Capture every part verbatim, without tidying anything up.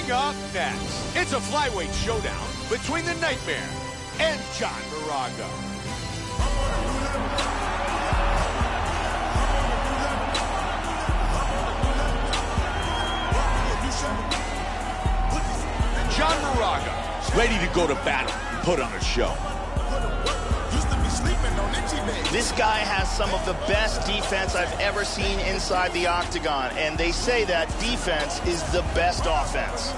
Coming up next, it's a flyweight showdown between the Nightmare and John Moraga. John Moraga, ready to go to battle and put on a show. This guy has some of the best defense I've ever seen inside the octagon, and they say that defense is the best offense.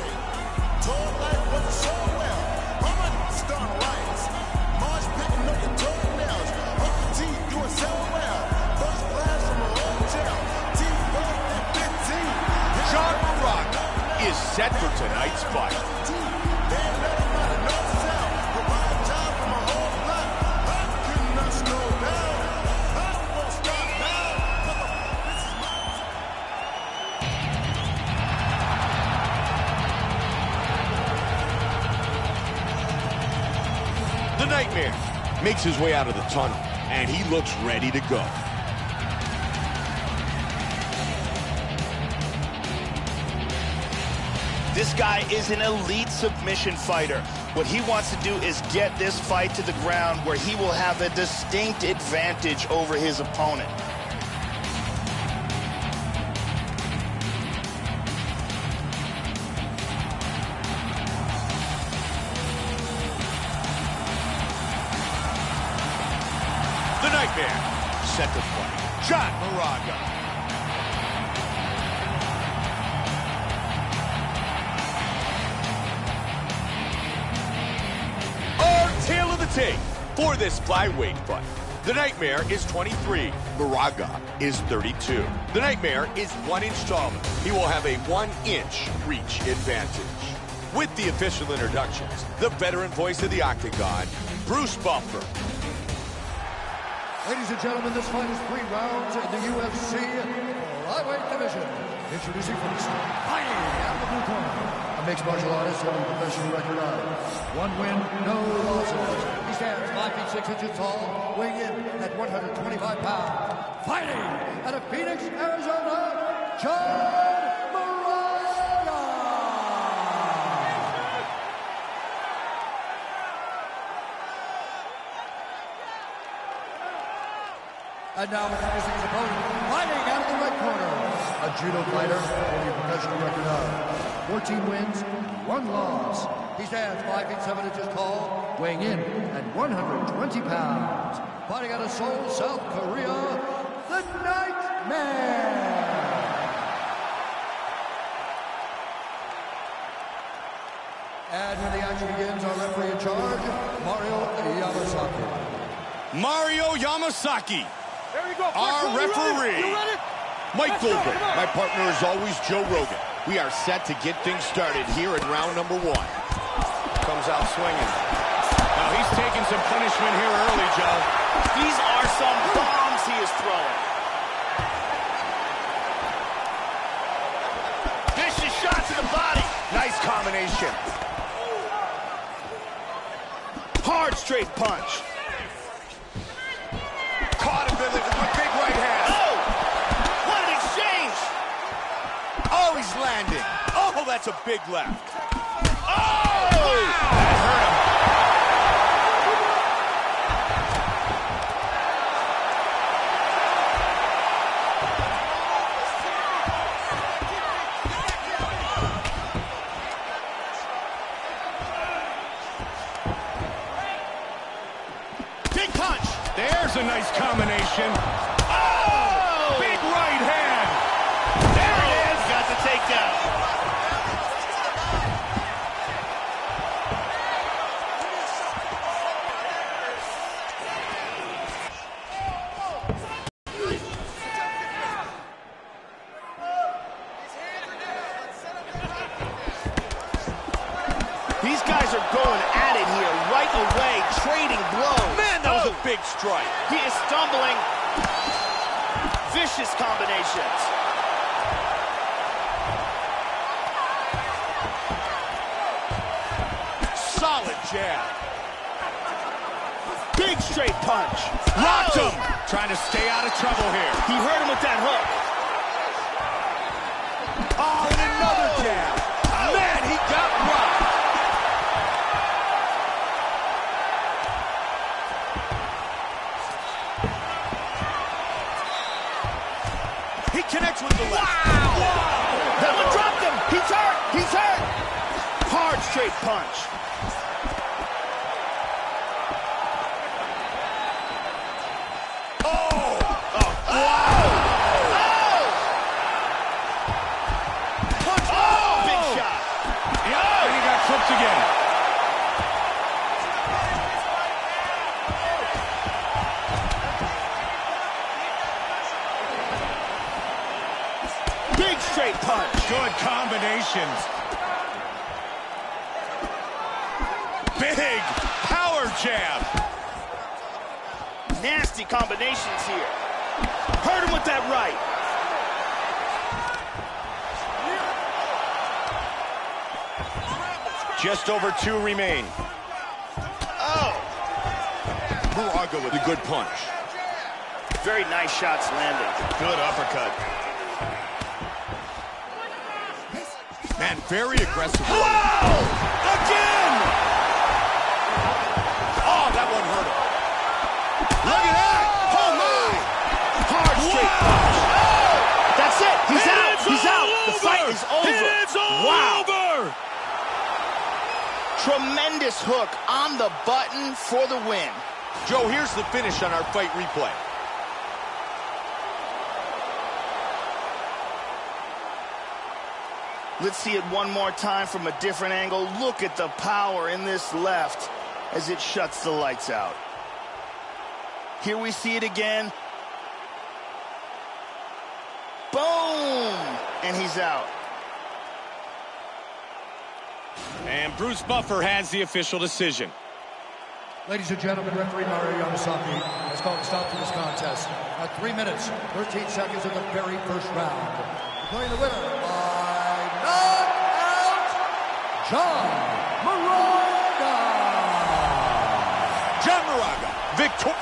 John Moraga is set for tonight's fight. The Nightmare makes his way out of the tunnel, and he looks ready to go. This guy is an elite submission fighter. What he wants to do is get this fight to the ground where he will have a distinct advantage over his opponent. The Nightmare, set to fight, John Moraga. Our tale of the tape for this flyweight fight. The Nightmare is twenty-three, Moraga is thirty-two. The Nightmare is one inch taller. He will have a one-inch reach advantage. With the official introductions, the veteran voice of the Octagon, Bruce Buffer. Ladies and gentlemen, this fight is three rounds in the U F C flyweight division. Introducing first, fighting out of the blue corner, a mixed martial artist holding a professional record of one win, no losses. He stands five feet six inches tall, weighing in at one hundred twenty-five pounds. Fighting out of Phoenix, Arizona, John Moraga. And now introducing his opponent, fighting out of the red corner, a judo fighter holding a professional record of fourteen wins, one loss. He stands five feet seven inches tall, weighing in at one hundred twenty pounds. Fighting out of Seoul, South Korea, the Nightmare. And when the action begins, our referee in charge, Mario Yamasaki. Mario Yamasaki. There you go. Our Flex, referee, you ready? Mike Let's go, Goldberg. come on. My partner is always Joe Rogan. We are set to get things started here in round number one. Comes out swinging. Now he's taking some punishment here early, Joe. These are some bombs he is throwing. Vicious shot to the body. Nice combination. Hard straight punch. Caught him with a big right hand. Oh! What an exchange! Oh, he's landing. Oh, that's a big left. Oh! Wow. That hurt him. Big punch. There's a nice combination. Oh! Big right hand. There it is. Got the takedown. These guys are going at it here right away, trading blows. Man, that was a big strike. He is stumbling. Vicious combinations. Solid jab. Big straight punch. Locked Oh! him. Trying to stay out of trouble here. He hurt him with that hook. Oh, and another jab. Man, straight punch. Oh! Oh! Oh! Punch! Oh! Big shot! Yeah, and he got clipped again. Big straight punch. Good combinations. Big power jab. Nasty combinations here. Hurt him with that right. Just over two remain. Oh! Moraga with a good punch. Very nice shots landing. Good uppercut. Man, very aggressive. Whoa! Again! Oh, that one hurt him. Look at that! Oh, my! Hard straight punch. Oh! That's it. He's And out. it's He's out. all The fight over. is over. It's all wow. over. Tremendous hook on the button for the win. Joe, here's the finish on our fight replay. Let's see it one more time from a different angle. Look at the power in this left as it shuts the lights out. Here we see it again. Boom! And he's out. And Bruce Buffer has the official decision. Ladies and gentlemen, referee Mario Yamasaki has called a stop to this contest at three minutes, thirteen seconds of the very first round. Declaring the winner by knockout, John Moraga. John Moraga, victor.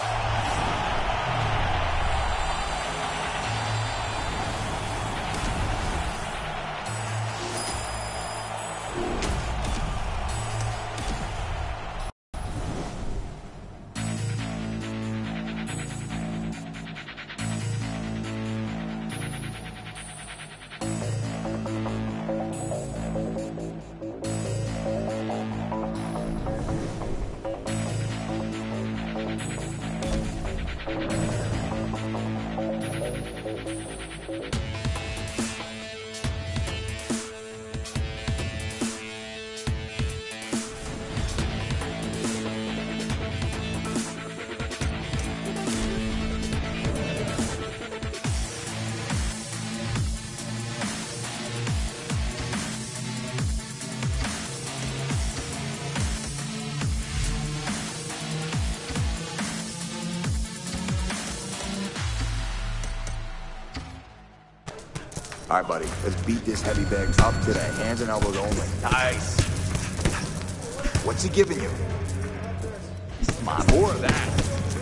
All right, buddy, let's beat this heavy bag up today. Hands and elbows only. Nice. What's he giving you? Come on, more of that.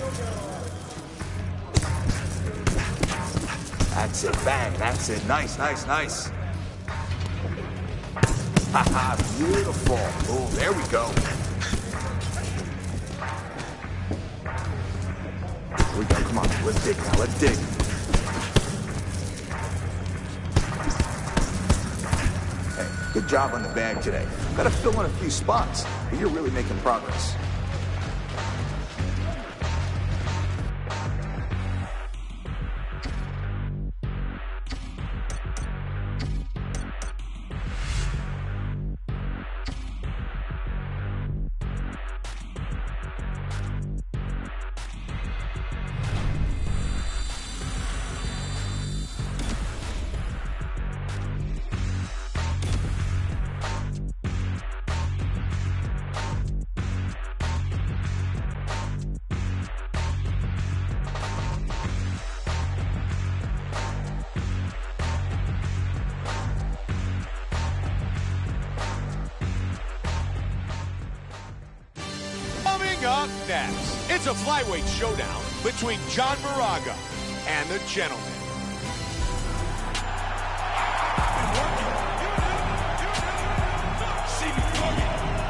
That's it, bang, that's it. Nice, nice, nice. Haha, beautiful. Oh, there we go. Here we go, come on, let's dig now, let's dig. Good job on the bag today. Got to fill in a few spots, but you're really making progress. Up next, it's a flyweight showdown between John Moraga and the Gentleman.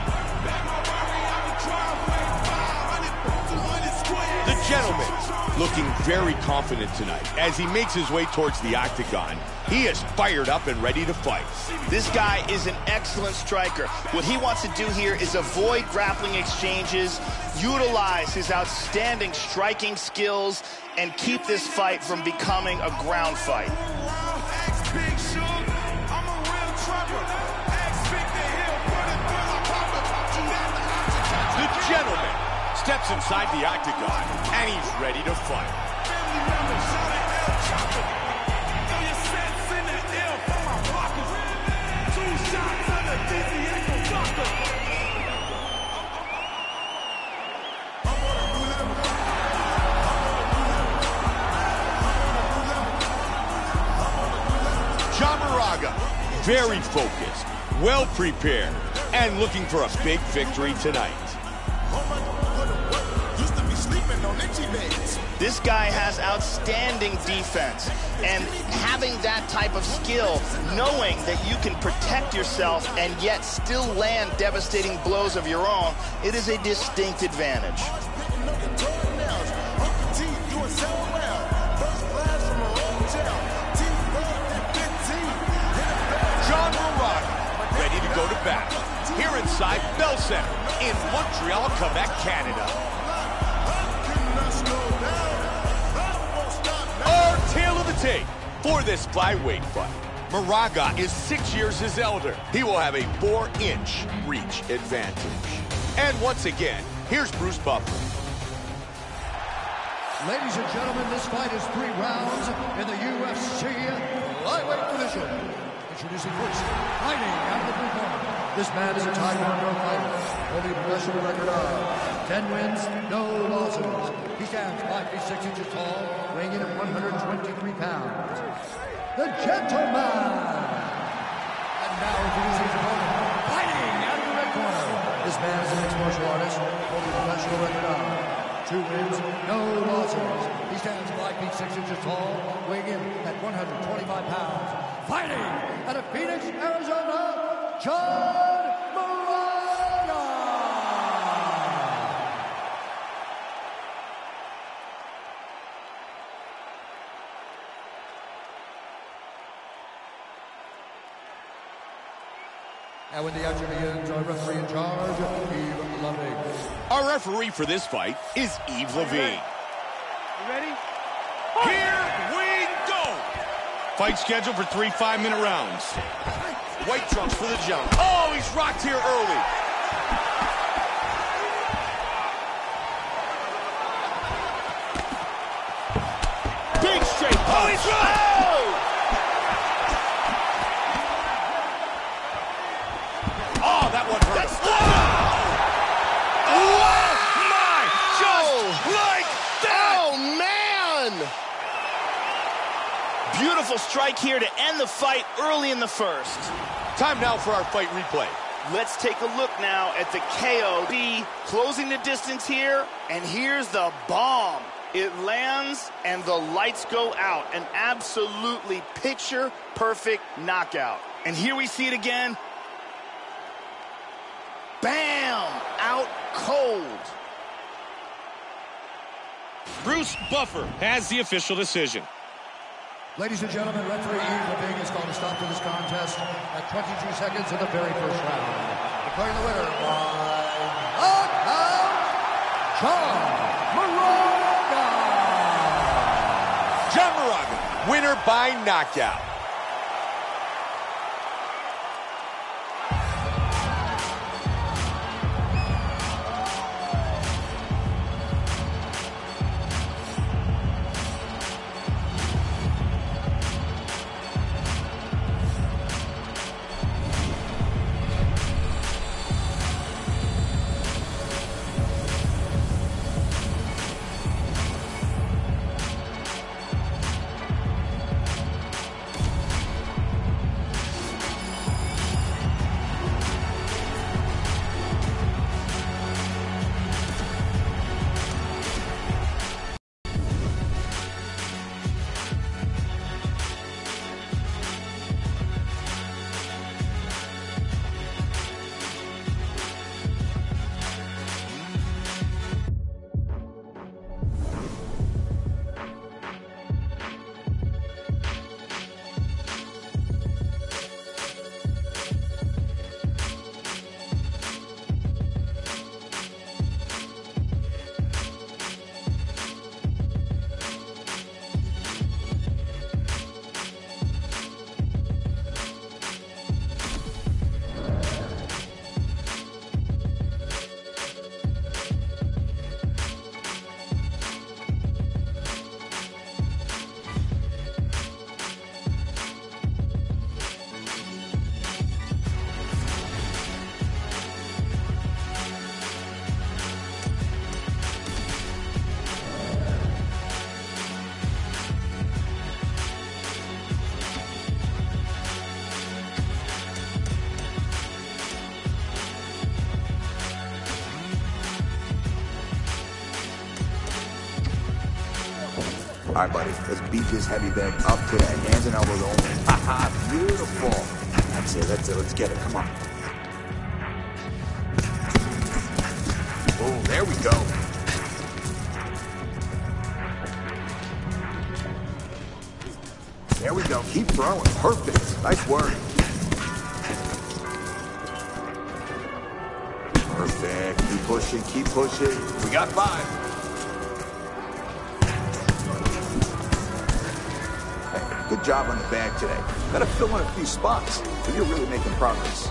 The Gentleman, looking looking very confident tonight. As he makes his way towards the octagon, he is fired up and ready to fight. This guy is an excellent striker. What he wants to do here is avoid grappling exchanges, utilize his outstanding striking skills, and keep this fight from becoming a ground fight. The gentleman steps inside the octagon, and he's ready to fight. Moraga, very focused, well prepared, and looking for a big victory tonight. This guy has outstanding defense, and having that type of skill, knowing that you can protect yourself and yet still land devastating blows of your own, it is a distinct advantage. Ready to go to battle here inside Bell Center in Montreal, Quebec, Canada. Our tale of the tape for this flyweight fight. Moraga is six years his elder. He will have a four-inch reach advantage. And once again, here's Bruce Buffer. Ladies and gentlemen, this fight is three rounds in the U F C flyweight division. Introducing first, fighting out of the blue corner. This man is a Taekwondo fighter, holding a professional record of ten wins, no losses. He stands five feet six inches tall, weighing in at one hundred twenty-three pounds. The gentleman! And now introducing his opponent, fighting out of the red corner. This man is a mixed martial artist, holding a professional record of two wins, no losses. He stands five feet six inches tall, weighing in at one hundred twenty-five pounds. Fighting out of Phoenix, Arizona, John Moraga! And when the action begins, our referee in charge, Yves Levine. Our referee for this fight is Yves Levine. You ready? Here we go! Fight scheduled for three five-minute rounds. White trunks for the gentleman. Oh, he's rocked here early. Big straight punch. Oh, he's rocked! Oh! Oh, that one hurt. That's the... Oh! Oh, my! Just like that! Oh, man! Beautiful strike here to end the fight early in the first. Time now for our fight replay. Let's take a look now at the K O. B closing the distance here, and here's the bomb. It lands, and the lights go out. An absolutely picture-perfect knockout. And here we see it again. Bam! Out cold. Bruce Buffer has the official decision. Ladies and gentlemen, referee Yves Levine is called a stop to this contest at twenty-two seconds of the very first round. Declaring the winner by knockout, John Moraga! John Moraga, winner by knockout. All right, buddy, let's beat this heavy bag up today. Hands and elbows only. Haha, beautiful. That's it, that's it, let's get it, come on. Oh, there we go. There we go, keep throwing, perfect. Nice work. Perfect, keep pushing, keep pushing. We got five. Hey, good job on the bag today. Gotta fill in a few spots, but you're really making progress.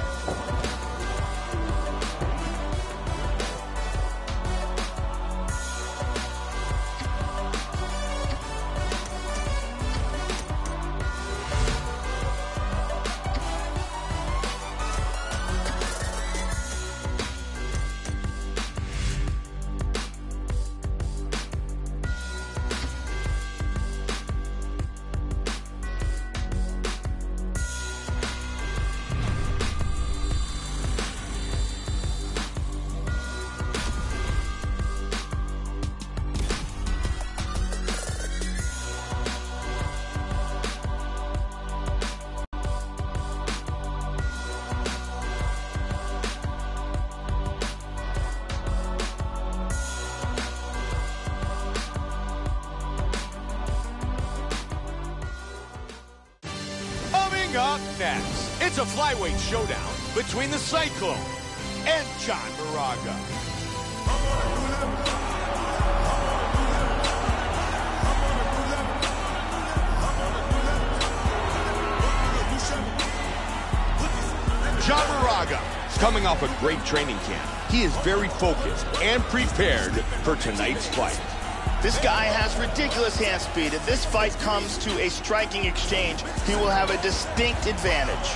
Up next, it's a flyweight showdown between the Cyclone and John Moraga. John Moraga is coming off a great training camp. He is very focused and prepared for tonight's fight. This guy has ridiculous hand speed. If this fight comes to a striking exchange, he will have a distinct advantage.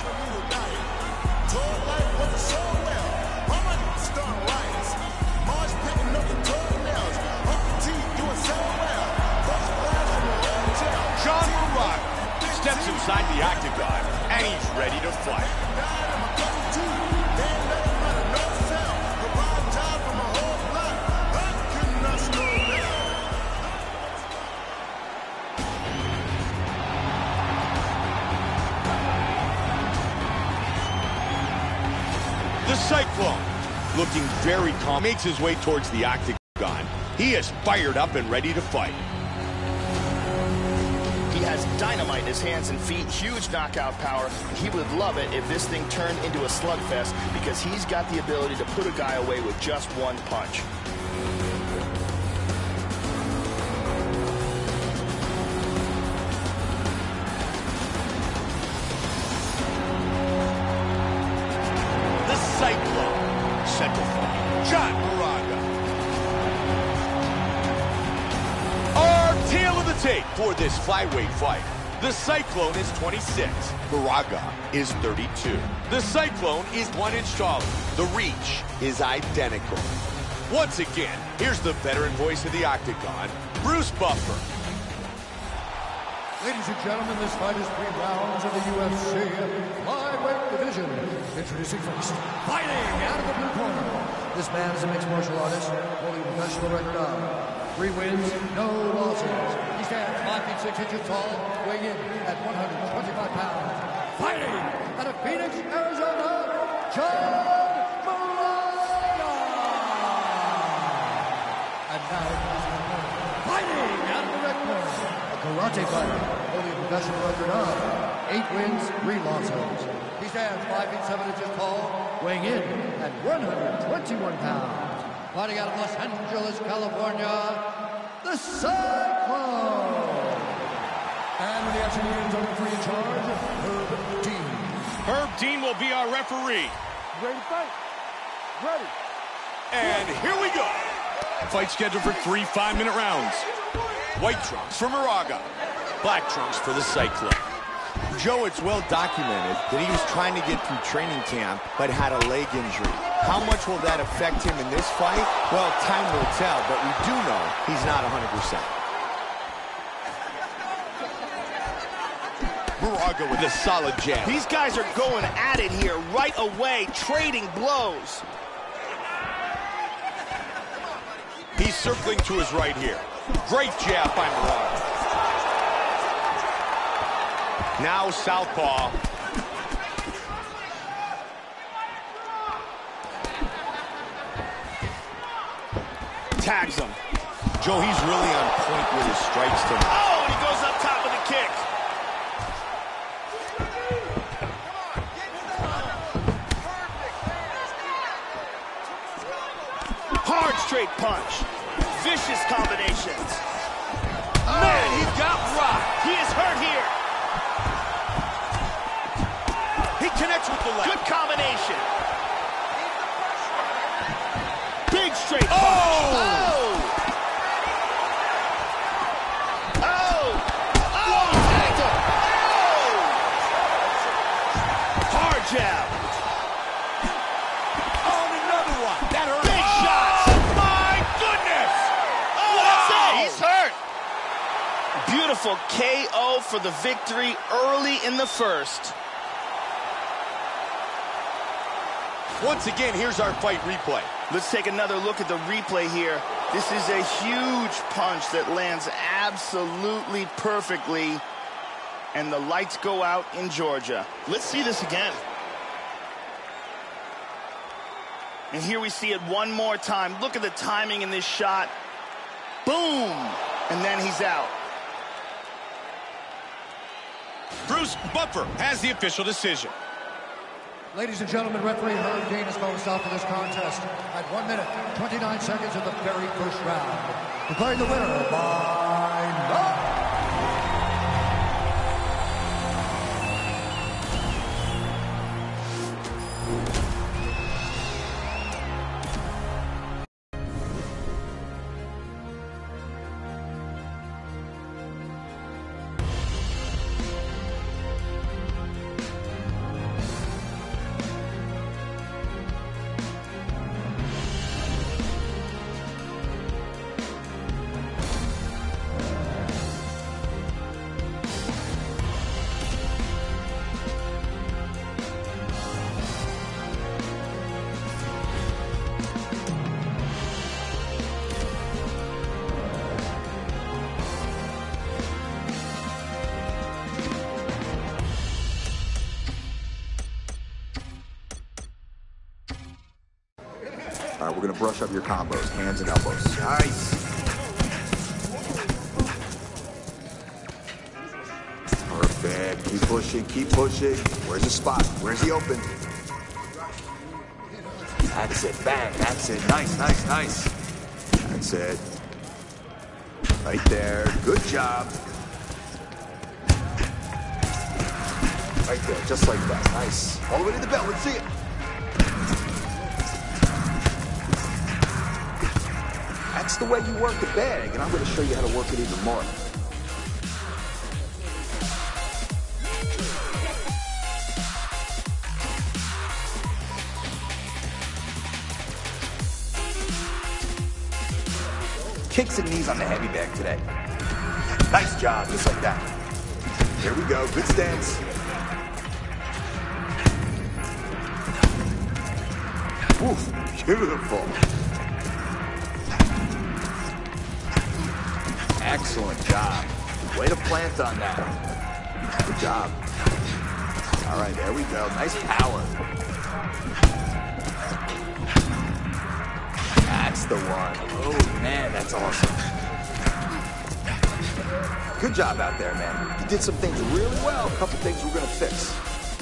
John Moraga steps inside the octagon, and he's ready to fight. The Cyclone, looking very calm, makes his way towards the octagon. He is fired up and ready to fight. He has dynamite in his hands and feet, huge knockout power. He would love it if this thing turned into a slugfest because he's got the ability to put a guy away with just one punch. Cyclone, set to fight, John Moraga. Our tail of the tape for this flyweight fight. The Cyclone is twenty-six, Moraga is thirty-two. The Cyclone is one inch taller. The reach is identical. Once again, here's the veteran voice of the octagon, Bruce Buffer. Ladies and gentlemen, this fight is three rounds of the U F C flyweight division. Introducing first, fighting out of the blue corner. This man is a mixed martial artist, holding a professional record of three wins, no losses. He stands five feet six inches tall, weighing in at one hundred twenty-five pounds. Fighting out of Phoenix, Arizona, John Moraga. And now, fighting out of the red corner, a karate fighter, holding a professional record of eight wins, three losses. He stands five feet seven inches tall, weighing in at one hundred twenty-one pounds. Fighting out of Los Angeles, California, the Cyclone. And when the action begins, on referee in charge, Herb Dean. Herb Dean will be our referee. Ready to fight? Ready. And here we go. Fight scheduled for three five-minute rounds. White trunks for Moraga, black trunks for the Cyclone. Joe, it's well documented that he was trying to get through training camp but had a leg injury. How much will that affect him in this fight? Well, time will tell, but we do know he's not one hundred percent. Moraga with a solid jab. These guys are going at it here right away, trading blows. He's circling to his right here. Great jab by Moraga. Now southpaw. Tags him. Joe, he's really on point with his strikes tonight. Oh, and he goes up top with a kick. Hard straight punch. Vicious combinations. Oh. Man, he's got rocked. He is hurt here. He connects with the left. Good combination. Big straight punch. Oh! Oh! Oh! Oh! Tagged him. Oh! Hard jab. Oh, and another one. That hurt. Big oh, shots. My goodness. Oh, wow. that's it. He's hurt. Beautiful K O for the victory early in the first. Once again, here's our fight replay. Let's take another look at the replay here. This is a huge punch that lands absolutely perfectly, and the lights go out in Georgia. Let's see this again. And here we see it one more time. Look at the timing in this shot. Boom! And then he's out. Bruce Buffer has the official decision. Ladies and gentlemen, referee Herb Dean has called a stop to this contest at one minute, twenty-nine seconds of the very first round. Declaring the winner by knockout. All right, we're gonna brush up your combos, hands and elbows. Nice. Perfect. Keep pushing, keep pushing. Where's the spot? Where's the open? That's it. Bang. That's it. Nice, nice, nice. That's it. Right there. Good job. Right there, just like that. Nice. All the way to the belt. Let's see it. That's the way you work the bag, and I'm going to show you how to work it even more. Kicks and knees on the heavy bag today. Nice job, just like that. Here we go, good stance. Oof, beautiful. Excellent job. Way to plant on that. Good job. All right, there we go. Nice power. That's the one. Oh, man, that's awesome. Good job out there, man. You did some things really well. A couple things we're going to fix.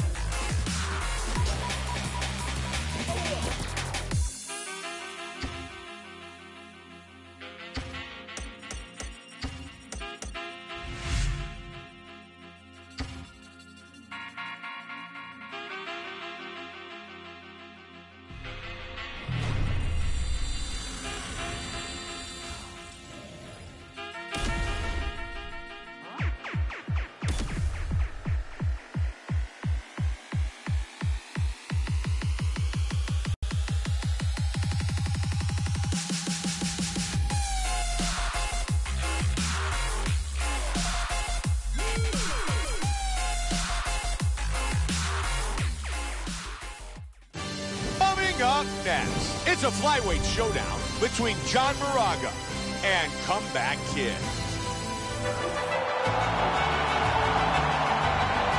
Up next, it's a flyweight showdown between John Moraga and Comeback Kid.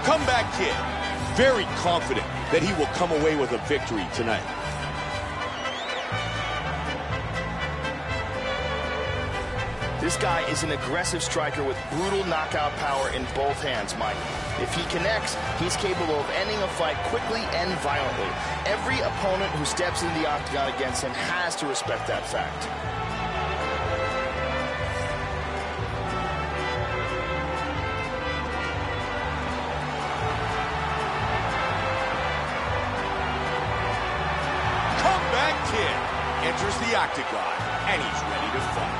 Comeback Kid, very confident that he will come away with a victory tonight. This guy is an aggressive striker with brutal knockout power in both hands, Mike. If he connects, he's capable of ending a fight quickly and violently. Every opponent who steps into the octagon against him has to respect that fact. Comeback Kid enters the octagon, and he's ready to fight.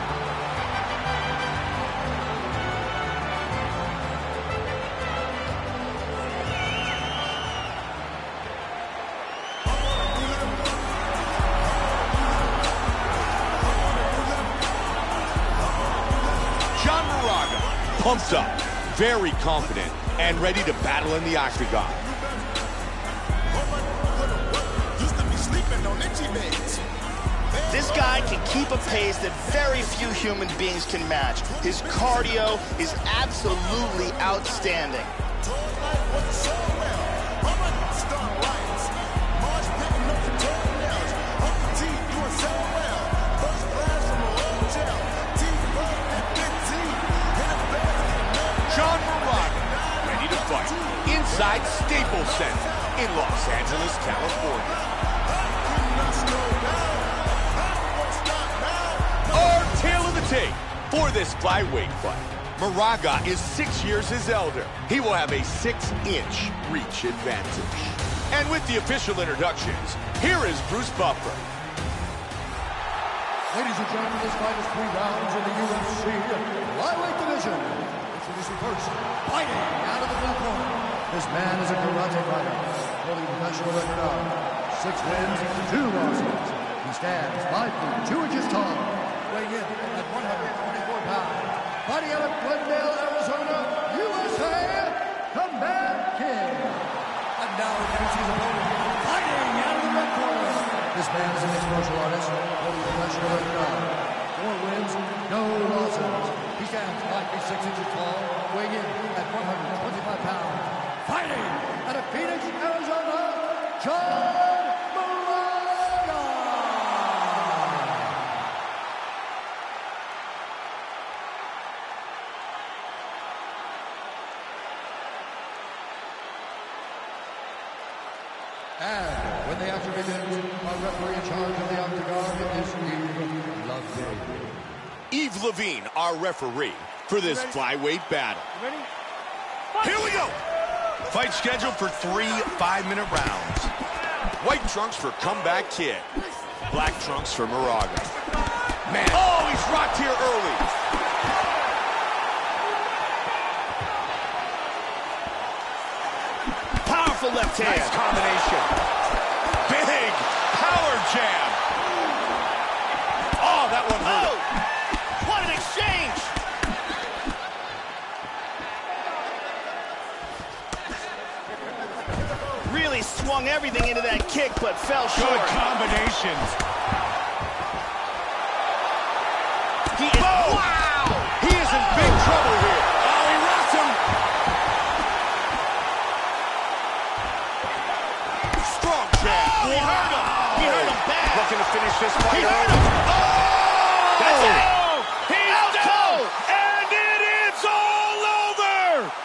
Moraga, pumped up, very confident, and ready to battle in the octagon. This guy can keep a pace that very few human beings can match. His cardio is absolutely outstanding. Inside Staples Center in Los Angeles, California. Our tale of the tape for this flyweight fight. Moraga is six years his elder. He will have a six-inch reach advantage. And with the official introductions, here is Bruce Buffer. Ladies and gentlemen, this fight is three rounds in the U F C flyweight division. Introducing first, fighting out of the blue corner. This man is a karate fighter, holding a professional record of six wins, two losses. He stands five feet two inches tall, weighing in at one hundred twenty-four pounds. Fighting out of Glendale, Arizona, U S A, Comeback Kid. And now introducing his opponent, fighting out of the red corner. This man is a mixed martial artist, holding a professional record of four wins, no losses. He stands five feet six inches tall, weighing in at one hundred twenty-five pounds. Fighting out of Phoenix, Arizona, John Moraga. And when the action begins, our referee in charge of the octagon is Eve Levine. Eve Levine, our referee for this flyweight battle. Ready? Here we go. Fight scheduled for three five-minute rounds. White trunks for Comeback Kid. Black trunks for Moraga. Man, oh, he's rocked here early. Powerful left hand. Nice combination. Big power jab. Oh, that one hurt. Oh, what an exchange. Really swung everything into that kick, but fell short. Good combinations. He is, Whoa! wow! He is in big trouble here. Oh, he rocked him. Strong jab. Oh, he hurt him. He hurt him bad. Looking to finish this fight. He hurt him. Oh! That's it. He's Out down. cold. And it is all over.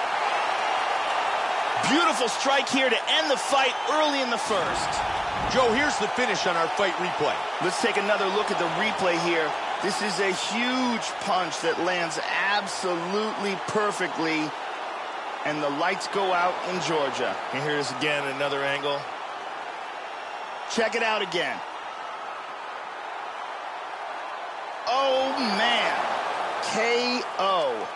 Beautiful strike here to end the fight early in the first. Joe, here's the finish on our fight replay. Let's take another look at the replay here. This is a huge punch that lands absolutely perfectly, and the lights go out in Georgia. And here's again another angle. Check it out again. Oh, man. K O.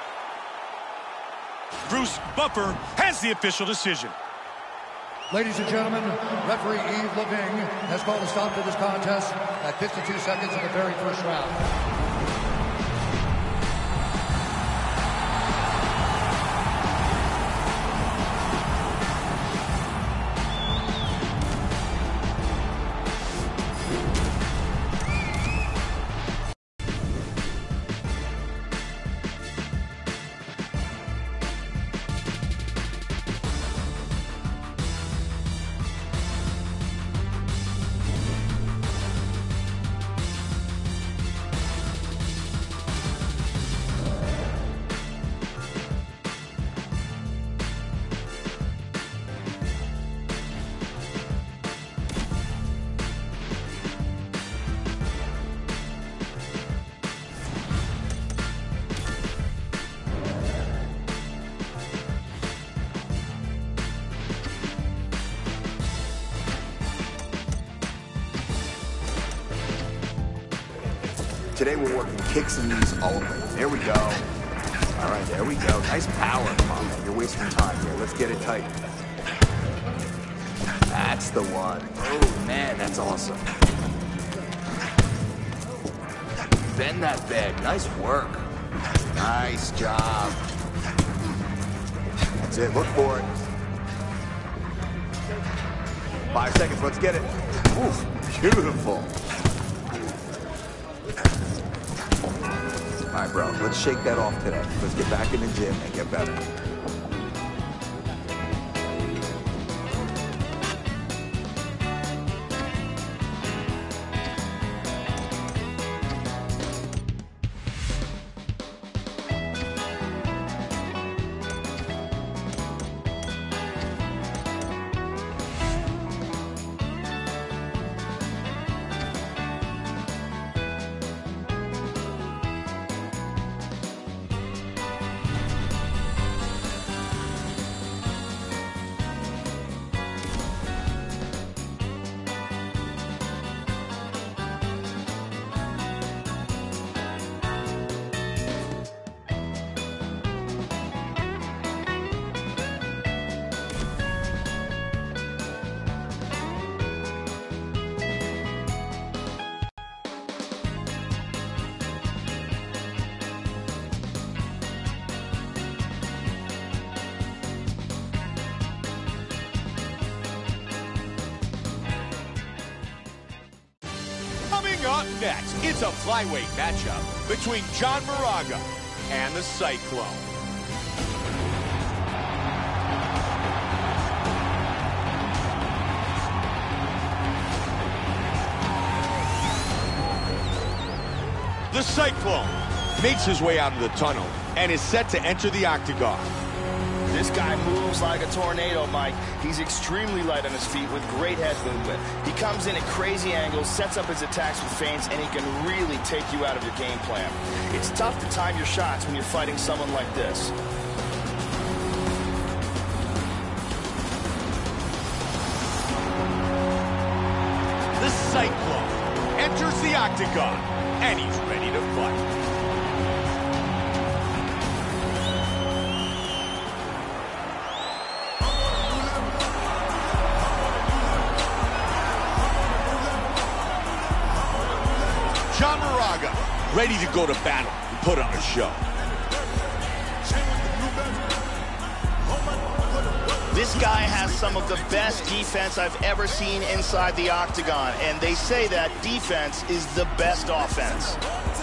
Bruce Buffer has the official decision. Ladies and gentlemen, referee Eve Levine has called a stop to this contest at fifty-two seconds in the very first round. today we're working kicks and knees only. There we go. All right, there we go. Nice power. Come on, man. You're wasting time here. Let's get it tight. That's the one. Oh, man, that's awesome. Bend that bag. Nice work. Nice job. That's it. Look for it. Five seconds. Let's get it. Oof, beautiful. All right, bro. Let's shake that off today. Let's get back in the gym and get better. Up next, it's a flyweight matchup between John Moraga and the Cyclone. The Cyclone makes his way out of the tunnel and is set to enter the octagon. This guy moves like a tornado, Mike. He's extremely light on his feet with great head movement. He comes in at crazy angles, sets up his attacks with feints, and he can really take you out of your game plan. It's tough to time your shots when you're fighting someone like this. The Cyclone enters the octagon, and he's ready to fight. John Moraga, ready to go to battle and put on a show. This guy has some of the best defense I've ever seen inside the octagon, and they say that defense is the best offense.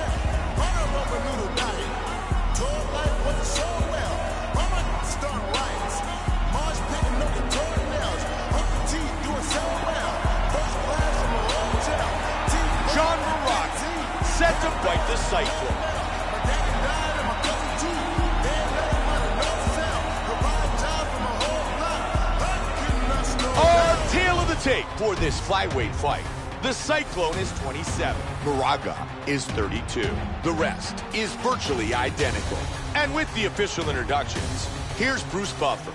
John Moraga set to fight the Cyclone. Our tail of the tape for this flyweight fight. The Cyclone is twenty-seven. Moraga is thirty-two. The rest is virtually identical. And with the official introductions, here's Bruce Buffer.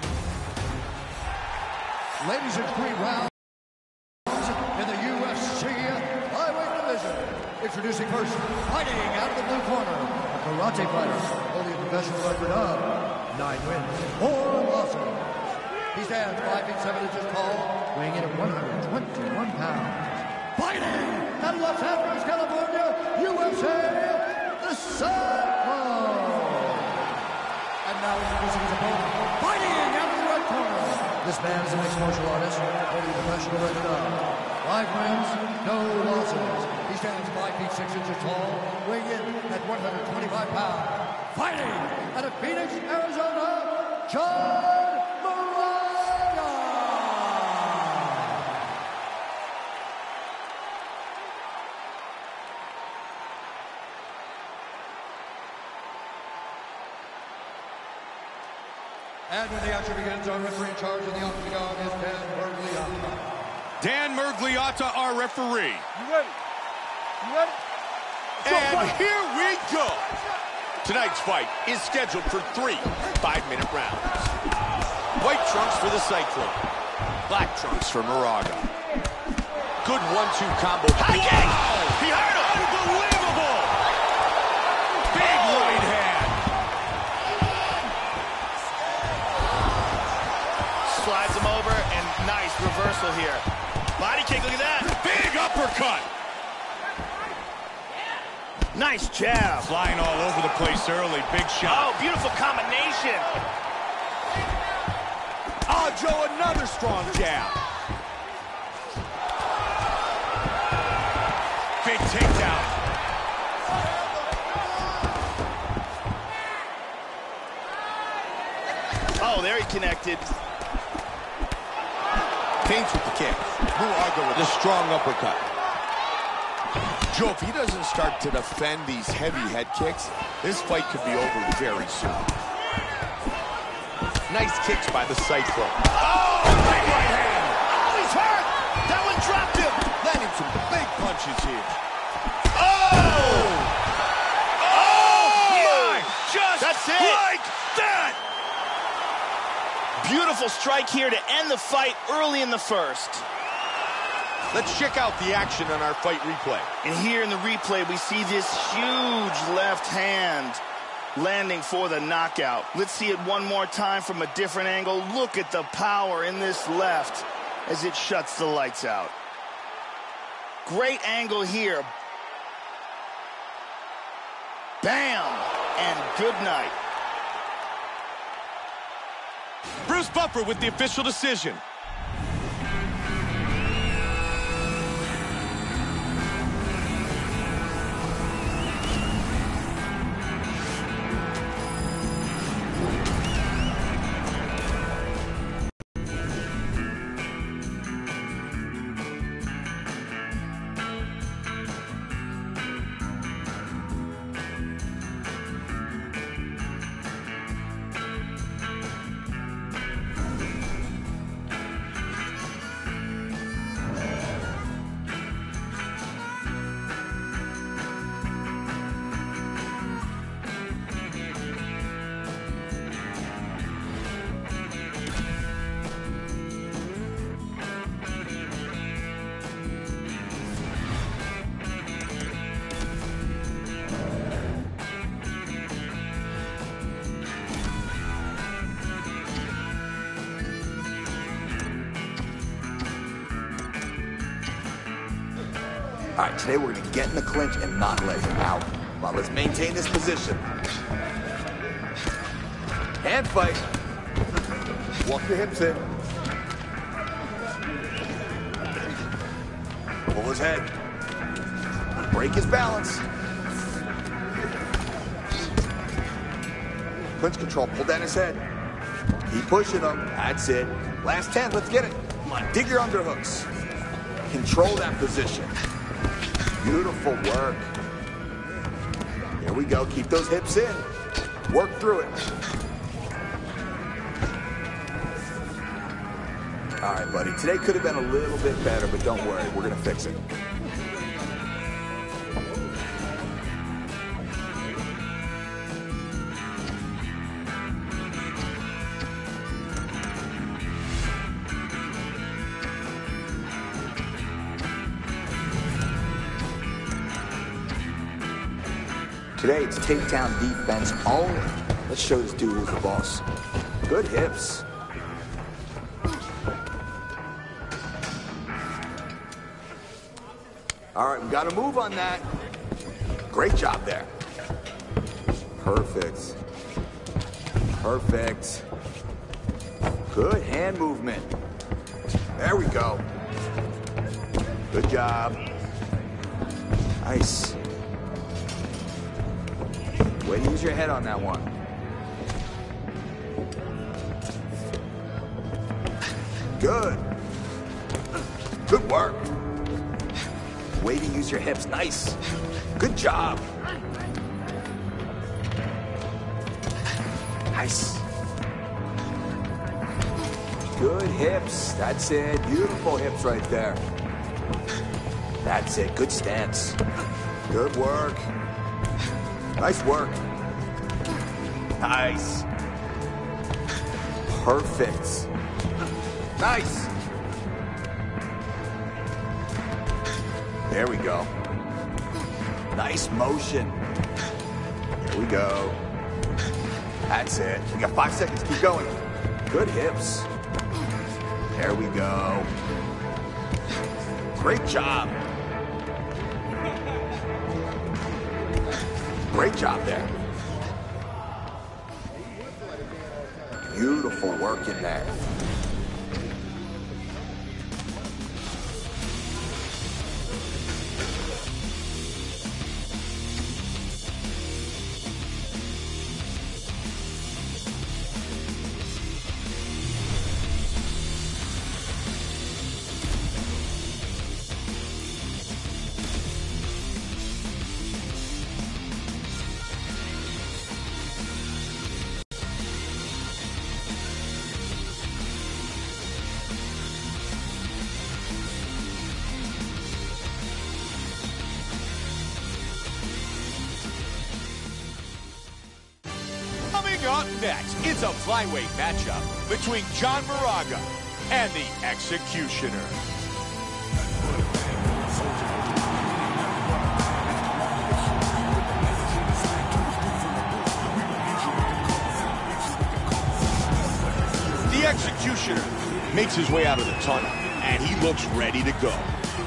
Ladies and three rounds in the U F C flyweight division. Introducing first, fighting out of the blue corner, a karate fighter, holding a professional record of nine wins, four losses. He stands five feet seven inches tall, weighing in at one hundred twenty-one pounds. Fighting out of Los Angeles, California, U F C, the Cyclone. And now introducing his opponent, fighting out of the red corner. This man is a mixed martial artist, holding a professional record of five wins, no losses. He stands five feet six inches tall, weighing in at one hundred twenty-five pounds. Fighting out of Phoenix, Arizona, John Moraga. And when the action begins, our referee in charge of the octagon is Dan Mergliotta. Dan Mergliotta, our referee. You ready? You ready? And here we go. Tonight's fight is scheduled for three five-minute rounds. White trunks for the Cyclone. Black trunks for Moraga. Good one two combo. High kick! He hurt him! Unbelievable! uppercut. Nice jab. Flying all over the place early. Big shot. Oh, beautiful combination. Oh, Joe, another strong jab. Big takedown. Oh, there he connected. Paints with the kick. Moraga with a strong uppercut. Joe, if he doesn't start to defend these heavy head kicks, this fight could be over very soon. Nice kicks by the Cyclone. Oh, big right hand. Oh, he's hurt. That one dropped him. Landing some big punches here. Oh! Oh, my! Just That's it. like that! Beautiful strike here to end the fight early in the first. Let's check out the action on our fight replay. And here in the replay, we see this huge left hand landing for the knockout. Let's see it one more time from a different angle. Look at the power in this left as it shuts the lights out. Great angle here. Bam! And good night. Bruce Buffer with the official decision. All right, today we're going to get in the clinch and not let him out. Well, let's maintain this position. Hand fight. Walk the hips in. Pull his head. Break his balance. Clinch control. Pull down his head. Keep pushing him. That's it. Last ten. Let's get it. Come on. Dig your underhooks. Control that position. Beautiful work. Here we go. Keep those hips in. Work through it. All right, buddy. Today could have been a little bit better, but don't worry. We're going to fix it. Today, it's takedown defense only. Let's show this dude who's the boss. Good hips. All right, we got to move on that. Great job there. Perfect. Perfect. Good hand movement. There we go. Good job. Nice. Way to use your head on that one. Good. Good work. Way to use your hips. Nice. Good job. Nice. Good hips. That's it. Beautiful hips right there. That's it. Good stance. Good work. Nice work. Nice. Perfect. Nice. There we go. Nice motion. Here we go. That's it. We got five seconds. Keep going. Good hips. There we go. Great job. Great job there. Beautiful work in there. Up next, it's a flyweight matchup between John Moraga and the Executioner. The Executioner makes his way out of the tunnel, and he looks ready to go.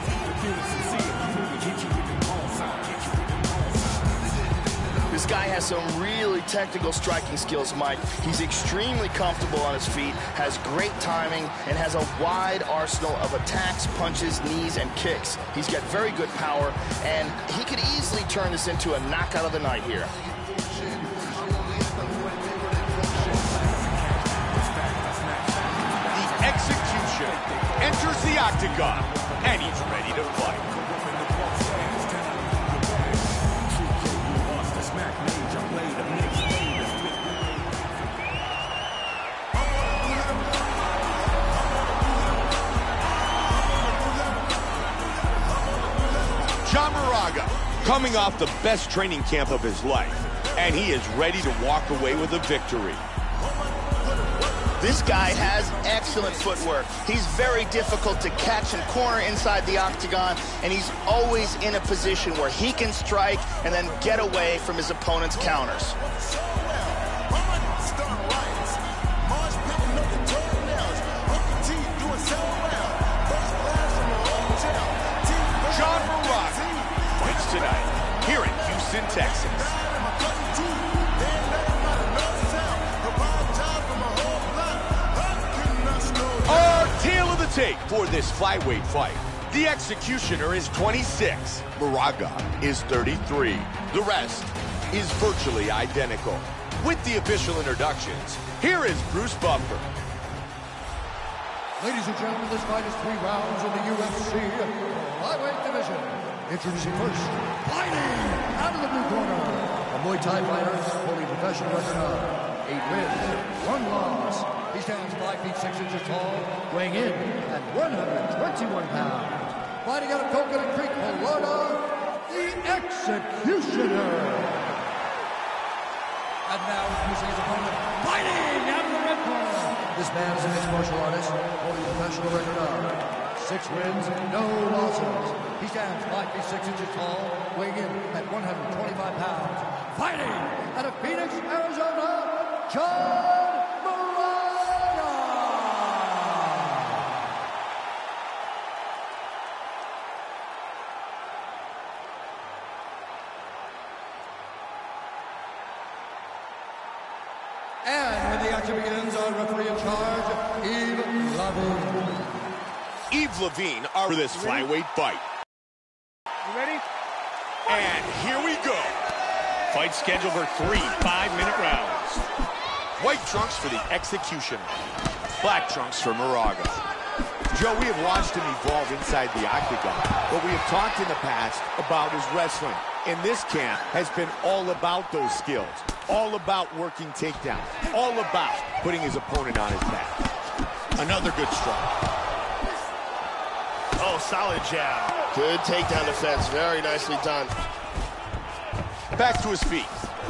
This guy has some really technical striking skills, Mike. He's extremely comfortable on his feet, has great timing, and has a wide arsenal of attacks, punches, knees, and kicks. He's got very good power, and he could easily turn this into a knockout of the night here. The Executioner enters the octagon, and he's ready to fight. John Moraga, coming off the best training camp of his life, and he is ready to walk away with a victory. This guy has excellent footwork. He's very difficult to catch and corner inside the octagon, and he's always in a position where he can strike and then get away from his opponent's counters. John Moraga fights tonight here in Houston, Texas. Our tale of the tape for this flyweight fight. The Executioner is twenty-six. Moraga is thirty-three. The rest is virtually identical. With the official introductions, here is Bruce Buffer. Ladies and gentlemen, this fight is three rounds in the U F C flyweight division. Introducing first, fighting out of the blue corner, a Muay Thai fighter holding professional record of eight wins, one loss. He stands five feet six inches tall, weighing in at one hundred twenty-one pounds. Fighting out of Coconut Creek, Florida, the Executioner. And now introducing his opponent, fighting out of the red corner. This man is a mixed martial artist, holding a professional record of six wins, no losses. He stands five feet six inches tall, weighing in at one hundred twenty-five pounds. Fighting out of Phoenix, Arizona, John Moraga. And when the action begins, our referee in charge, Yves Levine. Yves Levine are for this flyweight fight. You ready? And here we go. Fight scheduled for three five-minute rounds. White trunks for the Executioner. Black trunks for Moraga. Joe, we have watched him evolve inside the octagon, but we have talked in the past about his wrestling. And this camp has been all about those skills, all about working takedown, all about putting his opponent on his back. Another good strike. Oh, solid jab. Good takedown defense. Very nicely done. Back to his feet.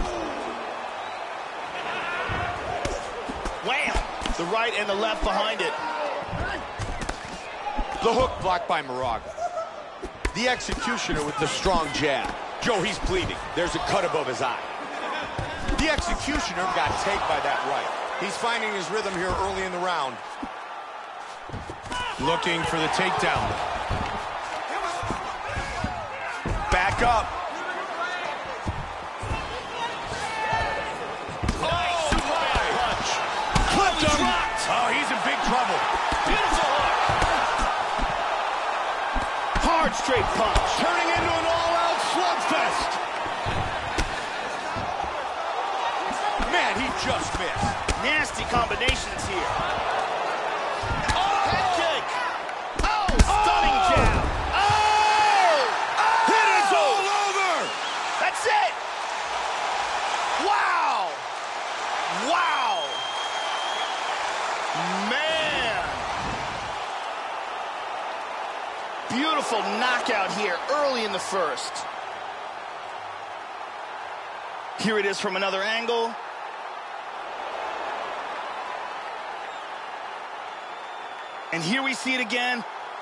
Wham! The right and the left behind it. The hook blocked by Moraga. The Executioner with the strong jab. Joe, he's bleeding. There's a cut above his eye. The Executioner got tagged by that right. He's finding his rhythm here early in the round. Looking for the takedown. Back up. straight punch. Turning into an all-out slugfest. Man, he just missed. Nasty combinations here. Oh! Head kick. Oh, stunning Oh! jab. Oh! Oh! It is all over. That's it. Wow. Wow. Man. Beautiful knockout here early in the first. Here it is from another angle. And here we see it again.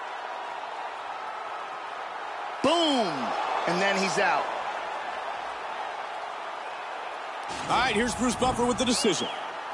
Boom. And then he's out. All right, here's Bruce Buffer with the decision.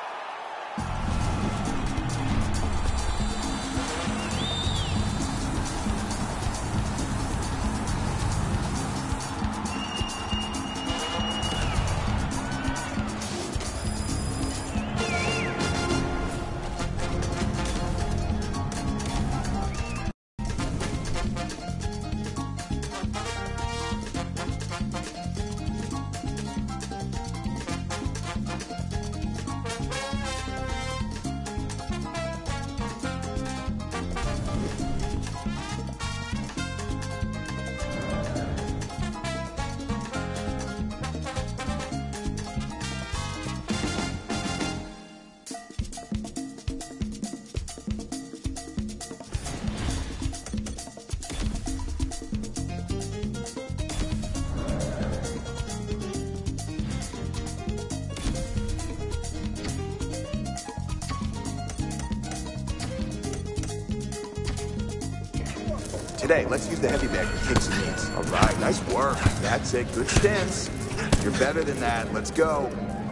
Today, let's use the heavy bag for kicks and knees. All right, nice work. That's it, good stance. You're better than that, let's go.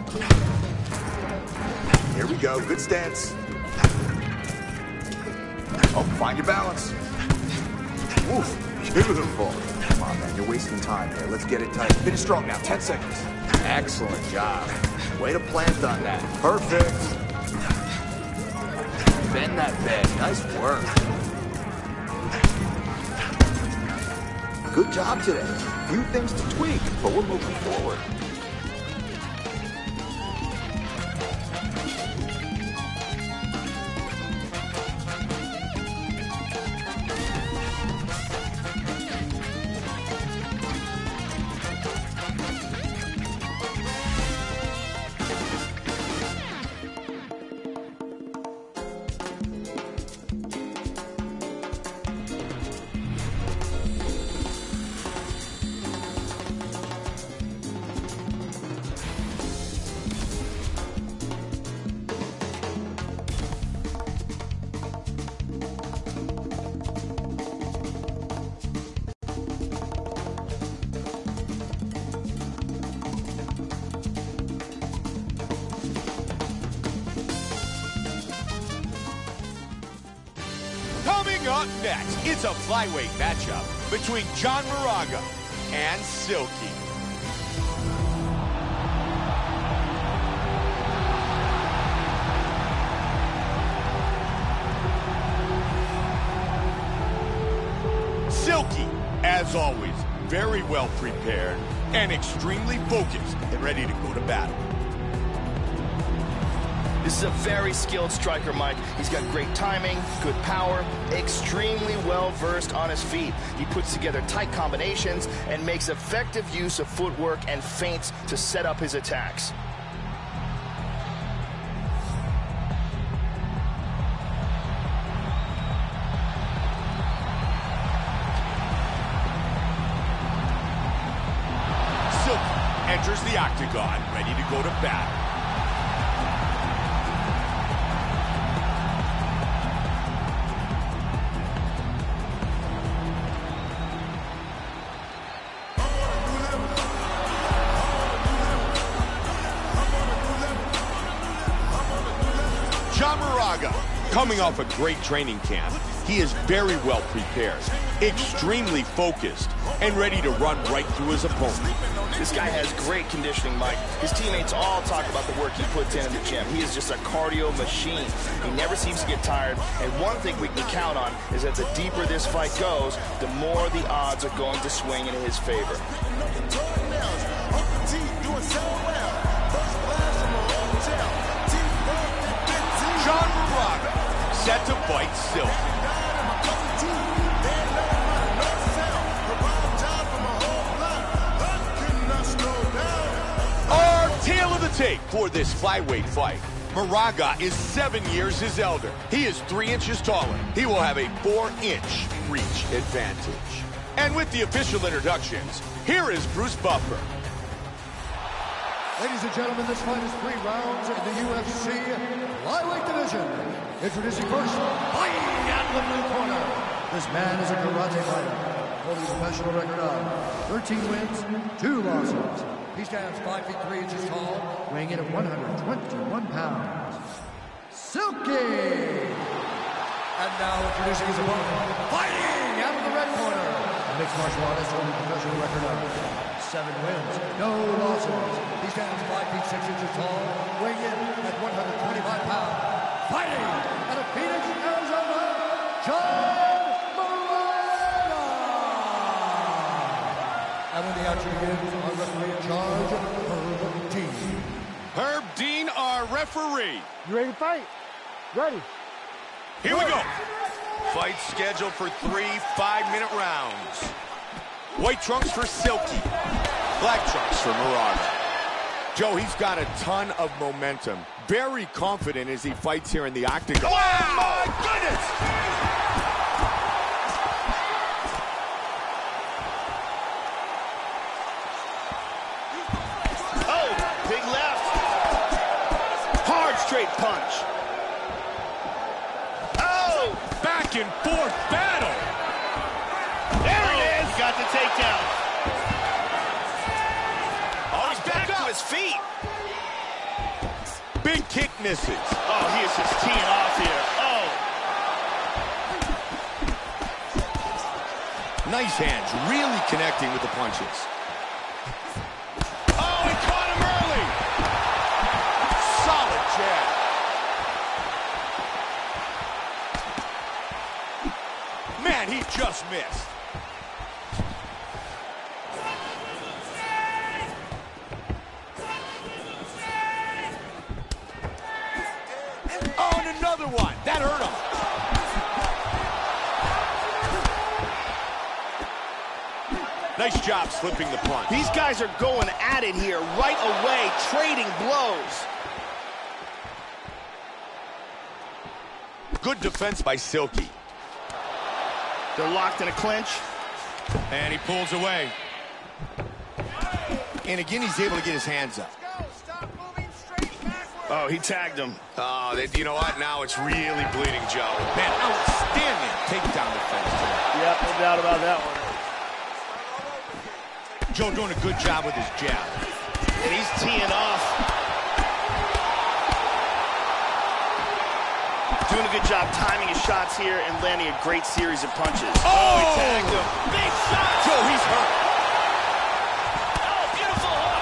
Here we go, good stance. Oh, find your balance. Oof, beautiful. Come on, man, you're wasting time here. Let's get it tight. Finish strong now, ten seconds. Excellent job. Way to plant on that. Perfect. Bend that bed, nice work. Good job today. Few things to tweak, but we're moving forward. Up next, it's a flyweight matchup between John Moraga and Silky. Silky, as always, very well prepared and extremely focused and ready to go to battle. This is a very skilled striker, Mike. He's got great timing, good power, extremely well-versed on his feet. He puts together tight combinations and makes effective use of footwork and feints to set up his attacks. Silky enters the octagon, ready to go to battle. John Moraga, coming off a great training camp, he is very well prepared, extremely focused, and ready to run right through his opponent. This guy has great conditioning, Mike. His teammates all talk about the work he puts in in the gym. He is just a cardio machine. He never seems to get tired, and one thing we can count on is that the deeper this fight goes, the more the odds are going to swing in his favor. John Moraga set to fight Silk. Our tale of the tape for this flyweight fight. Moraga is seven years his elder. He is three inches taller. He will have a four-inch reach advantage. And with the official introductions, here is Bruce Buffer. Ladies and gentlemen, this fight is three rounds in the U F C flyweight division. Introducing first, fighting out of the blue corner. This man is a karate fighter, holding a professional record of thirteen wins, two losses. He stands five feet three inches tall, weighing in at one hundred twenty-one pounds. Silky! And now introducing his opponent, fighting out of the red corner. A mixed martial artist holding a professional record of seven wins, no losses. He stands five feet six inches tall, weighing in at one hundred twenty-five pounds. Fighting out of Phoenix, Arizona, John Moraga! And when the action begins, our referee in charge, Herb Dean. Herb Dean, our referee. You ready to fight? Ready. Here we go. Fight scheduled for three five-minute rounds. White trunks for Silky. Black trunks for Moraga. Joe, he's got a ton of momentum. Very confident as he fights here in the octagon. Oh, my goodness! Oh, big left. Hard straight punch. Oh! Back and forth battle. There it is. Got the takedown. Oh, he's back Back up. to his feet. Big kick misses. Oh, he is just teeing off here. Oh. Nice hands, really connecting with the punches. Oh, he caught him early. Solid jab. Man, he just missed. Oh, and another one. That hurt him. Nice job slipping the punch. These guys are going at it here right away, trading blows. Good defense by Silky. They're locked in a clinch. And he pulls away. And again, he's able to get his hands up. Oh, he tagged him. Oh, they, you know what? Now it's really bleeding, Joe. Man, outstanding takedown defense today. Yep, no doubt about that one. Joe doing a good job with his jab. And he's teeing off. Doing a good job timing his shots here and landing a great series of punches. Oh, oh he tagged him. Big shot! Joe, he's hurt. Oh, beautiful hook.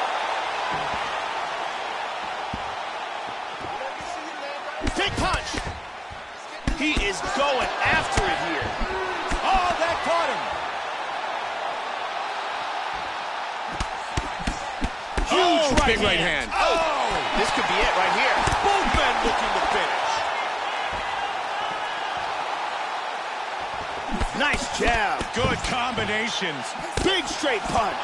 Big punch. He is going after it here. Oh, that caught him. Huge Oh, right big hand. right hand. Oh. Oh, this could be it right here. Both men looking to finish. Nice jab. Good combinations. Big straight punch.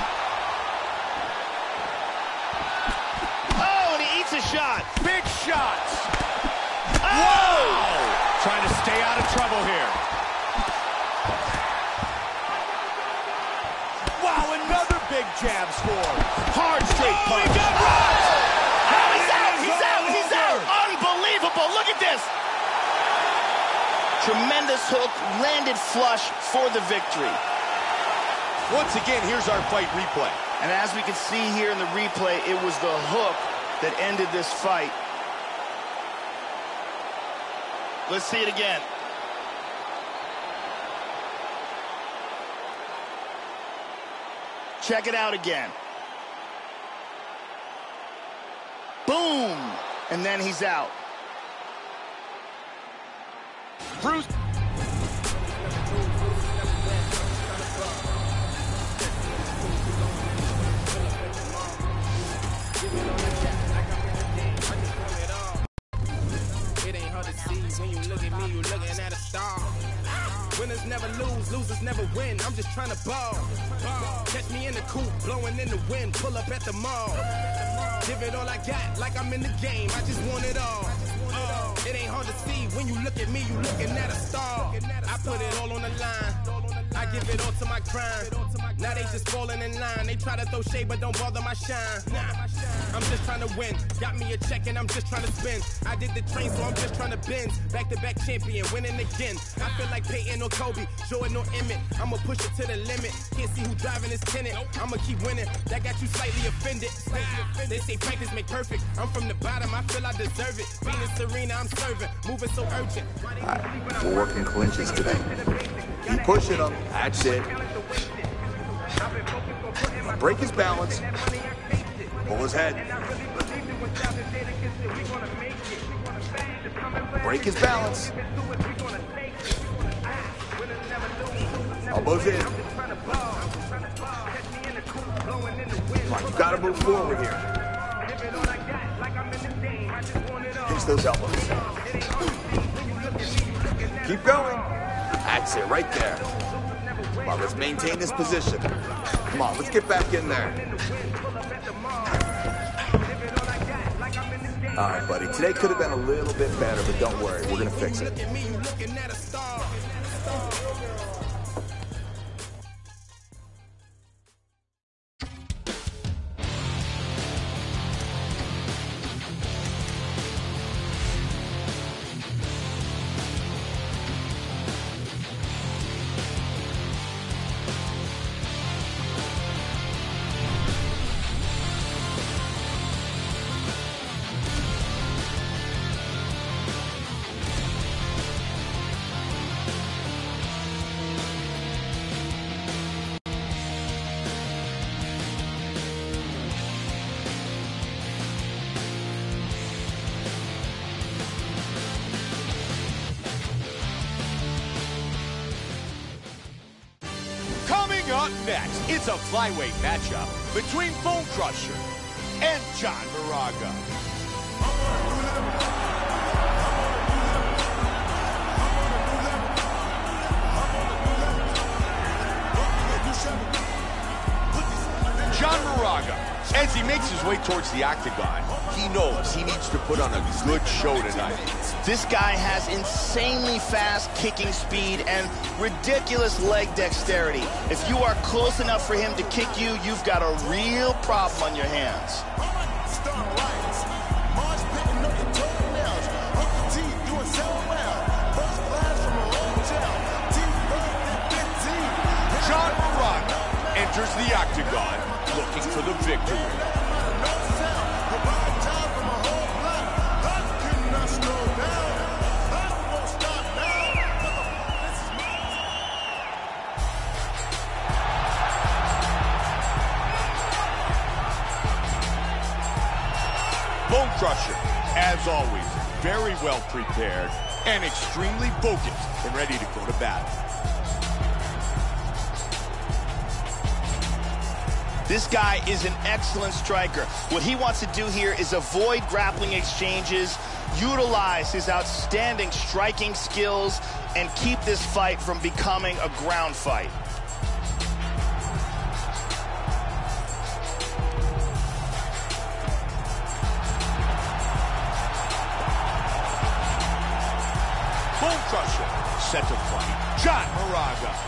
Oh, and he eats a shot. Big shots. Oh! Wow. Trying to stay out of trouble here. Wow, another big jab score. Hard straight Oh, punch. he got rocked. Oh, he's out. It is He's out. all He's over. out. Unbelievable. Look at this. Tremendous hook, landed flush for the victory. Once again, here's our fight replay. And as we can see here in the replay, it was the hook that ended this fight. Let's see it again. Check it out again. Boom! And then he's out. Bruce. It ain't hard to see when you look at me, you looking at a star. Winners never lose, losers never win. I'm just trying to ball. ball. Catch me in the coupe, blowing in the wind, pull up at the mall. Give it all I got, like I'm in the game. I just want it all. Oh, it ain't hard to see when you look at me, you looking at a star. I put it all on the line. I give it all to my grind. Now they just falling in line. They try to throw shade, but don't bother my shine. Nah, I'm just trying to win. Got me a check and I'm just trying to spin. I did the train, so I'm just trying to bend. Back-to-back champion, winning again. I feel like Peyton or Kobe, Jordan or Emmett. I'ma push it to the limit. Can't see who driving this tenant. I'ma keep winning. That got you slightly offended. They say practice make perfect. I'm from the bottom, I feel I deserve it. Venus Serena, I'm serving. Moving so urgent. All right, we're working clinches today. Keep pushing him. That's it. Break his balance. Pull his head. Break his balance. Elbows in. Come on, you gotta move forward here. Pinch those elbows. Keep going. That's it, right there. Come on, let's maintain this position. Come on, let's get back in there. All right, buddy. Today could have been a little bit better, but don't worry. We're going to fix it. Up next, it's a flyweight matchup between Bone Crusher and John Moraga. John Moraga, as he makes his way towards the octagon, he knows he needs to put on a good show tonight. This guy has insanely fast kicking speed and ridiculous leg dexterity. If you are close enough for him to kick you, you've got a real problem on your hands. John Moraga enters the octagon looking for the victory. Bone Crusher, as always, very well prepared and extremely focused and ready to go to battle. This guy is an excellent striker. What he wants to do here is avoid grappling exchanges, utilize his outstanding striking skills, and keep this fight from becoming a ground fight. Bone Crusher set to fight John Moraga.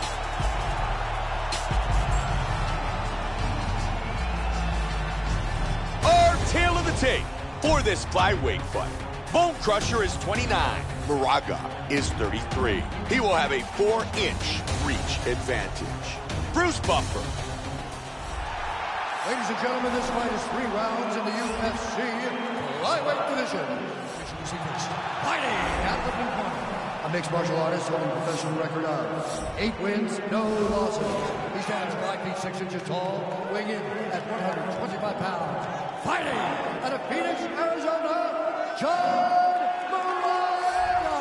Our tale of the tape for this flyweight fight. Bone Crusher is twenty-nine. Moraga is thirty-three. He will have a four-inch reach advantage. Bruce Buffer. Ladies and gentlemen, this fight is three rounds in the U F C flyweight division. Introducing first, fighting out of the blue corner, a mixed martial artist holding a professional record of eight wins, no losses. He stands five feet six inches tall, weighing in at one hundred twenty-five pounds. Fighting out of Phoenix, Arizona, John Moraga.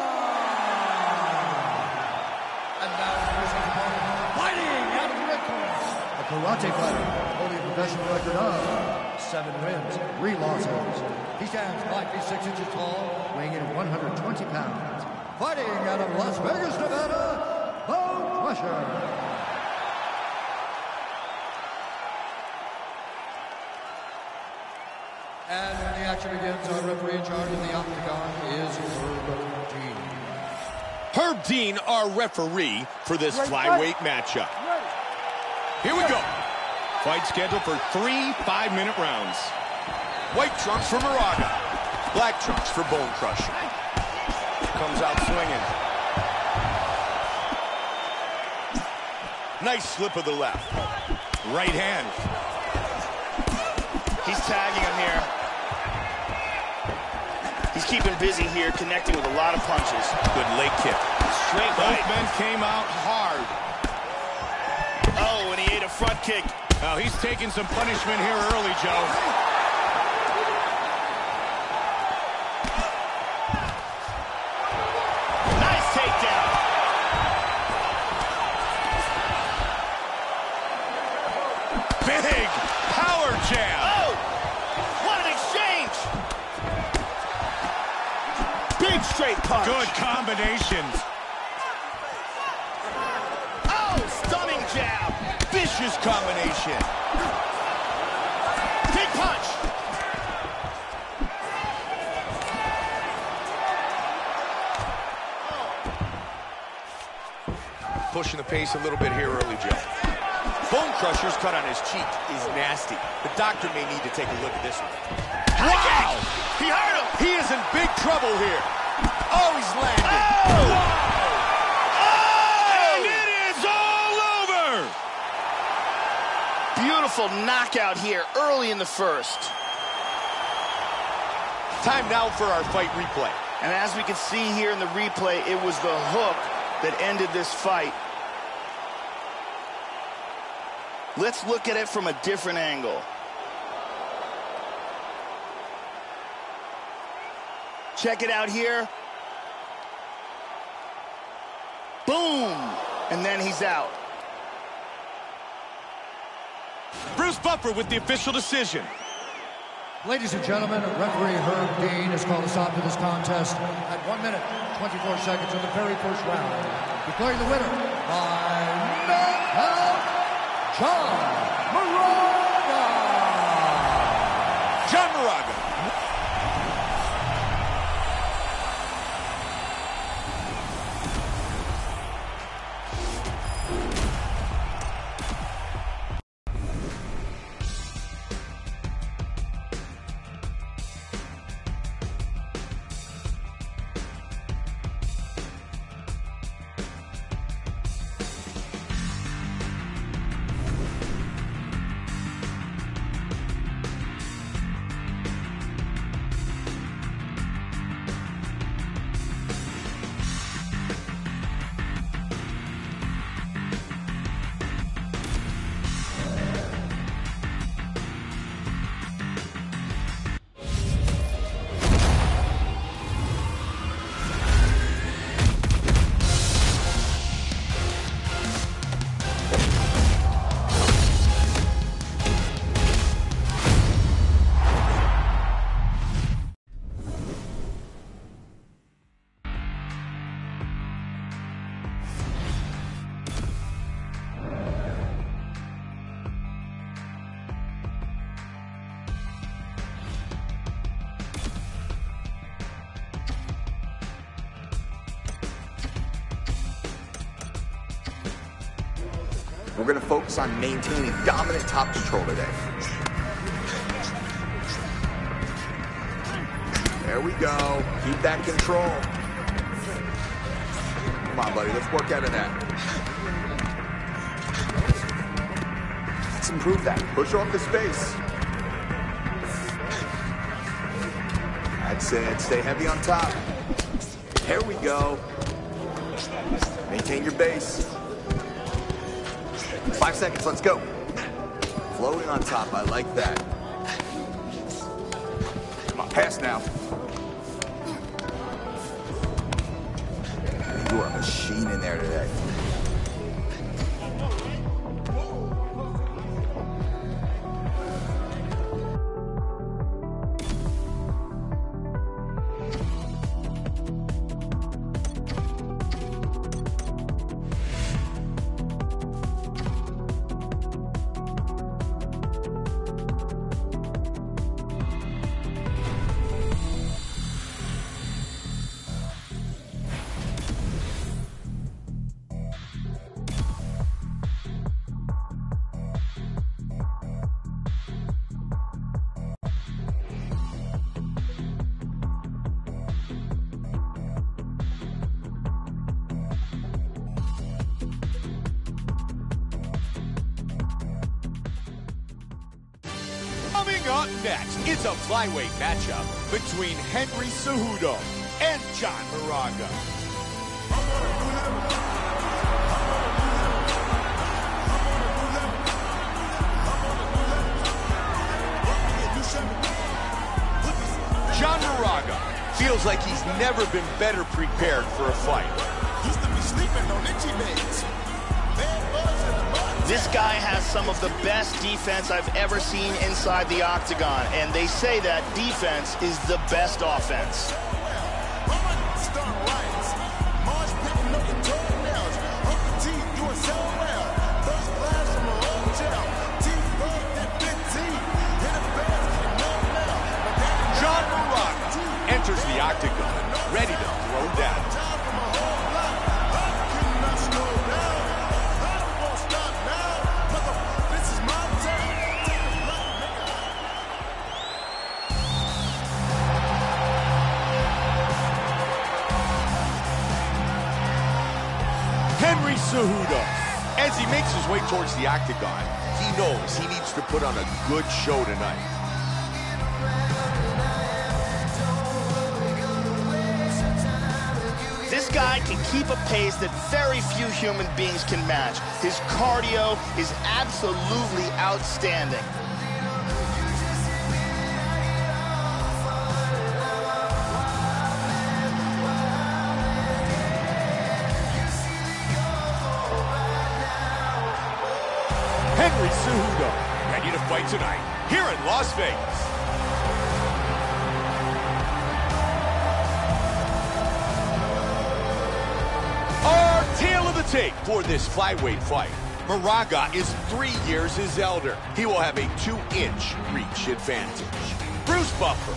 And now his opponent, fighting out of the red corner, a karate fighter holding a professional record of seven wins, three losses. He stands five feet six inches tall, weighing in at one hundred twenty pounds. Fighting out of Las Vegas, Nevada, Bone Crusher. And when the action begins, our referee in charge of the octagon is Herb Dean. Herb Dean, our referee for this flyweight matchup. Here we go. Fight scheduled for three five-minute rounds. White trunks for Moraga. Black trunks for Bone Crusher. Comes out swinging. Nice slip of the left. Right hand. He's tagging him here. He's keeping busy here, connecting with a lot of punches. Good leg kick. Straight Both right. men came out hard. Oh, and he ate a front kick. Now he's taking some punishment here early, Joe. Nice takedown. Big power jab. Oh, what an exchange. Big straight punch. Good combinations. Oh, stunning jab. Vicious combination. Big punch. Pushing the pace a little bit here early, Joe. Bone Crusher's cut on his cheek is nasty. The doctor may need to take a look at this one. Wow! He hurt him. He is in big trouble here. Oh, he's landed. Oh! And it is all over. Beautiful knockout here early in the first. Time now for our fight replay. And as we can see here in the replay, it was the hook that ended this fight. Let's look at it from a different angle. Check it out here. Boom! And then he's out. Bruce Buffer with the official decision. Ladies and gentlemen, referee Herb Dean has called a stop to this contest at one minute, twenty-four seconds of the very first round. Declaring the winner by knockout, John Moraga. John Moraga. We're going to focus on maintaining dominant top control today. There we go. Keep that control. Come on, buddy. Let's work out of that. Let's improve that. Push off the space. That's it. Stay heavy on top. There we go. Maintain your base. Five seconds, let's go. Floating on top, I like that. Come on, pass now. You are a machine in there today. Coming up next, it's a flyweight matchup between Henry Cejudo and John Moraga. John Moraga feels like he's never been better prepared for a fight. Used to be sleeping on itchy beds. This guy has some of the best defense I've ever seen inside the octagon, and they say that defense is the best offense. John Moraga enters the octagon, ready to throw down. Henry Cejudo. As he makes his way towards the octagon, he knows he needs to put on a good show tonight. This guy can keep a pace that very few human beings can match. His cardio is absolutely outstanding. Henry Cejudo, ready to fight tonight here in Las Vegas. Our tale of the tape for this flyweight fight. Moraga is three years his elder. He will have a two-inch reach advantage. Bruce Buffer.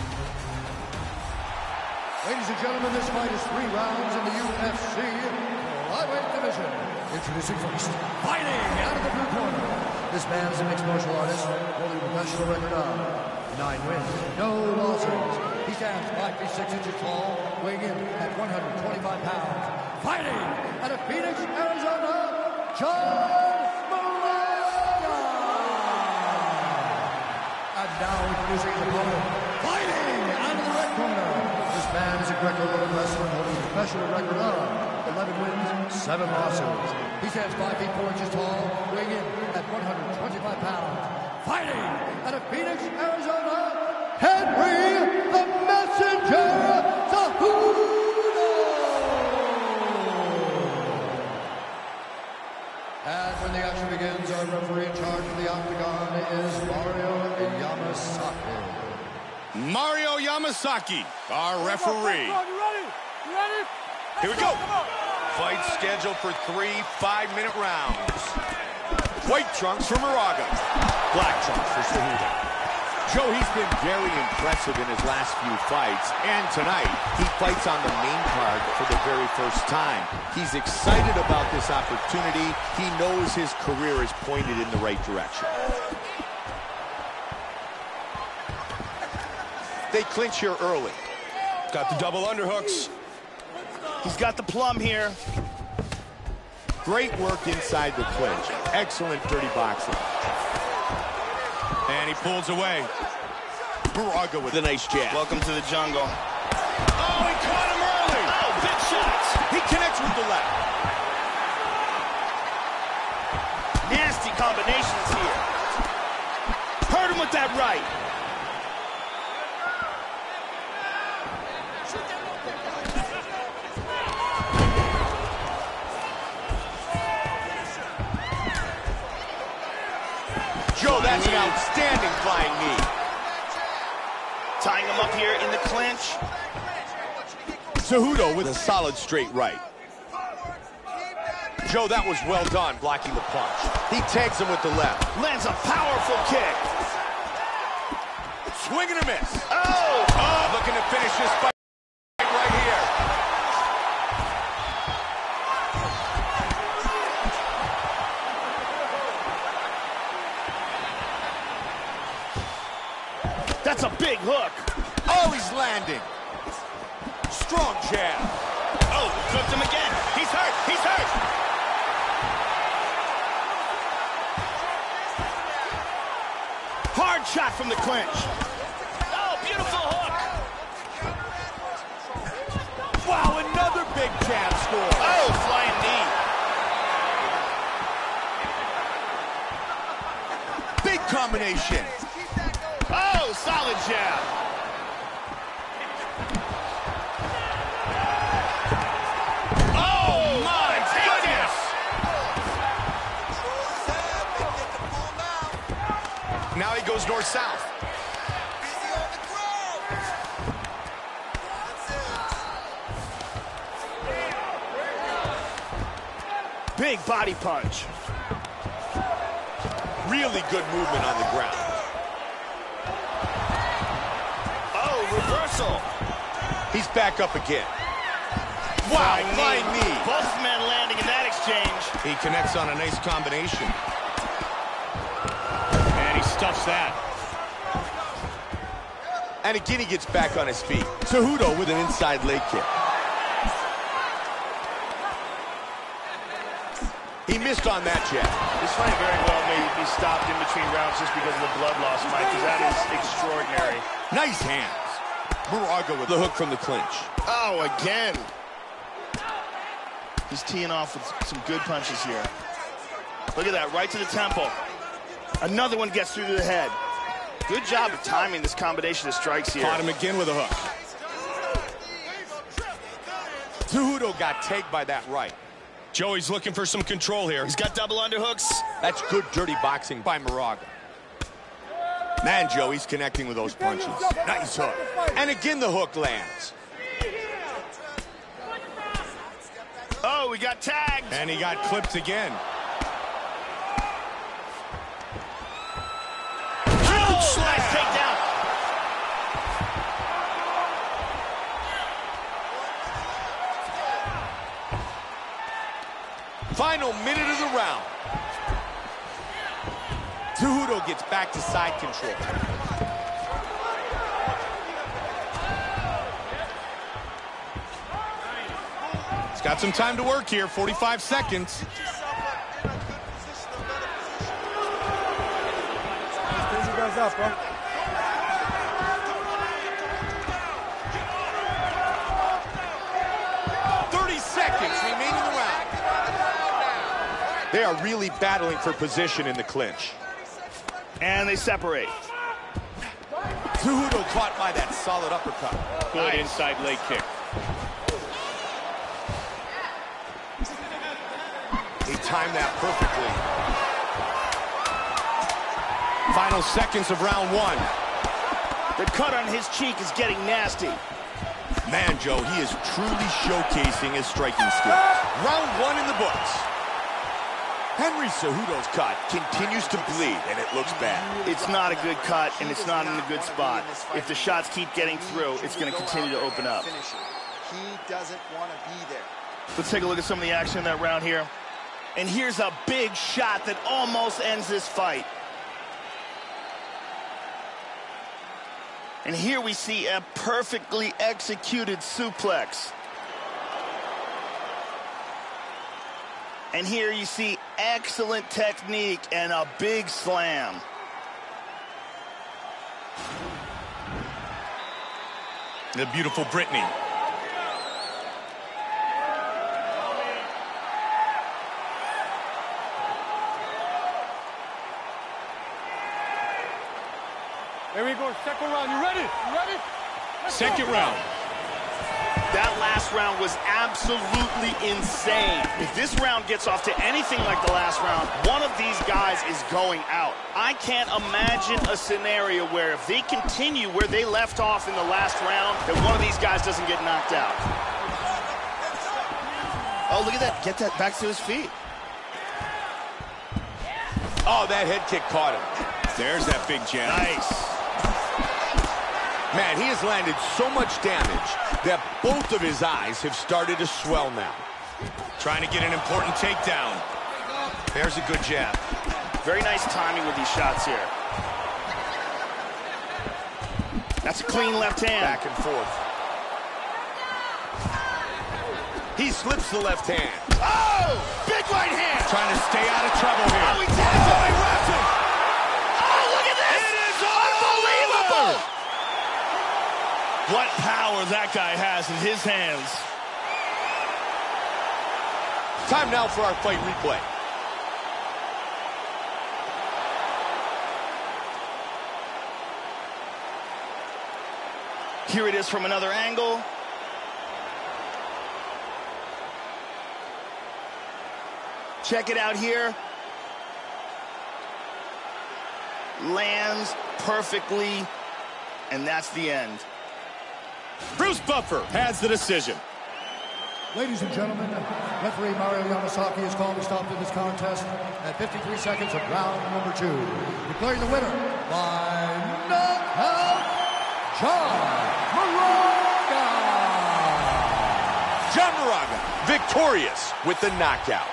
Ladies and gentlemen, this fight is three rounds in the U F C flyweight division. Introducing first, fighting out of the blue corner. This man is a mixed martial artist, holding a professional record of nine wins, no losses. He stands five feet six inches tall, weighing in at one hundred twenty-five pounds. Fighting out of Phoenix, Arizona, John Moraga. And now introducing his opponent, fighting out of the red corner. This man is a Greco-Roman wrestler holding a professional record of eleven wins, seven losses. He stands five feet four inches tall, weighing in at one hundred twenty-five pounds. Fighting out of Phoenix, Arizona, Henry the Messenger Cejudo. And when the action begins, our referee in charge of the octagon is Mario Yamasaki. Mario Yamasaki, our referee. You ready? You ready? Here we go. Fight scheduled for three five-minute rounds. White trunks for Moraga. Black trunks for Cejudo. Joe, he's been very impressive in his last few fights, and tonight he fights on the main card for the very first time. He's excited about this opportunity. He knows his career is pointed in the right direction. They clinch here early. Got the double underhooks. He's got the plum here. Great work inside the clinch. Excellent dirty boxing. And he pulls away. Moraga with a nice jab. Welcome to the jungle. Oh, he caught him early. Oh, big shots. He connects with the left. Nasty combinations here. Hurt him with that right. Joe, that's an outstanding flying knee. Tying him up here in the clinch. Cejudo with a solid straight right. Joe, that was well done blocking the punch. He tags him with the left. Lands a powerful kick. Swing and a miss. Oh! Oh, looking to finish this fight right here. That's a big hook. Oh, he's landing. Strong jab. Oh, cooked him again. He's hurt. He's hurt. Hard shot from the clinch. Oh, beautiful hook. Wow, another big jab score. Oh, flying knee. Big combination. Oh, solid jab. Oh, my goodness. Now he goes north-south. Big body punch. Really good movement on the ground. Oh, reversal. He's back up again. Wow, flying knee. Both men landing in that exchange. He connects on a nice combination. And he stuffs that. And again, he gets back on his feet. Cejudo with an inside leg kick. He missed on that jab. This fight very well may be stopped in between rounds just because of the blood loss, Mike, because that is extraordinary. Nice hands. Moraga with the hook from the clinch. Oh, again. He's teeing off with some good punches here. Look at that, right to the temple. Another one gets through to the head. Good job of timing this combination of strikes here. Caught him again with a hook. Cejudo got tagged by that right. Joey's looking for some control here. He's got double underhooks. That's good, dirty boxing by Moraga. Man, Joey's connecting with those punches. Nice hook. And again, the hook lands. Oh, we got tagged. And he got clipped again. Huge slice takedown. Final minute of the round. Cejudo gets back to side control. He's got some time to work here, forty-five seconds. Crazy guys up, bro. thirty seconds remaining in the round. They are really battling for position in the clinch. And they separate. Cejudo caught by that solid uppercut. Good inside leg kick. He timed that perfectly. Final seconds of round one. The cut on his cheek is getting nasty. Man, Joe, he is truly showcasing his striking skills. Round one in the books. Henry Cejudo's cut continues to bleed, and it looks bad. It's not a good cut, and it's not in a good spot. If the shots keep getting through, it's going to continue to open up. He doesn't want to be there. Let's take a look at some of the action in that round here. And here's a big shot that almost ends this fight. And here we see a perfectly executed suplex. And here you see excellent technique and a big slam. The beautiful Brittany. Here we go, second round. You ready? You ready? Let's Second go. round. That last round was absolutely insane. If this round gets off to anything like the last round, one of these guys is going out. I can't imagine a scenario where if they continue where they left off in the last round, that one of these guys doesn't get knocked out. Oh, look at that. Get that back to his feet. Oh, that head kick caught him. There's that big jab. Nice. Man, he has landed so much damage that both of his eyes have started to swell now. Trying to get an important takedown. There's a good jab. Very nice timing with these shots here. That's a clean left hand. Back and forth. He slips the left hand. Oh! Big right hand! Trying to stay out of trouble here. Oh, he tagged him. He wrapped him. Oh, look at this! It is unbelievable! What power that guy has in his hands. Time now for our fight replay. Here it is from another angle. Check it out here. Lands perfectly, and that's the end. Bruce Buffer has the decision. Ladies and gentlemen, referee Mario Yamasaki has called a stop to this contest at fifty-three seconds of round number two, declaring the winner by knockout, John Moraga. John Moraga, victorious with the knockout.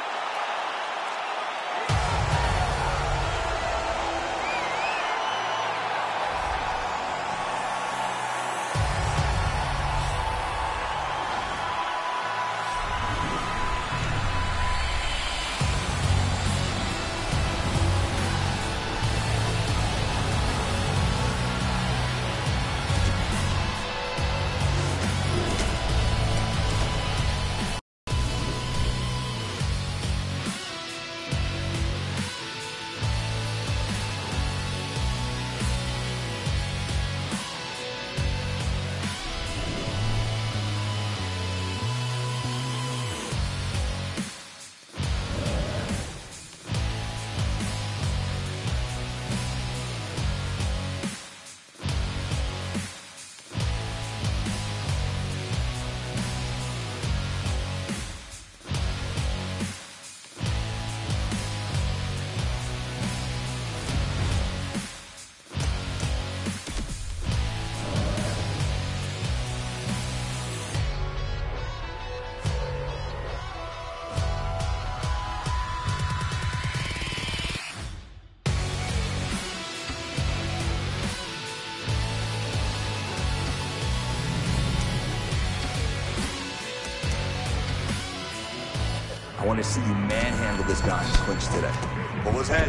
I want to see you manhandle this guy in the clinch today. Pull his head.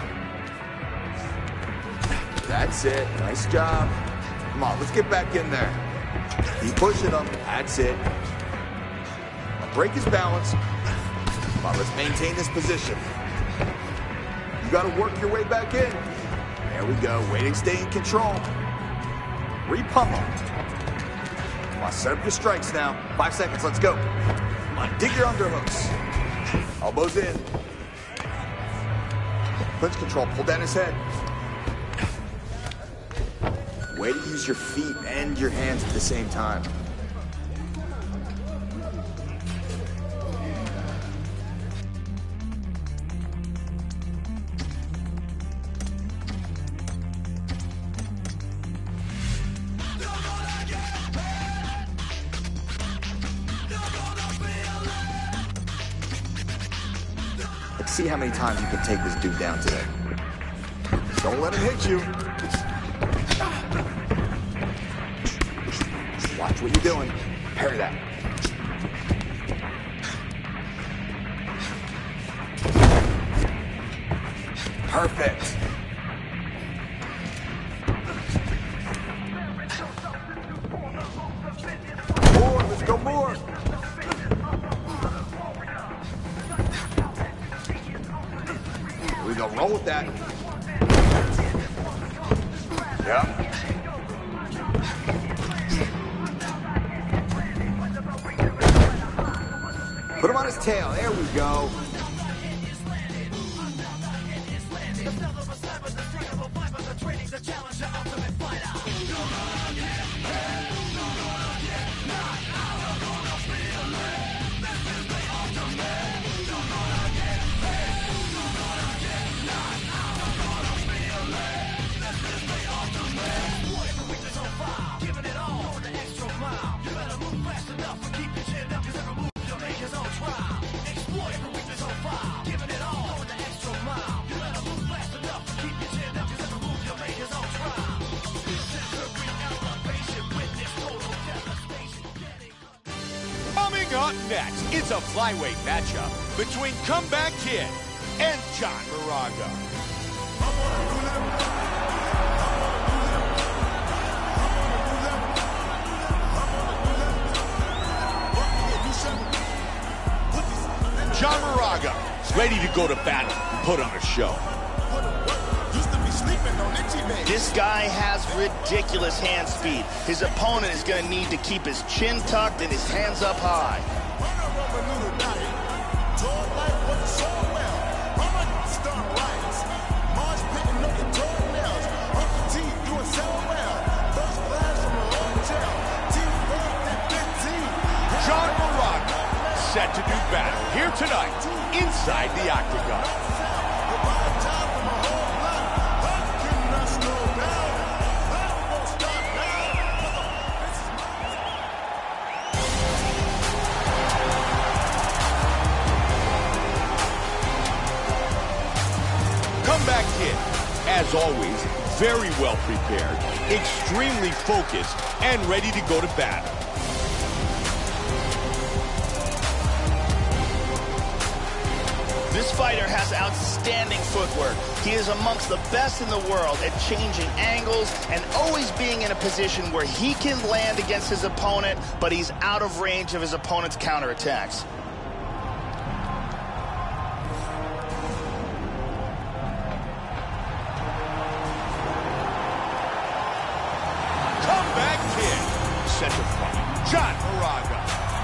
That's it. Nice job. Come on, let's get back in there. Keep pushing him. That's it. Now break his balance. Come on, let's maintain this position. You got to work your way back in. There we go. Waiting, stay in control. Re-pummel. Come on, set up your strikes now. Five seconds, let's go. Come on, dig your underhooks. Elbows in. Clinch control, pull down his head. Way to use your feet and your hands at the same time. Let's see how many times you can take this dude down today. Don't let him hit you. Watch what you're doing. Parry that. Perfect. More, let's go more. Here we go, roll with that. Yep, on his tail. There we go. Coming up next, it's a flyweight matchup between Comeback Kid and John Moraga. John Moraga is ready to go to battle and put on a show. This guy has ridiculous hand speed. His opponent is going to need to keep his chin tucked and his hands up high. John Moraga set to do battle here tonight inside the octagon. Comeback Kid, as always, very well prepared, extremely focused, and ready to go to battle. This fighter has outstanding footwork. He is amongst the best in the world at changing angles and always being in a position where he can land against his opponent, but he's out of range of his opponent's counterattacks. Comeback Kid, set to fight John Moraga.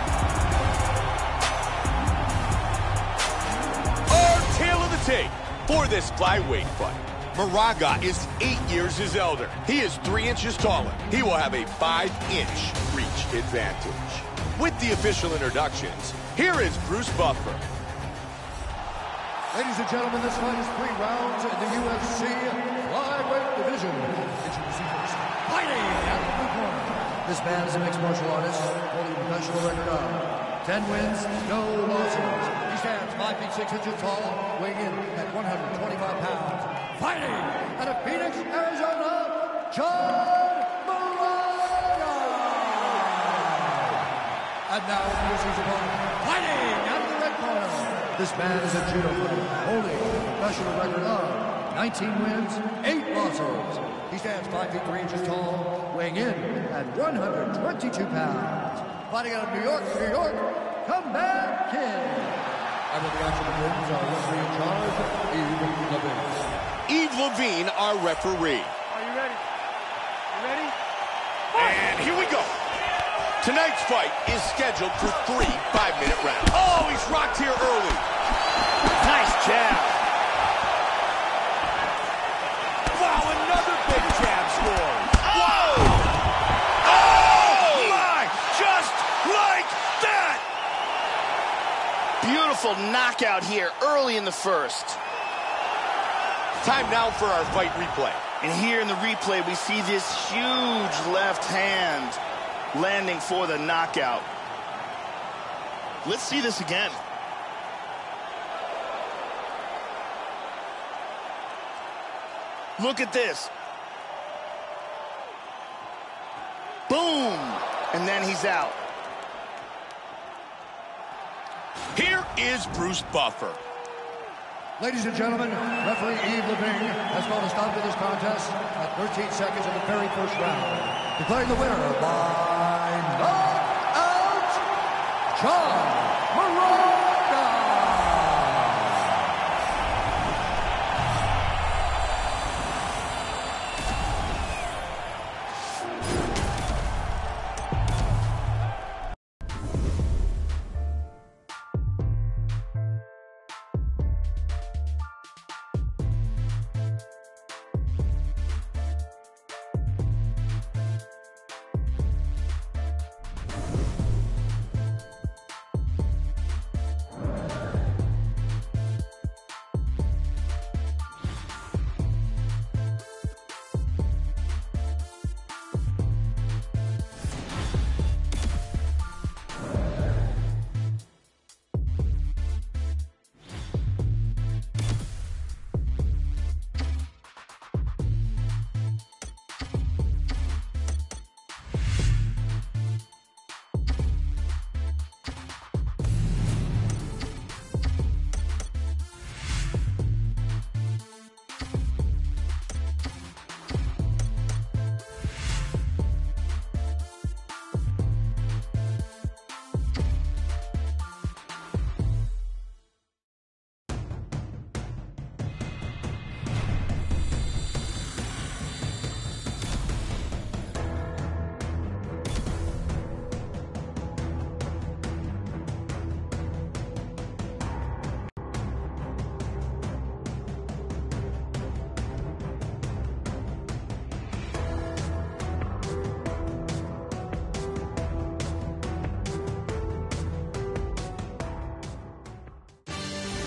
Our tale of the tape for this flyweight fight. Moraga is eight years his elder. He is three inches taller. He will have a five-inch reach advantage. With the official introductions, here is Bruce Buffer. Ladies and gentlemen, this fight is three rounds in the U F C flyweight division. Introducing first, fighting out of the blue corner. This man is a mixed martial artist, holding a professional record of ten wins, no losses. He stands five feet six inches tall, weighing in at one hundred twenty-five pounds. Fighting out of Phoenix, Arizona, John Moraga. And now introducing his opponent, fighting out of the red corner. This man is a judo fighter, holding a professional record of nineteen wins, eight losses. He stands five feet three inches tall, weighing in at one hundred twenty-two pounds. Fighting out of New York, New York, Comeback Kid. And with the action begins, our referee in charge, Yves Levine. Yves Levine, our referee. Are you ready? You ready? And here we go. Tonight's fight is scheduled for three five-minute rounds. Oh, he's rocked here early. Nice jab. Wow, another big jab score. Oh! Oh, my! Just like that! Beautiful knockout here early in the first. Time now for our fight replay. And here in the replay, we see this huge left hand landing for the knockout. Let's see this again. Look at this. Boom! And then he's out. Here is Bruce Buffer. Ladies and gentlemen, referee Yves Levine has called a stop to this contest at thirteen seconds of the very first round, declaring the winner by knockout, John Moraga.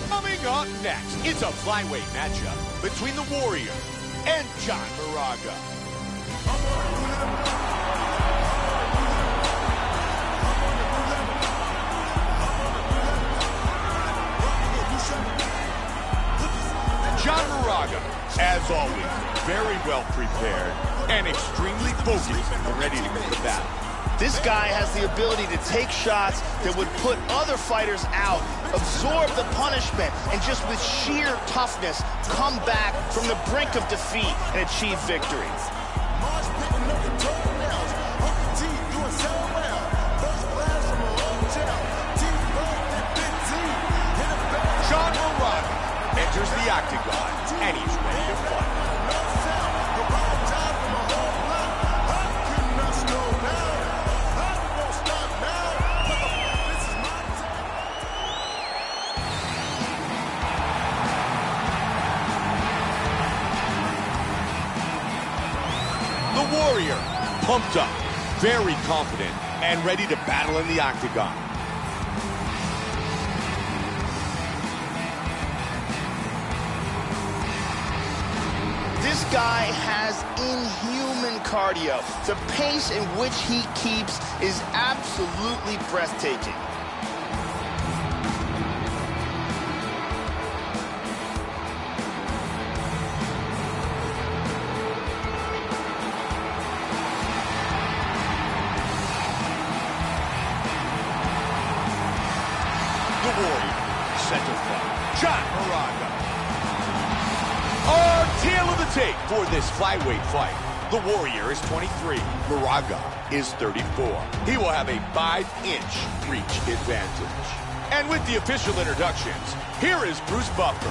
Coming up next, it's a flyweight matchup between the Warrior and John Moraga. John Moraga, as always, very well prepared and extremely focused and ready to go to battle. This guy has the ability to take shots that would put other fighters out, absorb the punishment, and just with sheer toughness, come back from the brink of defeat and achieve victory. John Moraga enters the octagon, and he's ready to fight. The Warrior, pumped up, very confident, and ready to battle in the octagon. This guy has inhuman cardio. The pace in which he keeps is absolutely breathtaking. The Warrior, center front, John Moraga. Our tail of the tape for this flyweight fight. The Warrior is twenty-three. Moraga is thirty-four. He will have a five-inch reach advantage. And with the official introductions, here is Bruce Buffer.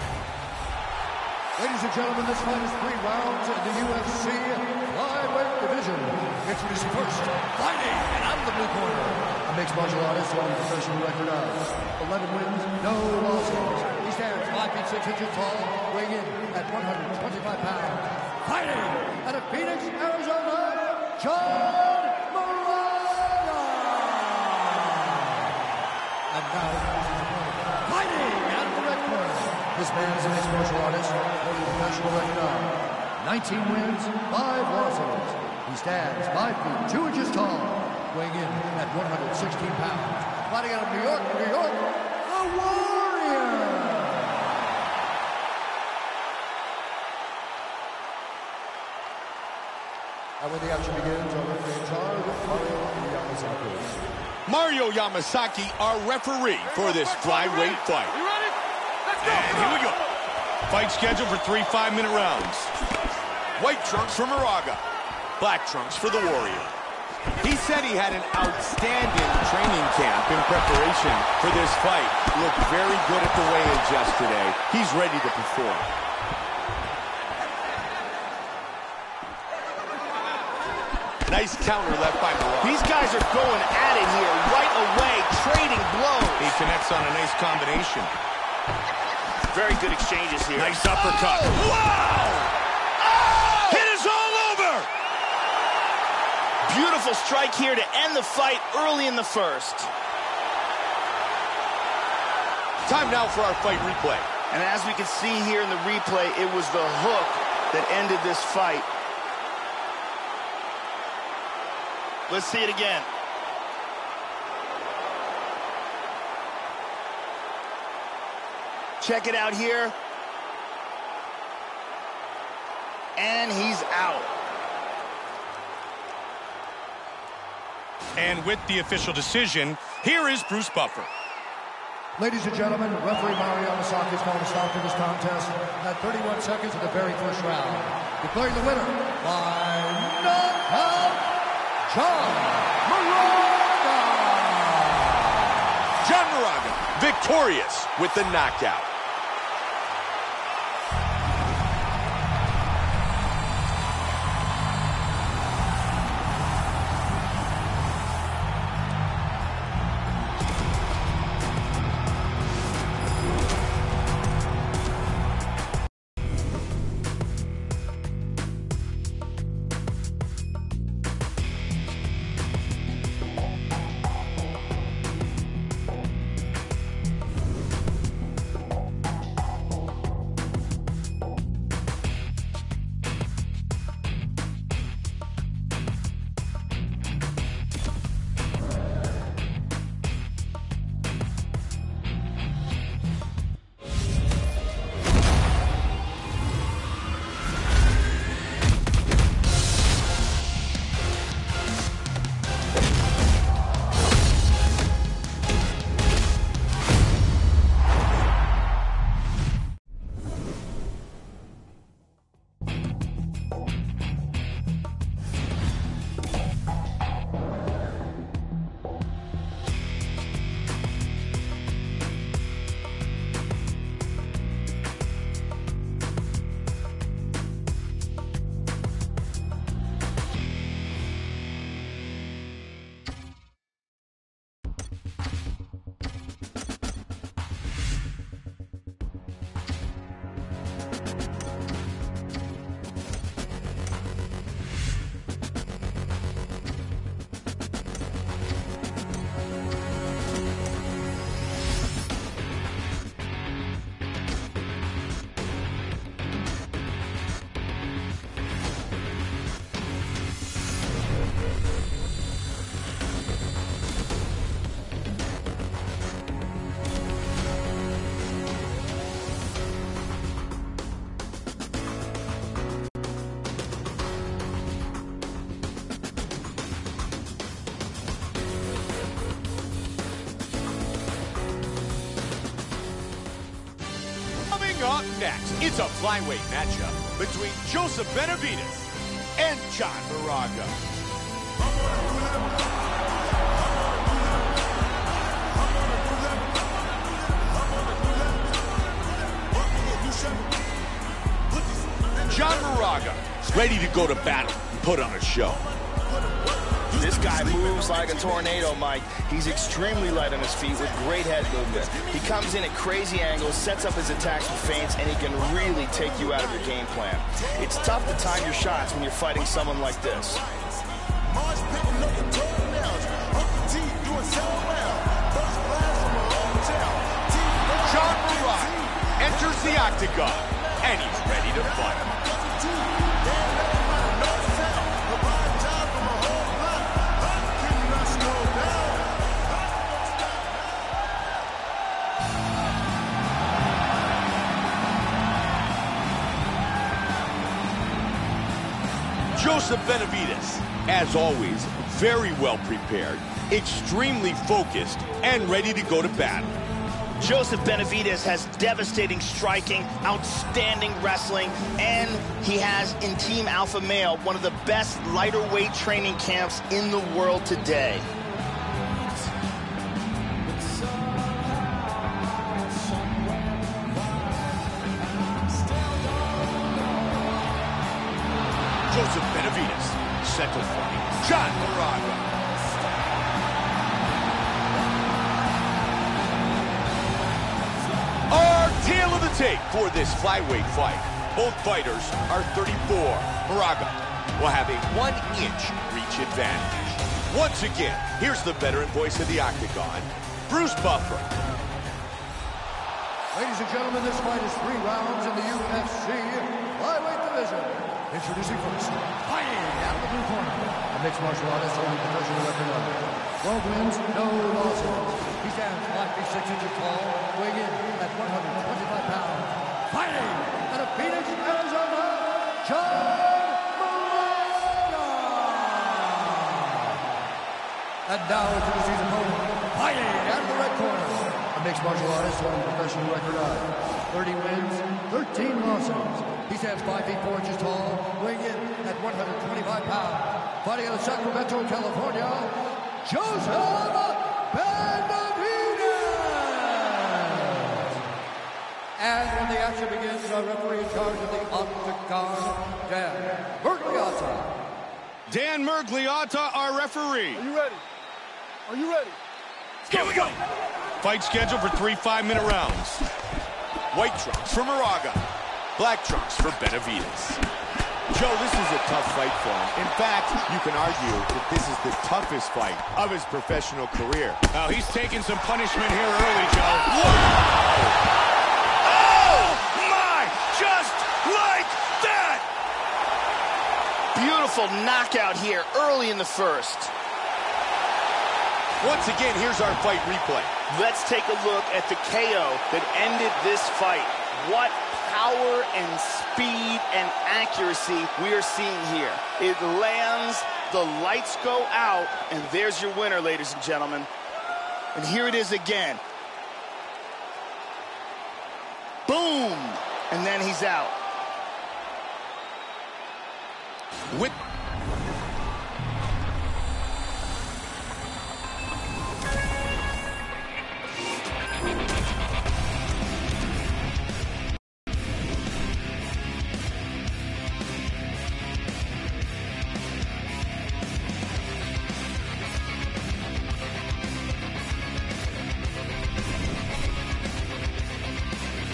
Ladies and gentlemen, this fight is three rounds in the U F C flyweight division. Introducing first, fighting out of the blue corner. A mixed martial artist holding a professional record of eleven wins, no losses. He stands five feet six inches tall, weighing in at one hundred twenty-five pounds. Fighting out of Phoenix, Arizona, John Moraga. And now, fighting out of the red corner. This man is a mixed martial artist holding a professional record of nineteen wins, five losses. He stands five feet two inches tall, weighing in at one hundred sixteen pounds. Fighting out of New York, New York, the Warrior. And when the action begins, our referee in charge, Mario Yamasaki. Mario Yamasaki, our referee for this flyweight fight. You ready? Let's go. And here we go. Fight scheduled for three five-minute rounds. White trunks for Moraga. Black trunks for the Warrior. He said he had an outstanding training camp in preparation for this fight. Looked very good at the weigh-in just today. He's ready to perform. Nice counter left by Moraga. These guys are going at it here right away, trading blows. He connects on a nice combination. Very good exchanges here. Nice uppercut. Oh! Wow! Oh! It is all over! Beautiful strike here to end the fight early in the first. Time now for our fight replay. And as we can see here in the replay, it was the hook that ended this fight. Let's see it again. Check it out here. And he's out. And with the official decision, here is Bruce Buffer. Ladies and gentlemen, referee Mario Yamasaki is calling a stop to this contest at thirty-one seconds of the very first round. Declaring the winner by knockout, John Moraga. John Moraga, victorious with the knockout. Coming up next, it's a flyweight matchup between Joseph Benavidez and John Moraga. John Moraga, ready to go to battle and put on a show. This guy moves like a tornado, Mike. He's extremely light on his feet with great head movement. He comes in at crazy angles, sets up his attacks with feints, and he can really take you out of your game plan. It's tough to time your shots when you're fighting someone like this. John Moraga enters the octagon, and he's ready to fight. Joseph Benavidez, as always, very well prepared, extremely focused, and ready to go to battle. Joseph Benavidez has devastating striking, outstanding wrestling, and he has in Team Alpha Male one of the best lighter weight training camps in the world today. Joseph Benavidez, set to fight John Moraga. Our tail of the tape for this flyweight fight. Both fighters are thirty-four. Moraga will have a one-inch reach advantage. Once again, here's the veteran voice of the octagon, Bruce Buffer. Ladies and gentlemen, this fight is three rounds in the U F C flyweight division. Introducing first, fighting out of the blue corner, a mixed martial artist holding professional record of twelve wins, no losses. He stands five feet six inches tall, weighing in at one hundred twenty-five pounds. Fighting out of Phoenix, Arizona, John Moraga. And now introducing his opponent, fighting out of the red corner, a mixed martial artist holding professional record of thirty wins, thirteen losses. He stands five feet four inches tall, weighing in at one hundred twenty-five pounds. Fighting out of Sacramento, California, Joseph Benavidez. And when the action begins, our referee in charge of the octagon, Dan Mergliotta. Dan Mergliotta, our referee. Are you ready? Are you ready? Here we go. Fight scheduled for three five-minute rounds. White trunks for Moraga, black trunks for Benavidez. Joe, this is a tough fight for him. In fact, you can argue that this is the toughest fight of his professional career. Now, he's taking some punishment here early, Joe. Whoa! Oh, my! Just like that! Beautiful knockout here early in the first. Once again, here's our fight replay. Let's take a look at the K O that ended this fight. What power and speed and accuracy we are seeing here. It lands, the lights go out, and there's your winner, ladies and gentlemen. And here it is again. Boom! And then he's out. With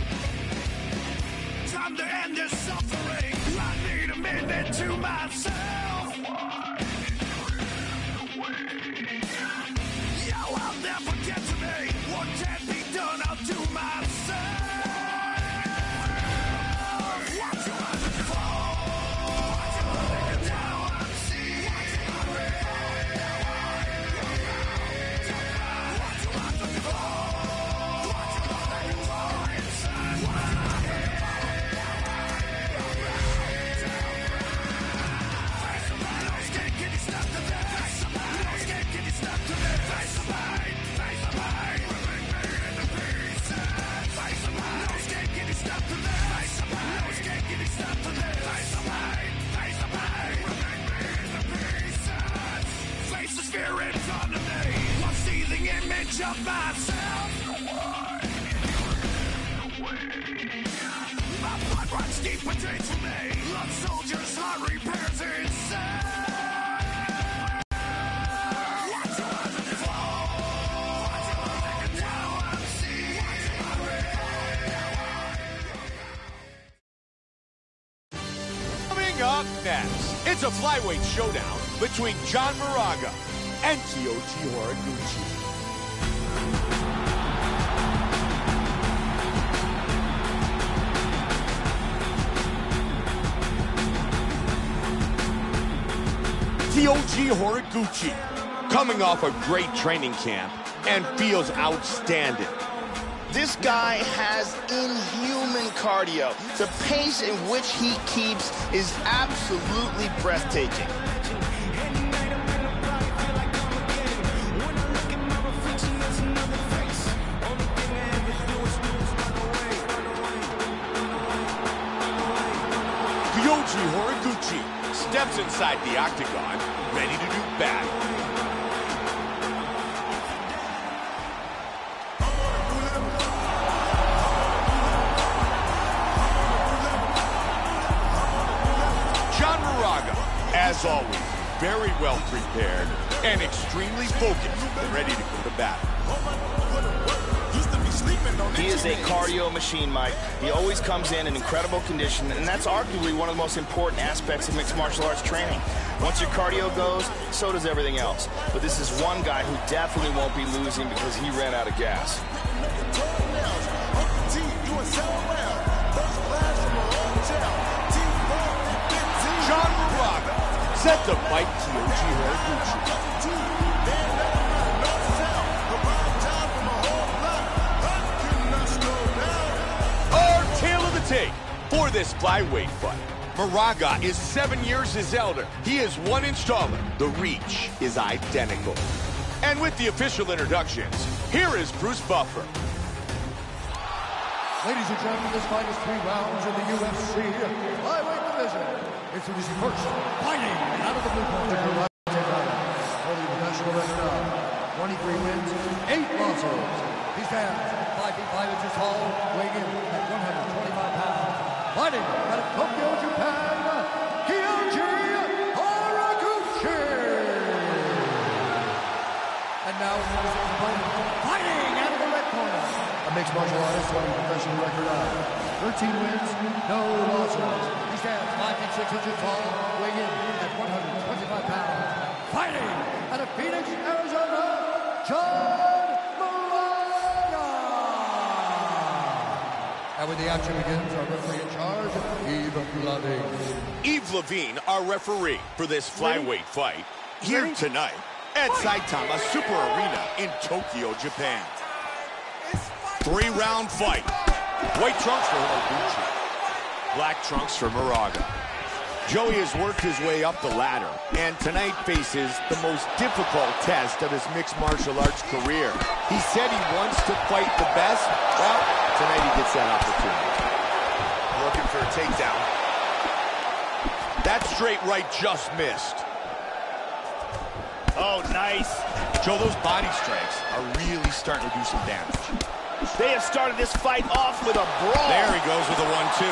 Time to end this suffering. I need a minute to myself. of myself. My blood runs deep beneath me. Love soldiers, heart repairs itself. Up next, it's a flyweight showdown between John Moraga and Kyoji Horiguchi. Kyoji Horiguchi, coming off a great training camp and feels outstanding. This guy has inhuman cardio. The pace in which he keeps is absolutely breathtaking. Kyoji Horiguchi steps inside the octagon, ready to do battle. As always, very well prepared and extremely focused and ready to go to battle. He is a cardio machine, Mike. He always comes in in incredible condition, and that's arguably one of the most important aspects of mixed martial arts training. Once your cardio goes, so does everything else. But this is one guy who definitely won't be losing because he ran out of gas. John Moraga set to fight Kyoji Horiguchi. Our tale of the tape for this flyweight fight. Moraga is seven years his elder. He is one inch taller. The reach is identical. And with the official introductions, here is Bruce Buffer. Ladies and gentlemen, this fight is three rounds in the U F C flyweight division. Introducing first, fighting out of the blue corner, holding the national record of twenty-three wins, eight losses. He stands five feet five inches tall, weighing in at one hundred twenty-five pounds. Fighting out of Tokyo, Japan, Kyoji Horiguchi. And now, fighting out of the red corner, a mixed martial artist holding a professional record of thirteen wins, no losses. He stands five feet six inches tall, weighing in at one hundred twenty-five pounds. Fighting out of Phoenix, Arizona, John Moraga. And when the action begins, our referee in charge, Yves Levine. Yves Levine, our referee for this flyweight fight, here tonight at Saitama Super Arena in Tokyo, Japan. Three-round fight. White trunks for Horiguchi. Black trunks for Moraga. Joey has worked his way up the ladder, and tonight faces the most difficult test of his mixed martial arts career. He said he wants to fight the best. Well, tonight he gets that opportunity. Looking for a takedown. That straight right just missed. Oh, nice. Joe, those body strikes are really starting to do some damage. They have started this fight off with a brawl. There he goes with a one two.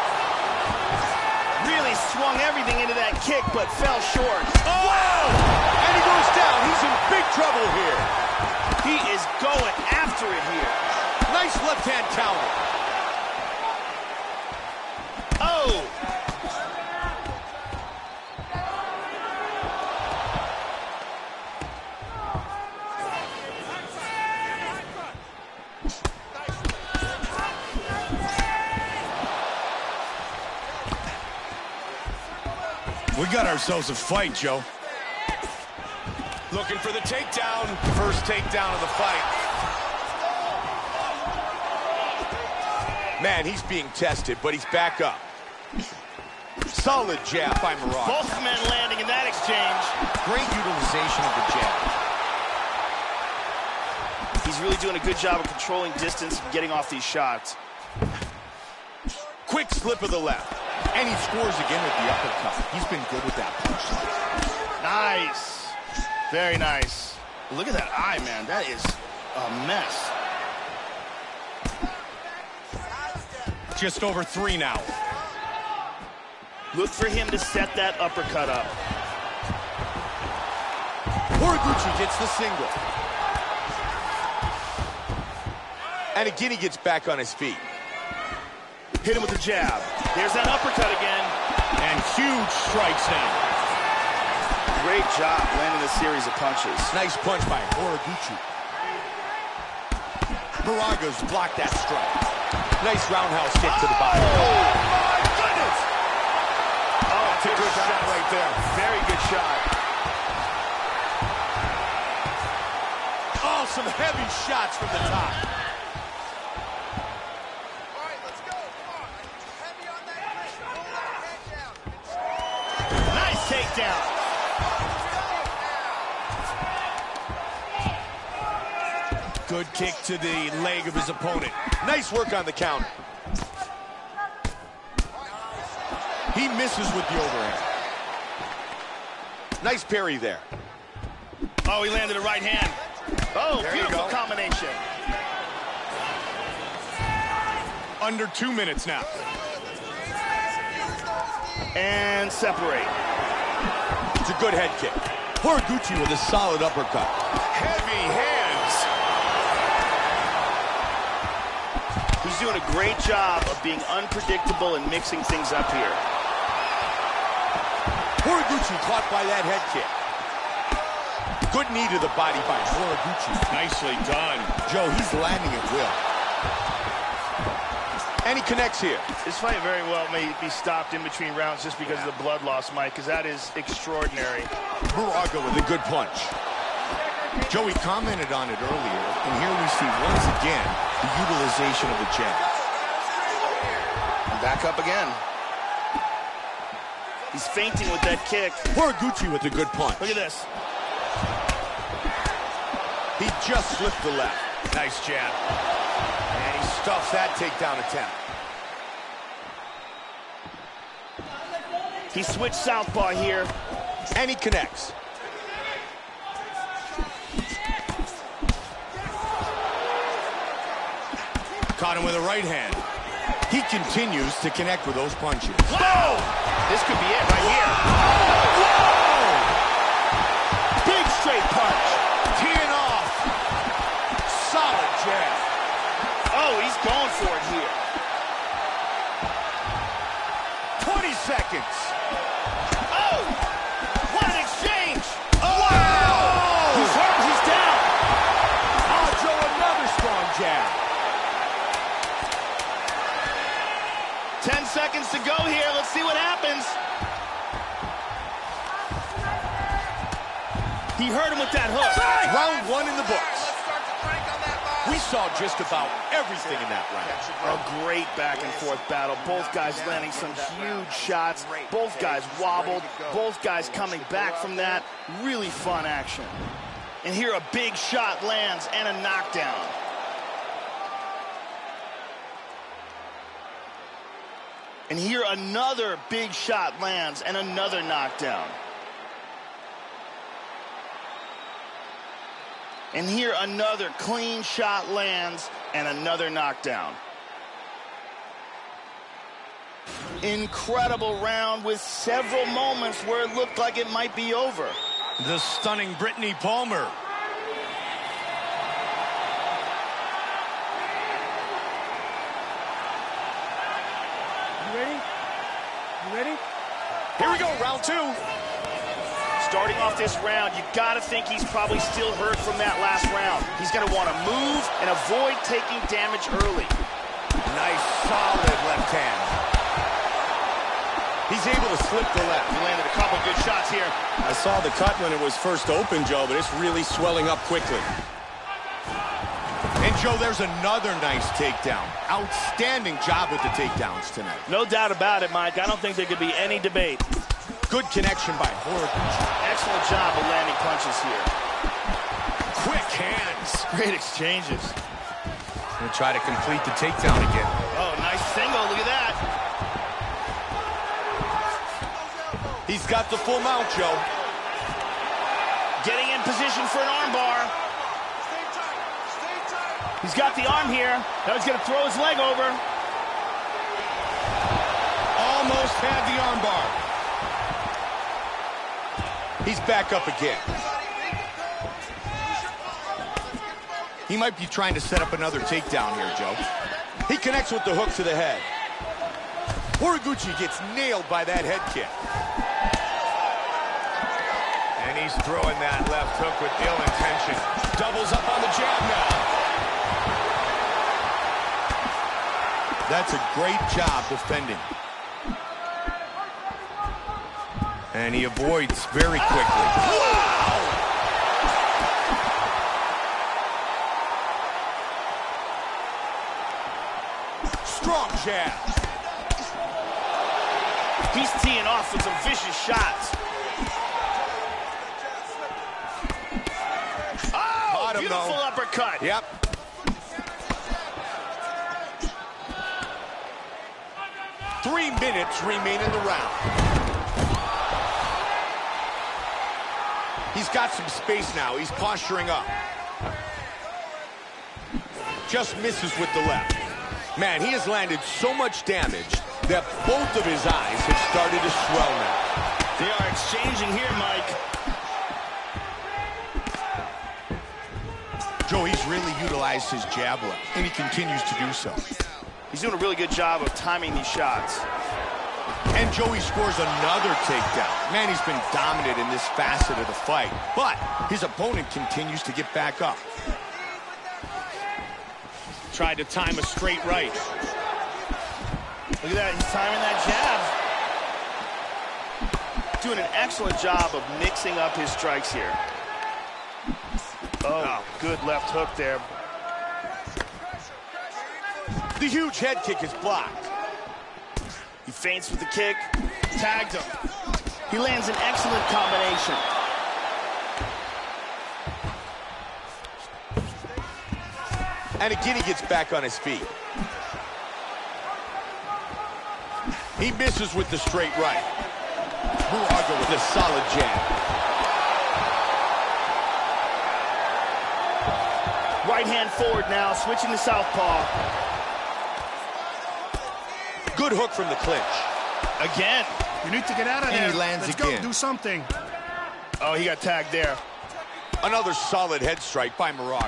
Really swung everything into that kick, but fell short. Oh! Wow! And he goes down. He's in big trouble here. He is going after it here. Nice left-hand counter. Oh! We got ourselves a fight, Joe. Looking for the takedown. First takedown of the fight. Man, he's being tested, but he's back up. Solid jab by Moraga. Both men landing in that exchange. Great utilization of the jab. He's really doing a good job of controlling distance and getting off these shots. Quick slip of the left. And he scores again with the uppercut. He's been good with that punch. Nice. Very nice. Look at that eye, man. That is a mess. Just over three now. Look for him to set that uppercut up. Moraga gets the single. And again, he gets back on his feet. Hit him with the jab. There's that uppercut again. And huge strikes now. Great job landing a series of punches. Nice punch by Moraga. Moraga's blocked that strike. Nice roundhouse kick to the body. Oh, my goodness! Oh, That's a good shot right there. Very good shot. Oh, some heavy shots from the top. All right, let's go. Come on. I need you heavy on that wrist. Hold that head down. Nice takedown. Good kick to the leg of his opponent. Nice work on the counter. He misses with the overhand. Nice parry there. Oh, he landed a right hand. Oh, There you beautiful go. combination. Under two minutes now. And separate. It's a good head kick. Moraga with a solid uppercut. Heavy hands. He's doing a great job of being unpredictable and mixing things up here. Moraga caught by that head kick. Good knee to the body by Moraga. Nicely done. Joe, he's landing at will. And he connects here. This fight very well may be stopped in between rounds just because of the blood loss, Mike, because that is extraordinary. Moraga with a good punch. Joey commented on it earlier, and here we see once again the utilization of the jab. And back up again. He's feinting with that kick. Moraga with a good punch. Look at this. He just slipped the left. Nice jab. And he stuffs that takedown attempt. He switched southpaw here. And he connects. Caught him with a right hand. He continues to connect with those punches. Whoa! This could be it right here. Whoa! Big straight punch. Teeing off. Solid jab. Oh, he's going for it here. twenty seconds. Oh! What an exchange! Oh! Wow! He's hurt, he's down. Oh, Joe, another strong jab. Ten seconds to go here. Let's see what happens. He hurt him with that hook. Round one in the books. We saw just about everything in that round. A great back and forth battle. Both guys landing some huge shots. Both guys wobbled. Both guys coming back from that. Really fun action. And here a big shot lands and a knockdown. And here another big shot lands and another knockdown. And here another clean shot lands and another knockdown. Incredible round with several moments where it looked like it might be over. The stunning Brittany Palmer. You ready? You ready? Here we go, round two. Starting off this round, you gotta think he's probably still hurt from that last round. He's gonna want to move and avoid taking damage early. Nice, solid left hand. He's able to slip the left. He landed a couple good shots here. I saw the cut when it was first open, Joe, but it's really swelling up quickly. And Joe, there's another nice takedown. Outstanding job with the takedowns tonight. No doubt about it, Mike. I don't think there could be any debate. Good connection by Moraga. Excellent job of landing punches here. Quick hands. Great exchanges. Gonna try to complete the takedown again. Oh, nice single. Look at that. He's got the full mount, Joe. Getting in position for an armbar. Stay tight. Stay He's got the arm here. Now he's going to throw his leg over. Almost had the armbar. He's back up again. He might be trying to set up another takedown here, Joe. He connects with the hook to the head. Moraga gets nailed by that head kick. And he's throwing that left hook with ill intention. Doubles up on the jab now. That's a great job defending. And he avoids very quickly. Wow! Strong jab. He's teeing off with some vicious shots. Oh, him, beautiful though. uppercut. Yep. Three minutes remain in the round. He's got some space now. He's posturing up. Just misses with the left. Man, he has landed so much damage that both of his eyes have started to swell now. They are exchanging here, Mike. Joe, he's really utilized his jab well, and he continues to do so. He's doing a really good job of timing these shots. And Joey scores another takedown. Man, he's been dominant in this facet of the fight, but his opponent continues to get back up. Tried to time a straight right. Look at that, he's timing that jab. Doing an excellent job of mixing up his strikes here. Oh, good left hook there. The huge head kick is blocked. He feints with the kick, tagged him. He lands an excellent combination. And again, he gets back on his feet. He misses with the straight right. Moraga with a solid jab. Right hand forward now, switching to southpaw. Good hook from the clinch. Again. You need to get out of And there. he lands Let's again. go, do something. Oh, he got tagged there. Another solid head strike by Moraga.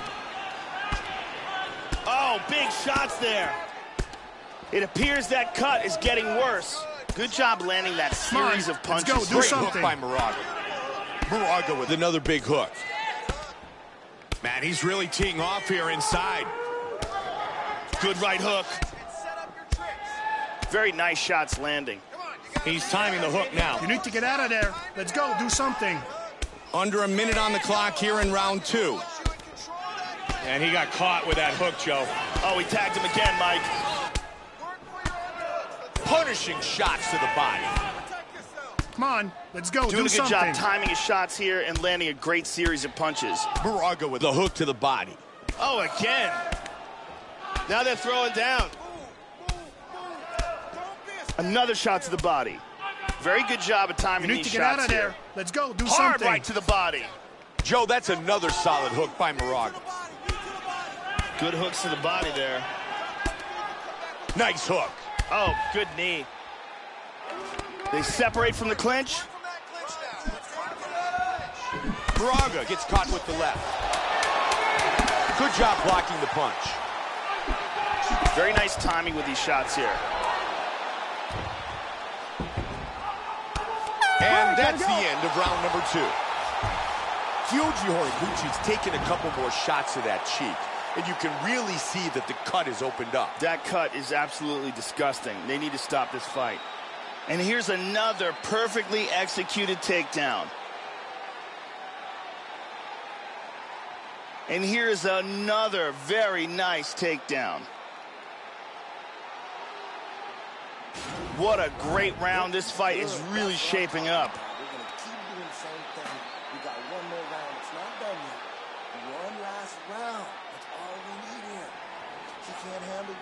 Oh, big shots there. It appears that cut is getting worse. Good job landing that series of punches. Let's go, do Great something. hook by Moraga. Moraga with another big hook. Man, he's really teeing off here inside. Good right hook. Very nice shots landing. He's timing the hook now. You need to get out of there. Let's go, do something. Under a minute on the clock here in round two. And he got caught with that hook, Joe. Oh, he tagged him again, Mike. Punishing shots to the body. Come on, let's go, Doing do a good something. job timing his shots here and landing a great series of punches. Moraga with a hook to the body. Oh, again. Now they're throwing down. Another shot to the body. Very good job of timing You need these to get out shots of there. here. Let's go, do Hard something. right to the body. Joe, that's another solid hook by Moraga. Good hooks to the body there. Nice hook. Oh, good knee. They separate from the clinch. Moraga gets caught with the left. Good job blocking the punch. Very nice timing with these shots here. And that's the end of round number two. Kyoji Horiguchi's taken a couple more shots to that cheek, and you can really see that the cut is opened up. That cut is absolutely disgusting. They need to stop this fight. And here's another perfectly executed takedown. And here's another very nice takedown. What a great round. This fight is really shaping up. We're going to keep doing the same thing. We got one more round. It's not done yet. One last round. That's all we need here. She can't handle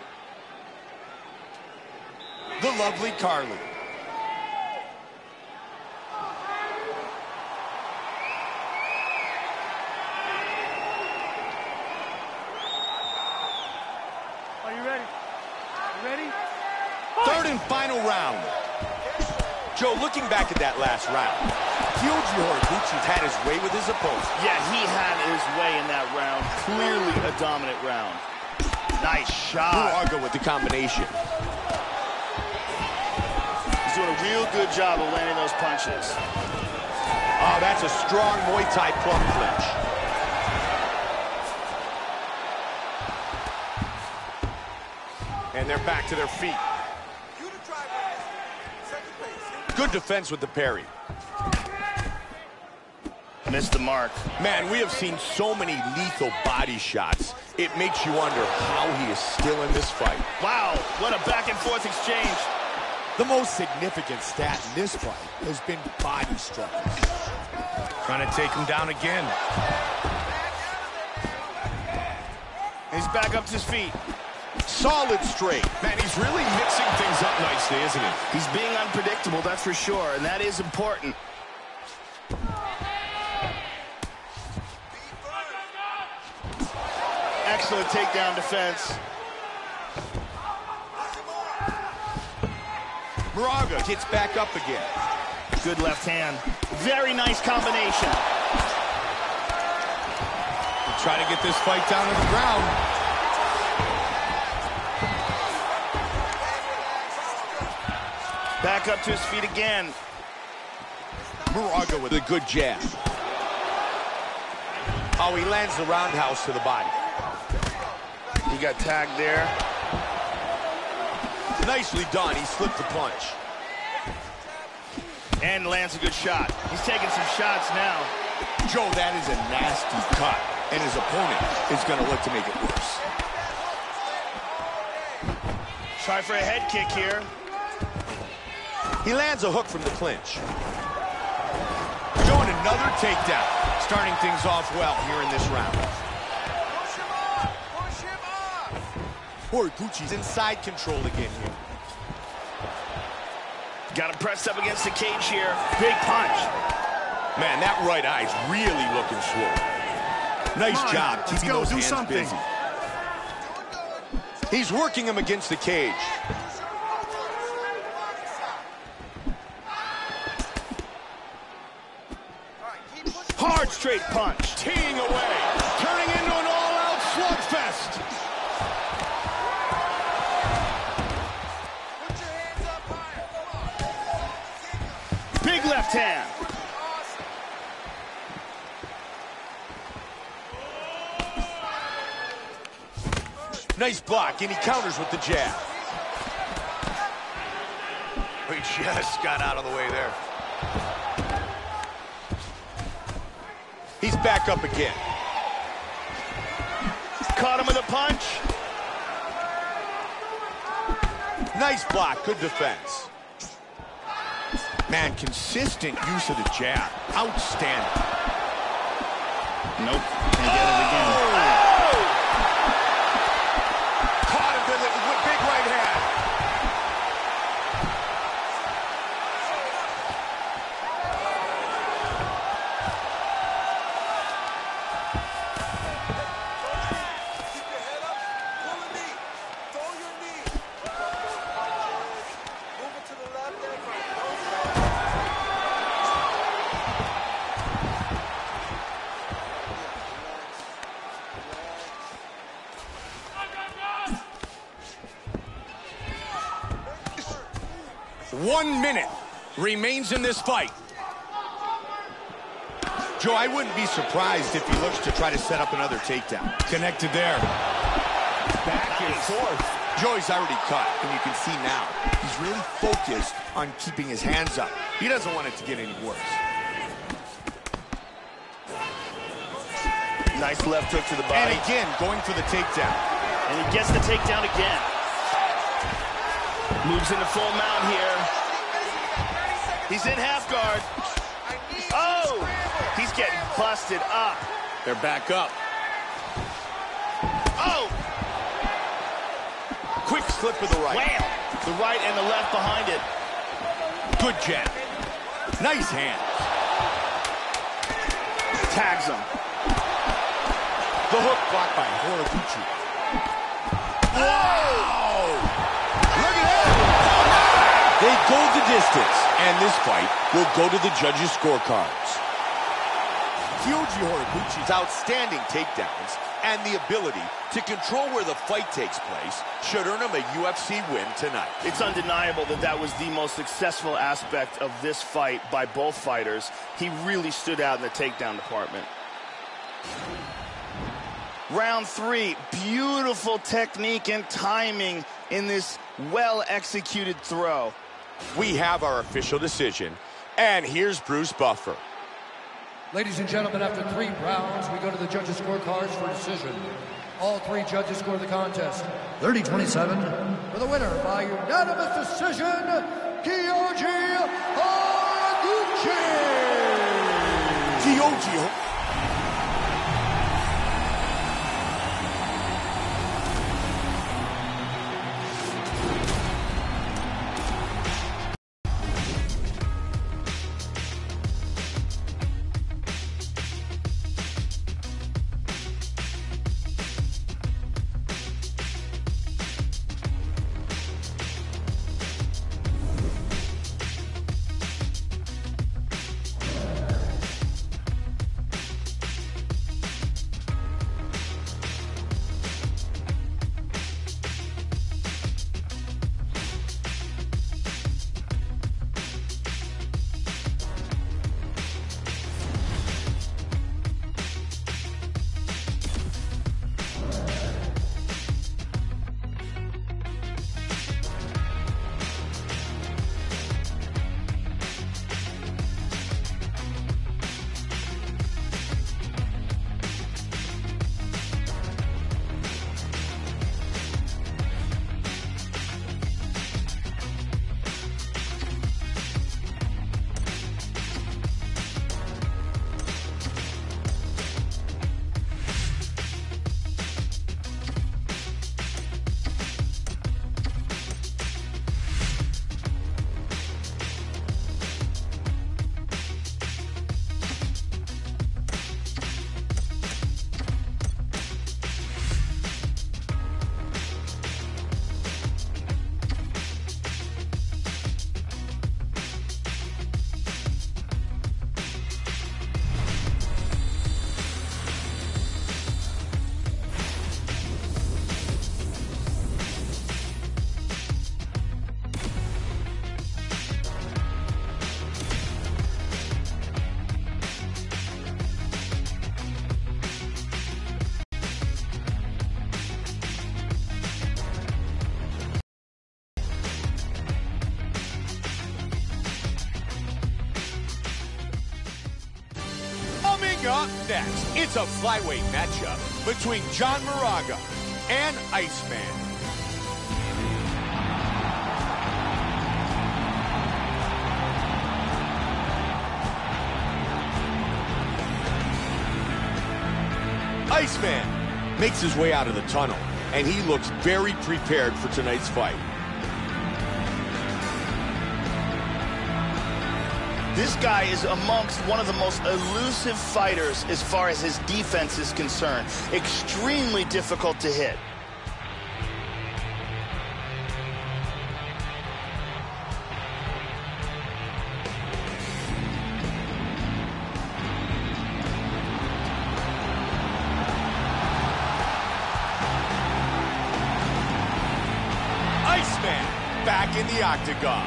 it. The lovely Carly. final round. Joe, looking back at that last round, Kyoji Horiguchi's had his way with his opponent. Yeah, he had his way in that round. Clearly a dominant round. Nice shot. Moraga with the combination. He's doing a real good job of landing those punches. Oh, that's a strong Muay Thai plum clinch. And they're back to their feet. Good defense with the parry. Missed the mark. Man, we have seen so many lethal body shots. It makes you wonder how he is still in this fight. Wow, what a back and forth exchange. The most significant stat in this fight has been body structure. Trying to take him down again. He's back up to his feet. Solid straight. Man, he's really mixing things up nicely, isn't he? He's being unpredictable, that's for sure, and that is important. Excellent takedown defense. Moraga gets back up again. Good left hand. Very nice combination. Try to get this fight down to the ground. Back up to his feet again. Moraga with a good jab. Oh, he lands the roundhouse to the body. He got tagged there. Nicely done. He slipped the punch. And lands a good shot. He's taking some shots now. Joe, that is a nasty cut. And his opponent is going to look to make it worse. Try for a head kick here. He lands a hook from the clinch. Showing another takedown. Starting things off well here in this round. Push him up! Push him up! Horiguchi's inside control again here. Got him pressed up against the cage here. Big punch. Man, that right eye's really looking swole. Nice Come on, job let's keeping go, those do hands something. busy. He's working him against the cage. Hard straight punch. Teeing away. Turning into an all-out slugfest. Put your hands up higher. Come on. Big left hand. Nice block, and he counters with the jab. He just got out of the way there. He's back up again. Caught him with a punch. Nice block, good defense. Man, consistent use of the jab. Outstanding. Nope, can't get it again. Oh! Caught him with a big right hand. Keep your head up. Pull a knee. Throw your knee. Move it to the left and right. One minute remains in this fight. Joe, I wouldn't be surprised if he looks to try to set up another takedown. Connected there. Back and forth. Joey's already cut, and you can see now he's really focused on keeping his hands up. He doesn't want it to get any worse. Nice left hook to the body. And again, going for the takedown. And he gets the takedown again. Moves into full mount here. He's in half guard. Oh! He's getting busted up. They're back up. Oh! Quick slip with the right. Wham! The right and the left behind it. Good jab. Nice hand. Tags him. The hook blocked by Horiguchi. Whoa! Look at that! controlled the distance, and this fight will go to the judges' scorecards. Kyoji Horiguchi's outstanding takedowns and the ability to control where the fight takes place should earn him a U F C win tonight. It's undeniable that that was the most successful aspect of this fight by both fighters. He really stood out in the takedown department. Round three, beautiful technique and timing in this well-executed throw. We have our official decision, and here's Bruce Buffer. Ladies and gentlemen, after three rounds, we go to the judges' scorecards for decision. All three judges score the contest thirty twenty-seven for the winner by unanimous decision, Kyoji Horiguchi. Kyoji Up next, it's a flyweight matchup between John Moraga and Iceman. Iceman makes his way out of the tunnel, and he looks very prepared for tonight's fight. This guy is amongst one of the most elusive fighters as far as his defense is concerned. Extremely difficult to hit. Iceman back in the octagon.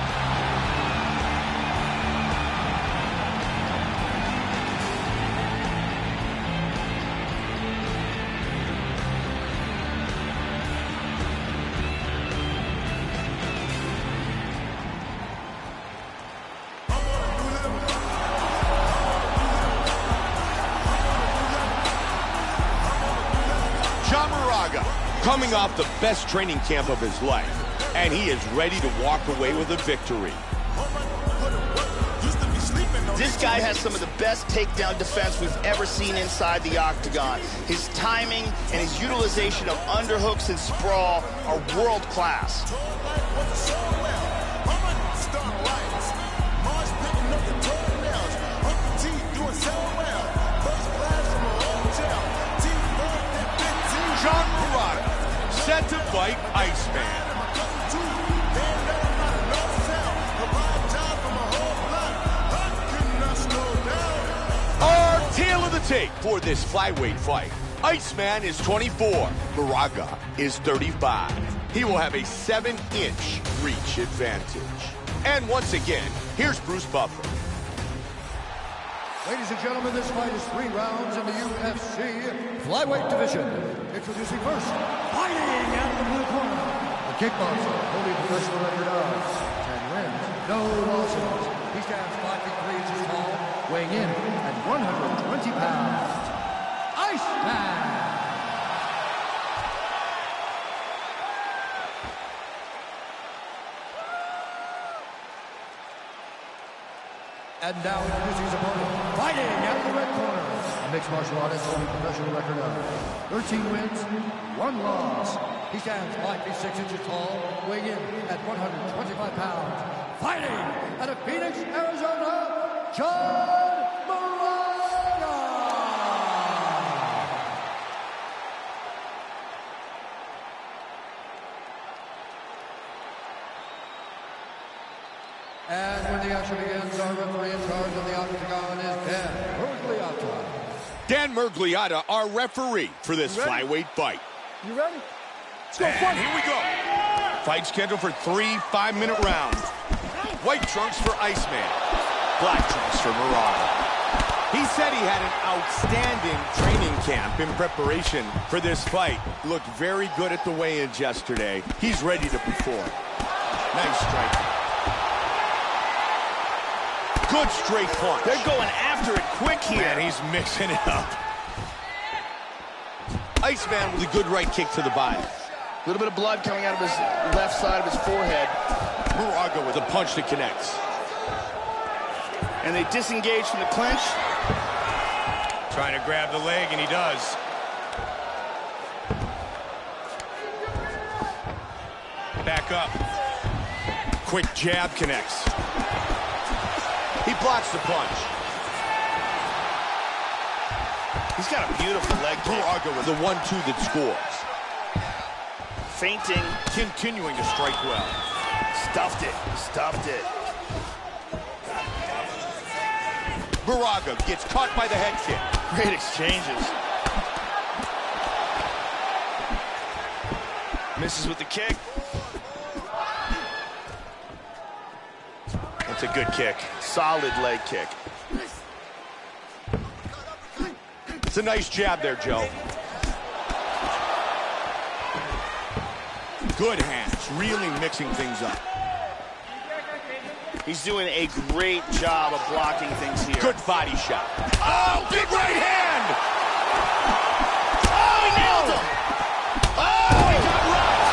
John Moraga, coming off the best training camp of his life, and he is ready to walk away with a victory. This guy has some of the best takedown defense we've ever seen inside the octagon. His timing and his utilization of underhooks and sprawl are world class. John Moraga, set to fight Iceman. tape for this flyweight fight. Iceman is twenty-four. Moraga is thirty-five. He will have a seven-inch reach advantage. And once again, here's Bruce Buffer. Ladies and gentlemen, this fight is three rounds in the U F C flyweight division. Introducing first, fighting out of the blue corner, the kickboxer, holding professional record of ten wins, no losses. He stands five feet three inches tall, weighing in at one hundred twenty pounds. Iceman! And now introducing his opponent, fighting out of the red corner, a mixed martial artist holding professional record of thirteen wins, one loss. He stands five feet six inches tall, weighing in at one hundred twenty-five pounds. Fighting out of Phoenix, Arizona, John Moraga! And when the action begins, our referee in charge of the octagon is Dan Mergliotta. Dan Mergliotta, our referee for this flyweight fight. You ready? Let's go, and here we go. Fight scheduled for three five-minute rounds. White trunks for Iceman. Black trunks for Moraga. He said he had an outstanding training camp in preparation for this fight. Looked very good at the weigh-ins yesterday. He's ready to perform. Nice striking. Good straight punch. They're going after it quick here. And he's mixing it up. Iceman with a good right kick to the body. A little bit of blood coming out of his left side of his forehead. Moraga with a punch that connects. And they disengage from the clinch. Trying to grab the leg, and he does. Back up. Quick jab connects. He blocks the punch. He's got a beautiful leg kick. Moraga with a one two that scores. Feinting. Continuing to strike well. Stuffed it. Stuffed it. Moraga gets caught by the head kick. Great exchanges. Misses with the kick. That's a good kick. Solid leg kick. It's a nice jab there, Joe. Good hands, really mixing things up. He's doing a great job of blocking things here. Good body shot. Oh, big right hand! Oh, he nailed him! Oh, he got rocked!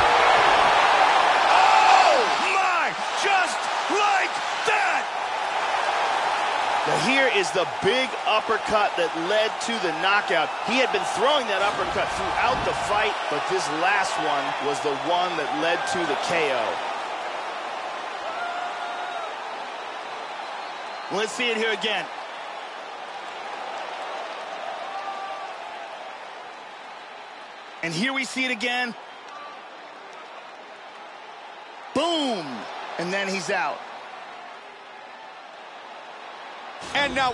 Oh, my! Just like that! Now here is the big uppercut that led to the knockout. He had been throwing that uppercut throughout the fight, but this last one was the one that led to the K O. Let's see it here again. And here we see it again. Boom! And then he's out. And now...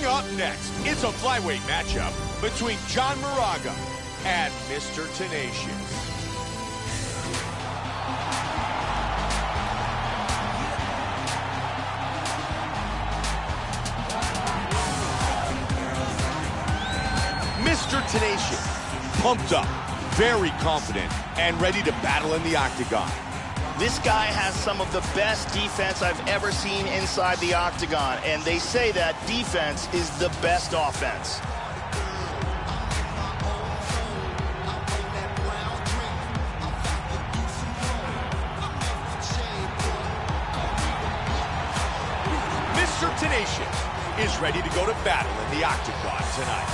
up next, it's a flyweight matchup between John Moraga and Mister Tenacious. Mister Tenacious, pumped up, very confident, and ready to battle in the octagon. This guy has some of the best defense I've ever seen inside the octagon, and they say that defense is the best offense. Mister Tenacious is ready to go to battle in the octagon tonight.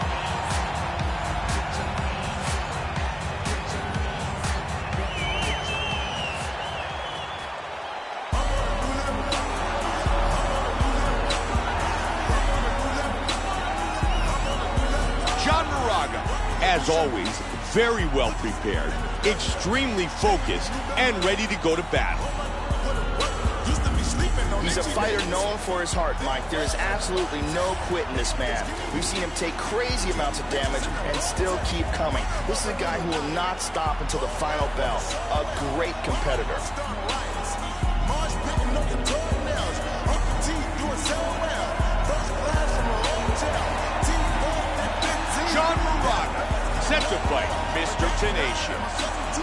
As always, very well prepared, extremely focused, and ready to go to battle. He's a fighter known for his heart, Mike. There is absolutely no quit in this man. We've seen him take crazy amounts of damage and still keep coming. This is a guy who will not stop until the final bell. A great competitor. John Moraga, set to fight Mister Tenacious.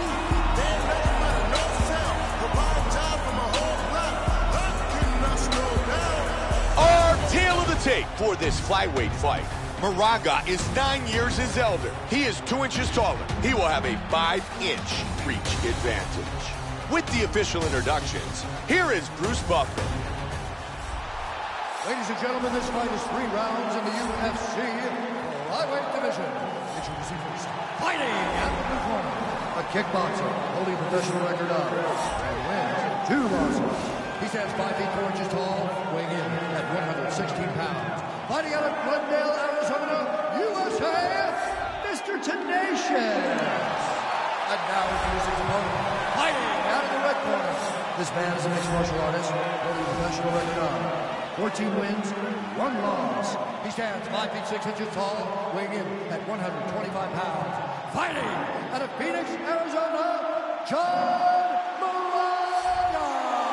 Our tale of the tape for this flyweight fight. Moraga is nine years his elder. He is two inches taller. He will have a five-inch reach advantage. With the official introductions, here is Bruce Buffer. Ladies and gentlemen, this fight is three rounds in the U F C flyweight division. Introducing first, fighting out of the corner, a kickboxer holding a professional record of and wins two losses. He stands five feet four inches tall, weighing in at one hundred sixteen pounds. Fighting out of Glendale, Arizona, U S A, Mister Tenacious. And now introducing his opponent, fighting out of the red corner. This man is a mixed martial artist, holding a professional record of fourteen wins, one loss. He stands five feet six inches tall, weighing in at one hundred twenty-five pounds. Fighting out of Phoenix, Arizona, John Moraga.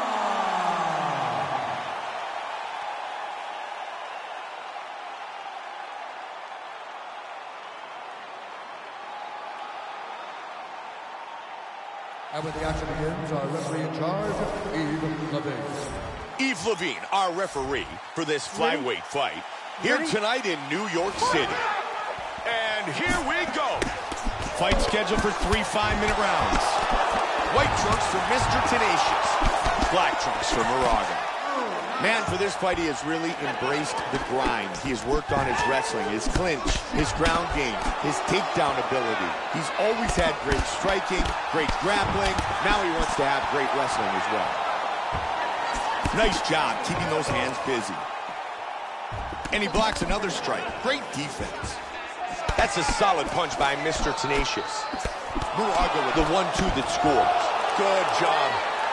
And when the action begins, our referee in charge, Yves Levine. Yves Levine, our referee for this flyweight fight, here tonight in New York City. And here we go. Fight scheduled for three five-minute rounds. White trunks for Mister Tenacious. Black trunks for Moraga. Man, for this fight, he has really embraced the grind. He has worked on his wrestling, his clinch, his ground game, his takedown ability. He's always had great striking, great grappling. Now he wants to have great wrestling as well. Nice job keeping those hands busy. And he blocks another strike. Great defense. That's a solid punch by Mister Tenacious. Moraga with the one two that scores. Good job.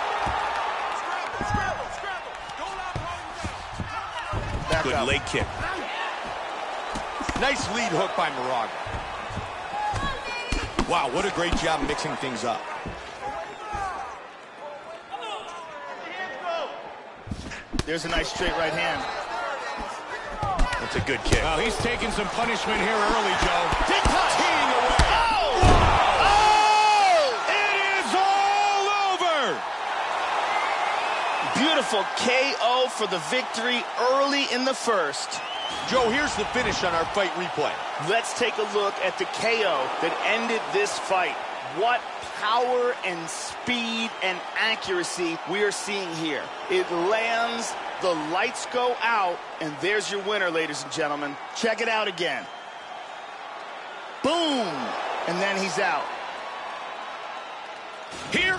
Back Good up. leg kick. Nice lead hook by Moraga. Wow, what a great job mixing things up. There's a nice straight right hand. That's a good kick. Well, he's taking some punishment here early, Joe. Big touch. Teeing away. Oh! Oh! It is all over! Beautiful K O for the victory early in the first. Joe, here's the finish on our fight replay. Let's take a look at the K O that ended this fight. What power and speed and accuracy we are seeing here. It lands, the lights go out, and there's your winner, ladies and gentlemen. Check it out again. Boom! And then he's out. Here.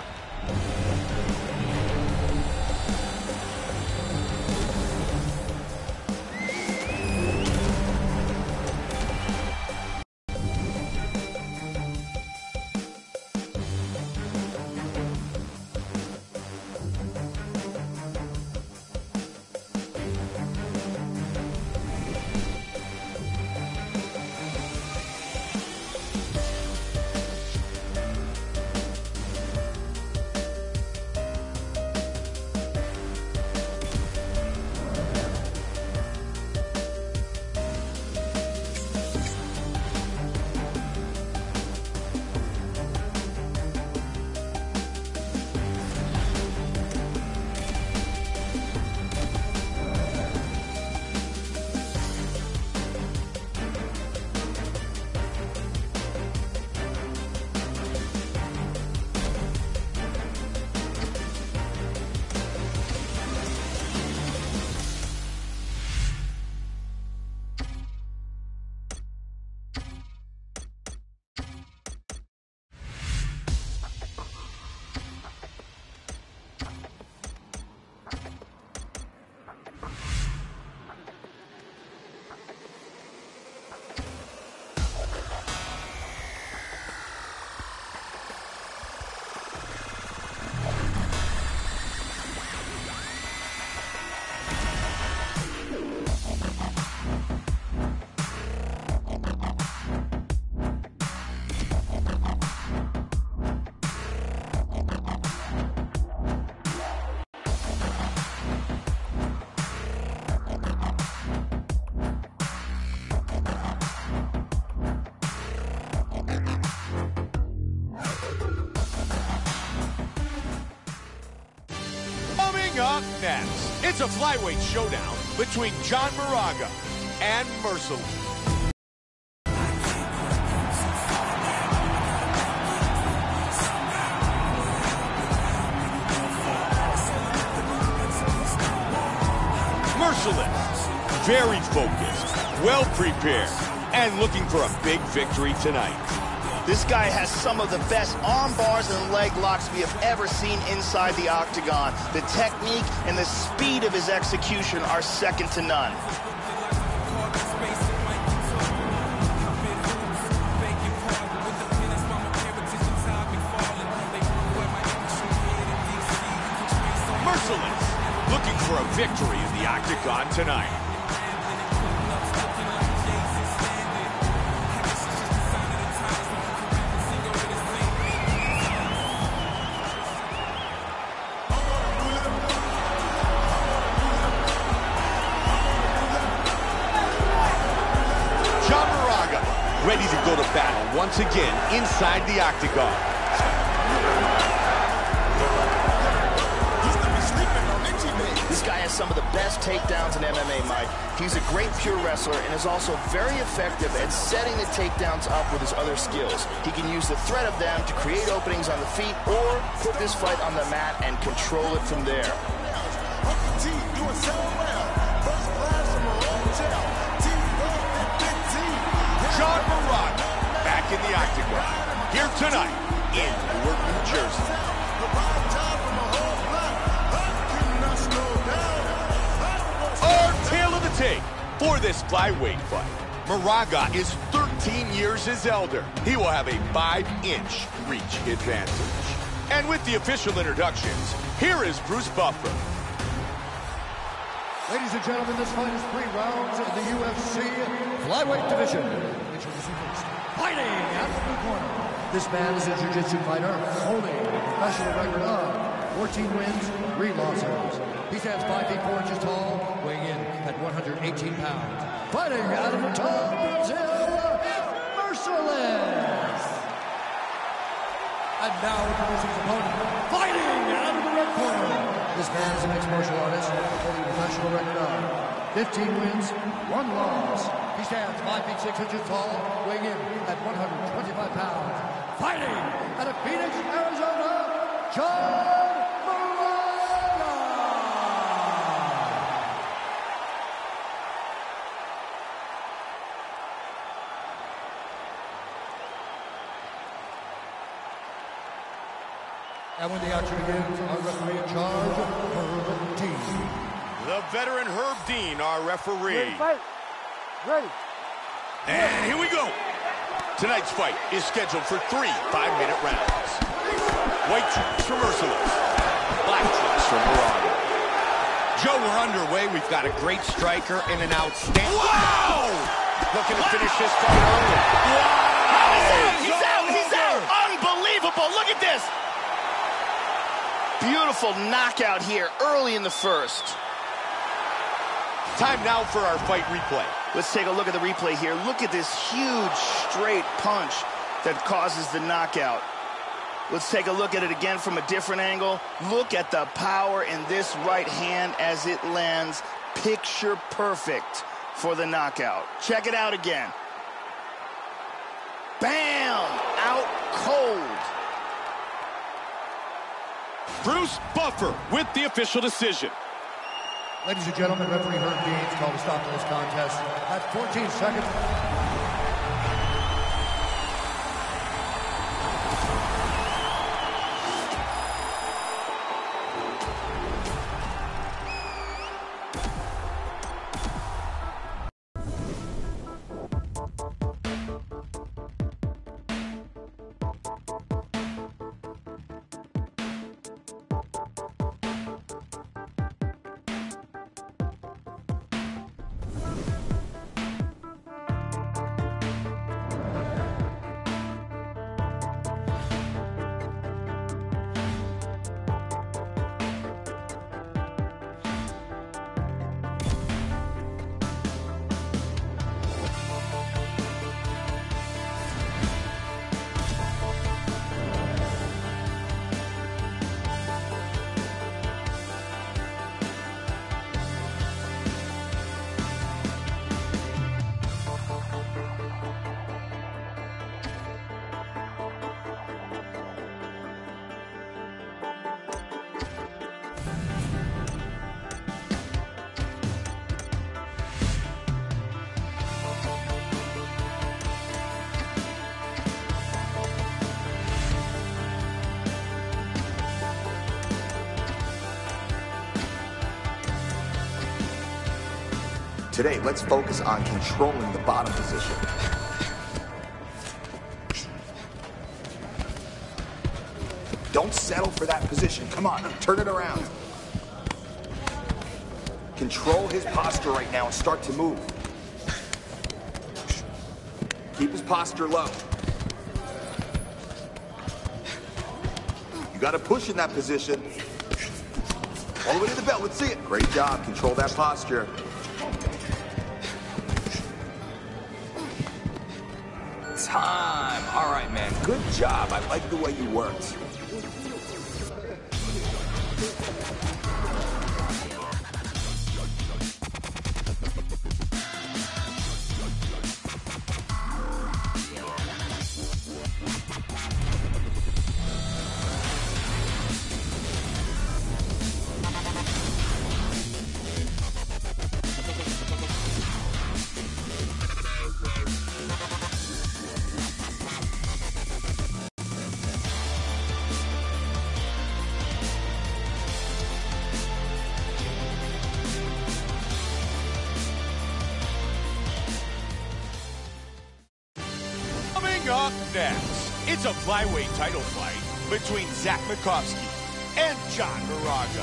Up next, it's a flyweight showdown between John Moraga and Merciless. Merciless, very focused, well prepared, and looking for a big victory tonight. This guy has some of the best arm bars and leg locks we have ever seen inside the octagon. The technique and the speed of his execution are second to none. Merciless, looking for a victory in the octagon tonight. Ready to go to battle once again inside the octagon. This guy has some of the best takedowns in M M A, Mike. He's a great pure wrestler and is also very effective at setting the takedowns up with his other skills. He can use the threat of them to create openings on the feet or put this fight on the mat and control it from there. Doing so well. First class from a hotel. John Moraga, back in the octagon, here tonight in Newark, New Jersey. Our tale of the tape for this flyweight fight. Moraga is thirteen years his elder. He will have a five-inch reach advantage. And with the official introductions, here is Bruce Buffer. Ladies and gentlemen, this fight is three rounds in the U F C flyweight division. Introducing first, fighting out of the blue corner. This man is a jiu-jitsu fighter holding a professional record of fourteen wins, three losses. He stands five feet four inches tall, weighing in at one hundred eighteen pounds. Fighting out of the top Brazil, Merciless. And now introducing his opponent, fighting out of the red corner. This man is a mixed martial artist, holding a professional record of fifteen wins, one loss. He stands five feet six inches tall, weighing in at one hundred twenty-five pounds. Fighting out of Phoenix, Arizona, John Moraga. And when the action begins, our referee in charge, Herb Dean. The veteran Herb Dean, our referee. Ready, fight. Ready. And here we go. Tonight's fight is scheduled for three five-minute rounds. White trunks for Merciless. Black trunks for Moraga. Joe, we're underway. We've got a great striker and an outstanding... Wow! Looking to finish this fight early. Wow! He's out! He's out! Unbelievable! Look at this! Beautiful knockout here early in the first. Time now for our fight replay. Let's take a look at the replay here. Look at this huge straight punch that causes the knockout. Let's take a look at it again from a different angle. Look at the power in this right hand as it lands picture perfect for the knockout. Check it out again. Bam! Out cold. Bruce Buffer with the official decision. Ladies and gentlemen, referee Herb Dean called a stop to this contest at fourteen seconds. Today, let's focus on controlling the bottom position. Don't settle for that position. Come on, turn it around. Control his posture right now and start to move. Keep his posture low. You got to push in that position. All the way to the belt. Let's see it. Great job. Control that posture. Time. All right, man. Good job. I like the way you worked. Up next, it's a flyweight title fight between Zach Makovsky and John Moraga.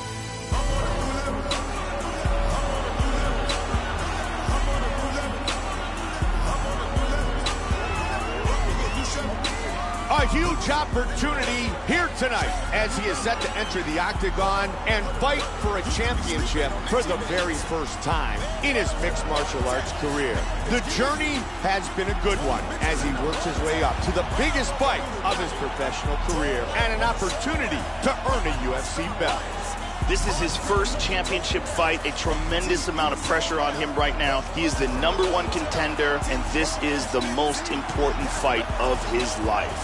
A huge opportunity here tonight as he is set to enter the octagon and fight for a championship for the very first time in his mixed martial arts career. The journey has been a good one as he works his way up to the biggest fight of his professional career and an opportunity to earn a U F C belt. This is his first championship fight, a tremendous amount of pressure on him right now. He is the number one contender, and this is the most important fight of his life.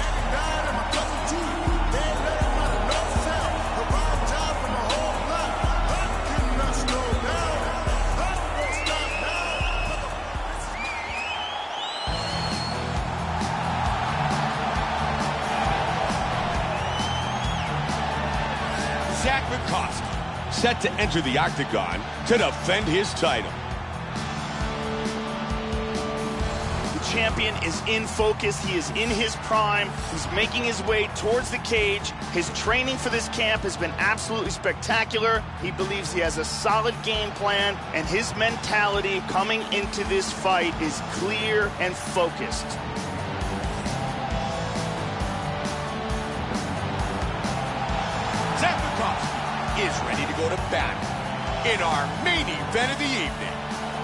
Zach Makovsky set to enter the octagon to defend his title. The champion is in focus. He is in his prime. He's making his way towards the cage. His training for this camp has been absolutely spectacular. He believes he has a solid game plan, and his mentality coming into this fight is clear and focused. Zach Makovsky is ready to go to battle in our main event of the evening.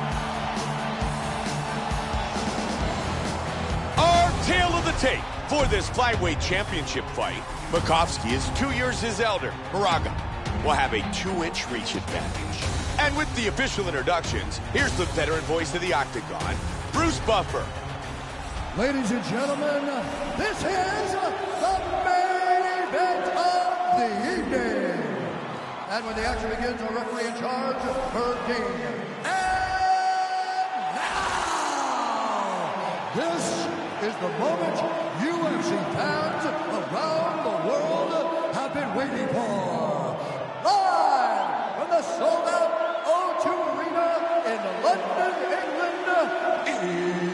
Our tale of the tape for this flyweight championship fight. Makovsky is two years his elder. Moraga will have a two-inch reach advantage. And with the official introductions, here's the veteran voice of the octagon, Bruce Buffer. Ladies and gentlemen, this is the main event of the evening. And when the action begins, our referee in charge, Herb Dean. And now, this is the moment U F C fans around the world have been waiting for. Live from the sold-out O two Arena in London, England,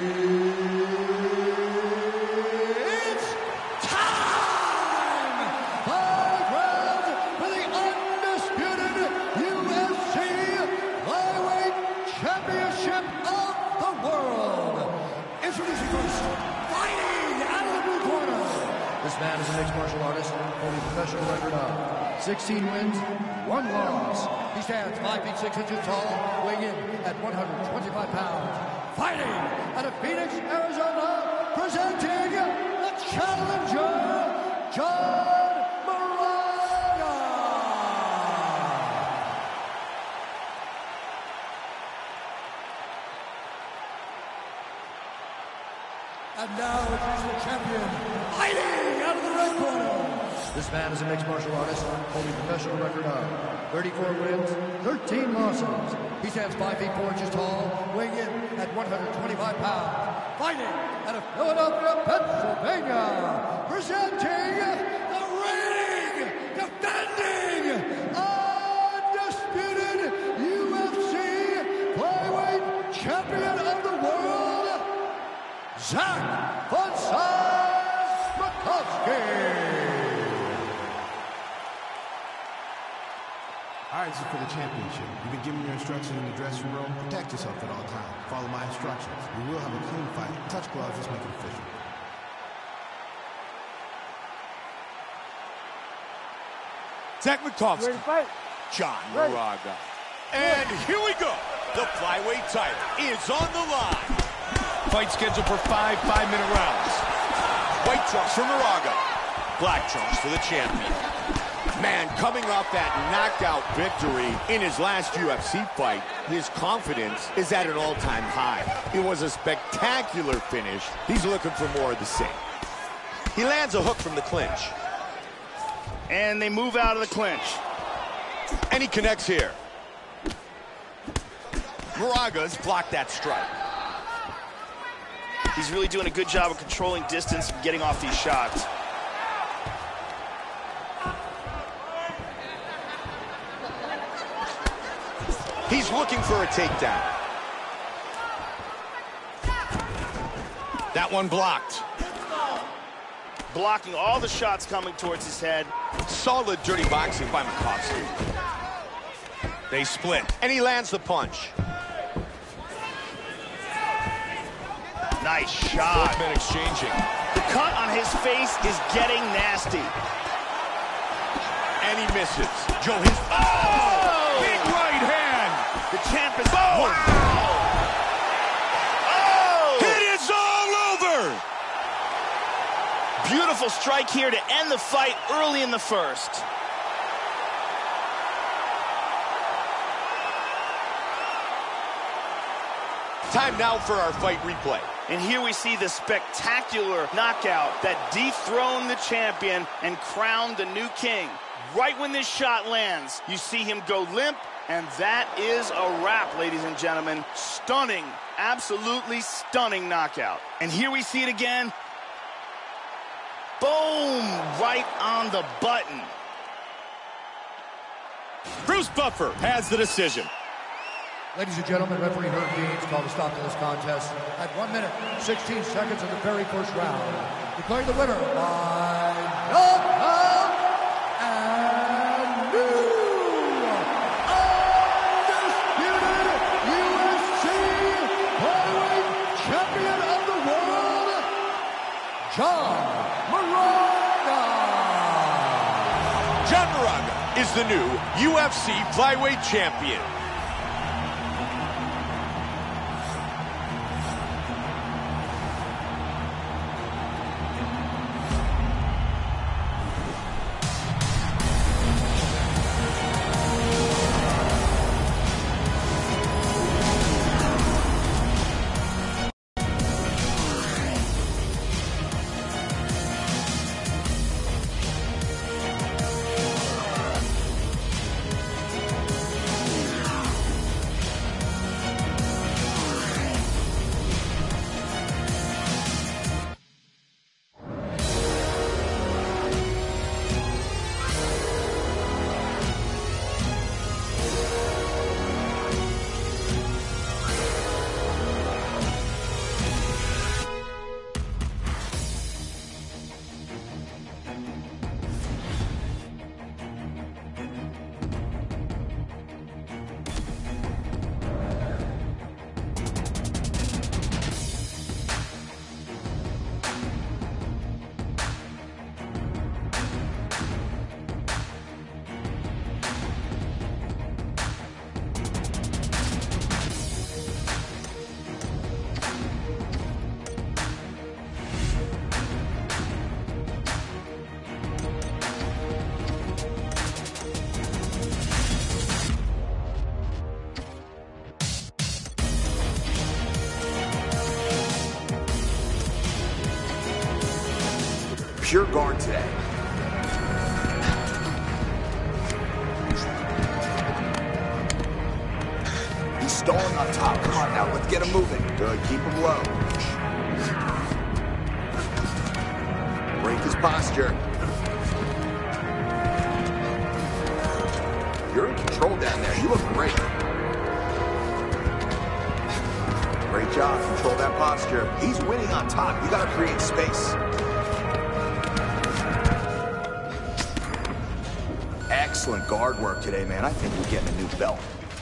it's time! Five rounds for the undisputed U F C Flyweight Championship of the world. Introducing first, fighting out of the blue corner. This man is a mixed martial artist, holding a professional record of sixteen wins, one loss. He stands five feet six inches tall, weighing in at one hundred twenty-five pounds. Fighting out of Phoenix, Arizona, presenting the challenger, John Moraga. And now introducing the champion, fighting out of the red corner. This man is a mixed martial artist, holding a professional record of thirty-four wins, thirteen losses. He stands five feet four inches tall, weighing in at one hundred twenty-five pounds. Fighting out of Philadelphia, Pennsylvania, presenting the reigning, defending, undisputed U F C Flyweight Zach Von All right, this is for the championship. You've been given your instructions in the dressing room. Protect yourself at all times. Follow my instructions. We will have a clean fight. Touch gloves, let's make it official. Technikovsky. Ready to fight? John Ready. Moraga. And here we go. The flyweight title is on the line. Fight scheduled for five five-minute rounds. White trunks for Moraga. Black trunks for the champion. Man, coming off that knockout victory in his last U F C fight, his confidence is at an all-time high. It was a spectacular finish. He's looking for more of the same. He lands a hook from the clinch. And they move out of the clinch. And he connects here. Moraga's blocked that strike. He's really doing a good job of controlling distance and getting off these shots. He's looking for a takedown. That one blocked. Blocking all the shots coming towards his head. Solid dirty boxing by Makovsky. They split, and he lands the punch. Nice shot. Both men exchanging. The cut on his face is getting nasty. And he misses. Joe, his... Oh! Big right hand! The champ is... Boom! Wow! Oh! It is all over! Beautiful strike here to end the fight early in the first. Time now for our fight replay. And here we see the spectacular knockout that dethroned the champion and crowned the new king. Right when this shot lands, you see him go limp, and that is a wrap, ladies and gentlemen. Stunning, absolutely stunning knockout. And here we see it again. Boom! Right on the button. Bruce Buffer has the decision. Ladies and gentlemen, referee Herb Deans called a stop to this contest at one minute, sixteen seconds of the very first round. Declaring the winner by knockout and new undisputed U F C flyweight champion of the world, John Moraga. John Moraga is the new U F C flyweight champion. Pure guard today. He's stalling up top. Come on now, let's get him moving. Good, keep him low. Break his posture. You're in control down there. You look great. Great job. Control that posture. He's winning on top. You got to create space. Excellent guard work today, man. I think we're getting a new belt.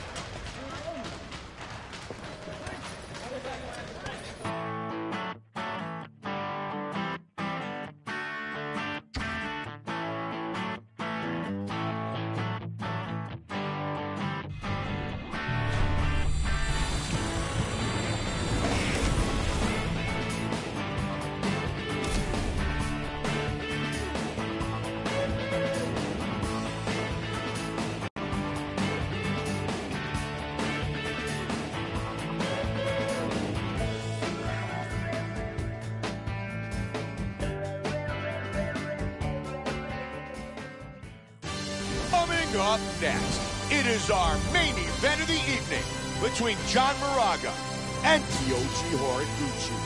Up next, it is our main event of the evening between John Moraga and T O G Horiguchi.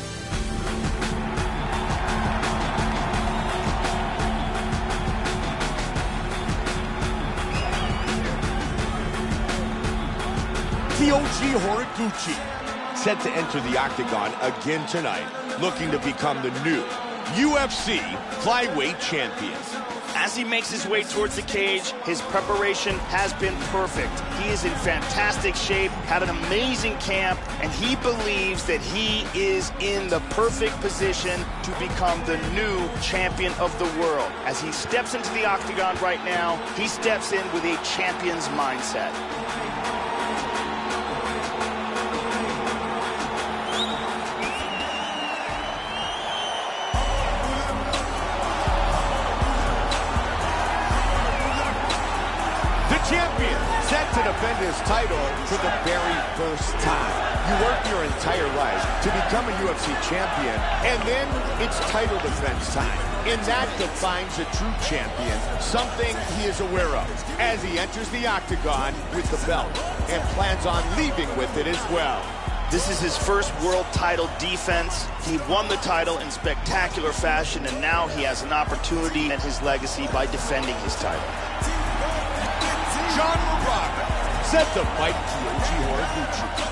T O G Horiguchi set to enter the octagon again tonight, looking to become the new U F C flyweight champion. As he makes his way towards the cage, his preparation has been perfect. He is in fantastic shape, had an amazing camp, and he believes that he is in the perfect position to become the new champion of the world. As he steps into the octagon right now, he steps in with a champion's mindset. Champion set to defend his title for the very first time. You work your entire life to become a U F C champion, and then it's title defense time. And that defines a true champion, something he is aware of as he enters the octagon with the belt and plans on leaving with it as well. This is his first world title defense. He won the title in spectacular fashion, and now he has an opportunity and his legacy by defending his title. John Moraga set to fight T O G Horiguchi.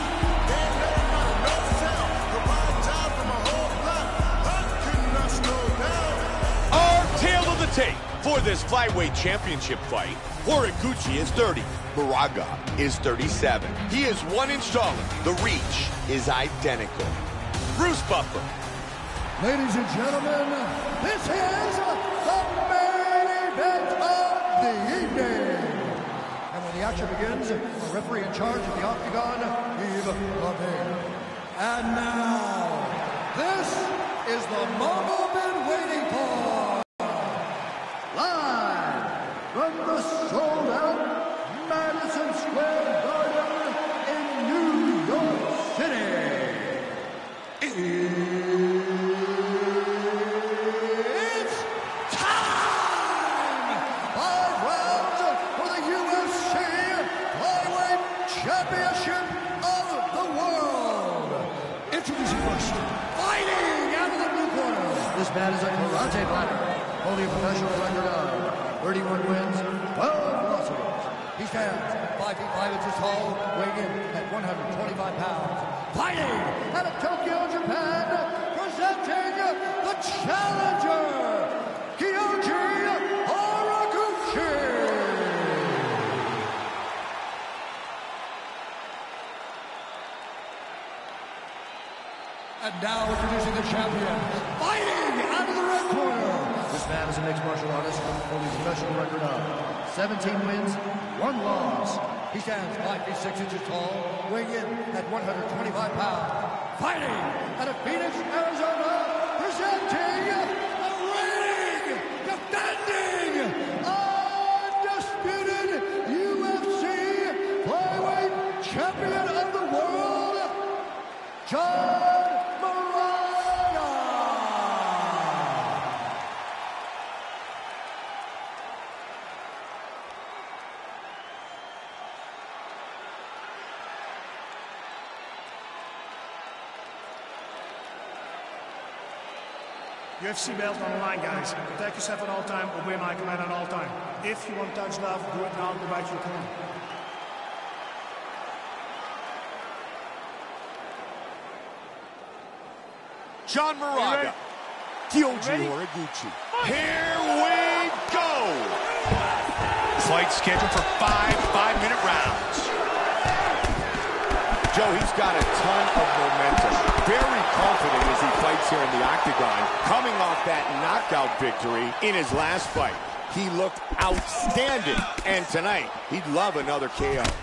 Our tale of the tape for this flyweight championship fight. Horiguchi is thirty. Moraga is thirty-seven. He is one inch taller. The reach is identical. Bruce Buffer. Ladies and gentlemen, this is the main event of the evening. The action begins. The referee in charge of the octagon, Yves Lavigne. And now, this is the moment been waiting for. Live from the sold-out Madison Square Garden in New York City. It's time! Five rounds for the U F C Championship of the world. Introducing first, fighting out of the blue corner. This man is a karate fighter, holding a professional record of thirty-one wins, twelve losses. He stands five feet five inches tall, weighing in at one hundred twenty-five pounds. Fighting out of Tokyo, Japan, presenting the challenger, T O G Horiguchi. And now introducing the champion, fighting out of the red corner. This man is a mixed martial artist, holding a professional record of seventeen wins, one loss. He stands five feet six inches tall, weighing in at one hundred twenty-five pounds. Fighting out of Phoenix, Arizona, presenting the reigning, defending, undisputed U F C flyweight champion of the world, John U F C belt on the line, guys. Protect yourself at all time. Obey my command at all time. If you want touch love, do it now. Go back to your corner. John Moraga. Kyoji Horiguchi. Here we go! Fight scheduled for five five-minute rounds. Joe, he's got a ton of momentum. Very confident as he fights here in the octagon, coming off that knockout victory in his last fight. He looked outstanding, and tonight, he'd love another K O.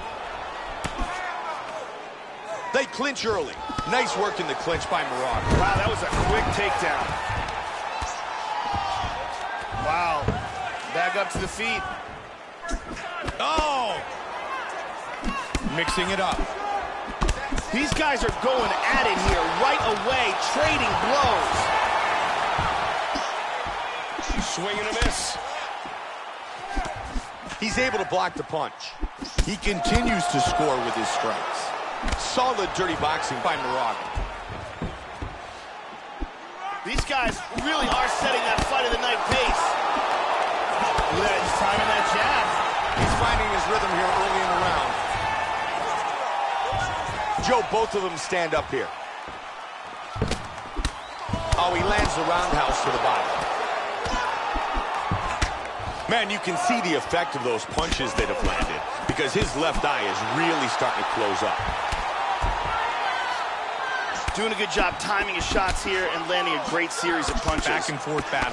They clinch early. Nice work in the clinch by Moraga. Wow, that was a quick takedown. Wow. Back up to the feet. Oh! Mixing it up. These guys are going at it here right away, trading blows. Swing and a miss. He's able to block the punch. He continues to score with his strikes. Solid dirty boxing by Moraga. These guys really are setting that fight of the night pace. Look at that, he's timing that jab. He's finding his rhythm here early in the round. Joe, both of them stand up here. Oh, he lands the roundhouse to the body. Man, you can see the effect of those punches that have landed because his left eye is really starting to close up. Doing a good job timing his shots here and landing a great series of punches. Back and forth battle.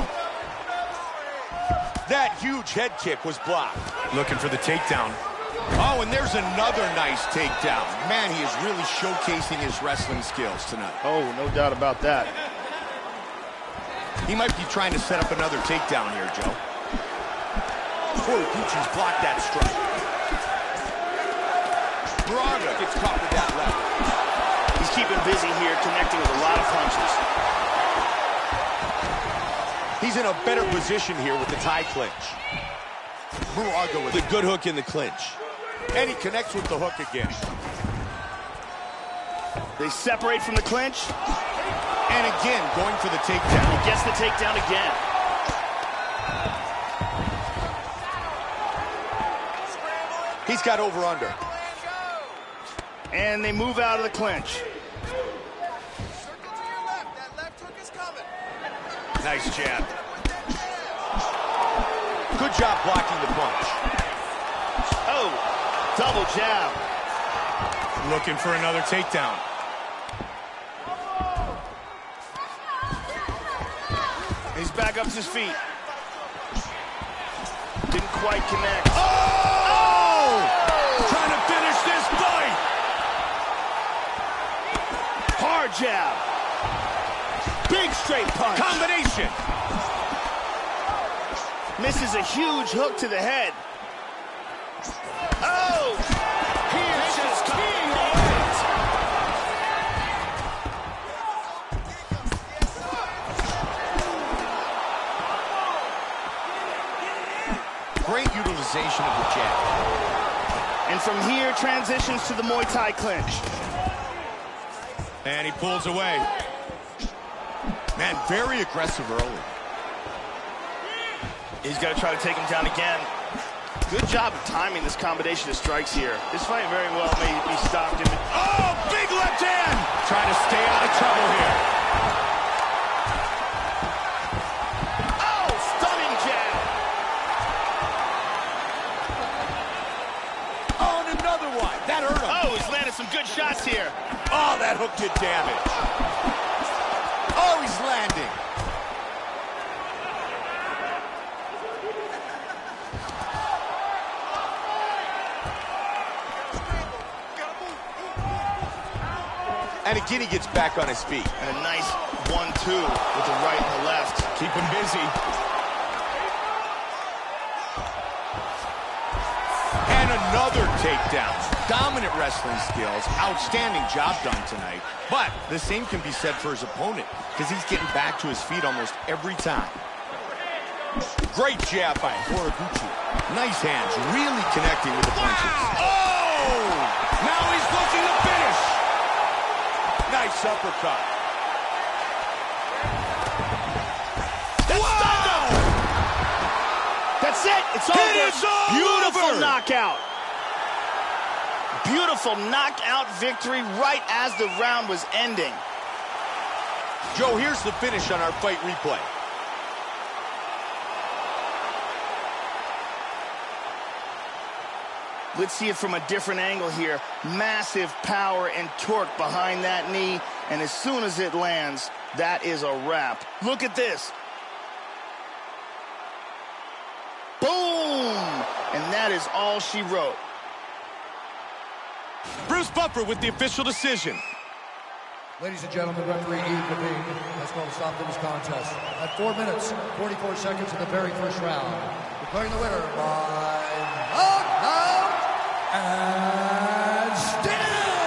That huge head kick was blocked. Looking for the takedown. Oh, and there's another nice takedown. Man, he is really showcasing his wrestling skills tonight. Oh, no doubt about that. He might be trying to set up another takedown here, Joe. Horiguchi's blocked that strike. Moraga gets caught with that left. He's keeping busy here, connecting with a lot of punches. He's in a better position here with the tie clinch. Moraga with a good hook in the clinch. And he connects with the hook again. They separate from the clinch. And again, going for the takedown. He gets the takedown again. He's got over under. And they move out of the clinch. Circle to your left. That left hook is coming. Nice jab. Good job blocking the punch. Oh, double jab. Looking for another takedown. He's back up to his feet. Didn't quite connect. Oh! Trying to finish this fight. Hard jab. Big straight punch. Combination. Misses a huge hook to the head. Oh! He is just king of it. Great utilization of the jab. And from here, transitions to the Muay Thai clinch. And he pulls away. Man, very aggressive early. He's got to try to take him down again. Good job of timing this combination of strikes here. This fight very well may be stopped. Him. Oh, big left hand! Trying to stay out of trouble here. Oh, stunning jab. Oh, and another one. That hurt him. Oh, he's landed some good shots here. Oh, that hook did damage. Oh, he's landing. And again, he gets back on his feet. And a nice one two with the right and the left. Keep him busy. And another takedown. Dominant wrestling skills. Outstanding job done tonight. But the same can be said for his opponent, because he's getting back to his feet almost every time. Great jab by Horiguchi. Nice hands, really connecting with the punches. Oh! Now he's looking to finish. Nice uppercut. Wow! That's it. It's over. It is all Beautiful over. knockout. Beautiful knockout victory right as the round was ending. Joe, here's the finish on our fight replay. Let's see it from a different angle here. Massive power and torque behind that knee, and as soon as it lands, that is a wrap. Look at this. Boom! And that is all she wrote. Bruce Buffer with the official decision. Ladies and gentlemen, referee Eve Levine has called a stop to this contest at four minutes, forty-four seconds in the very first round. Declaring the winner by knockout and still.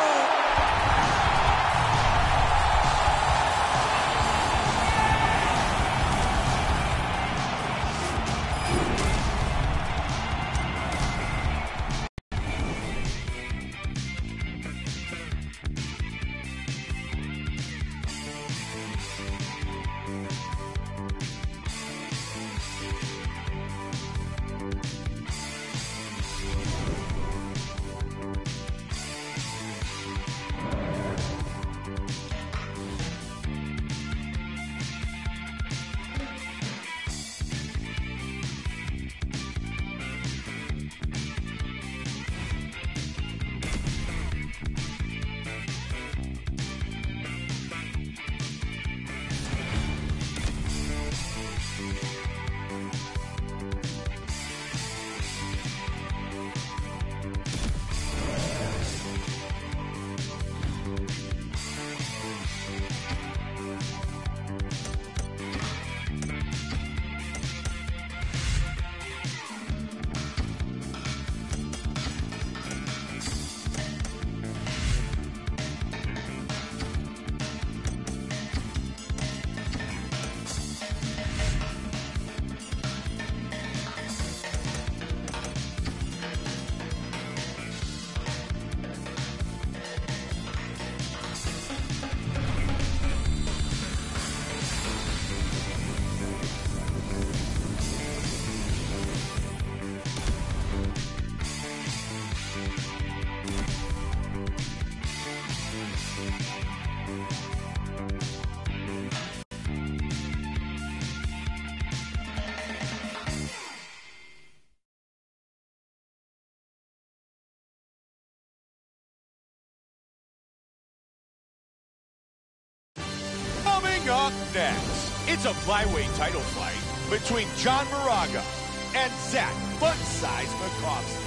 Up next, it's a flyweight title fight between John Moraga and Zach Fun-Size Makovsky.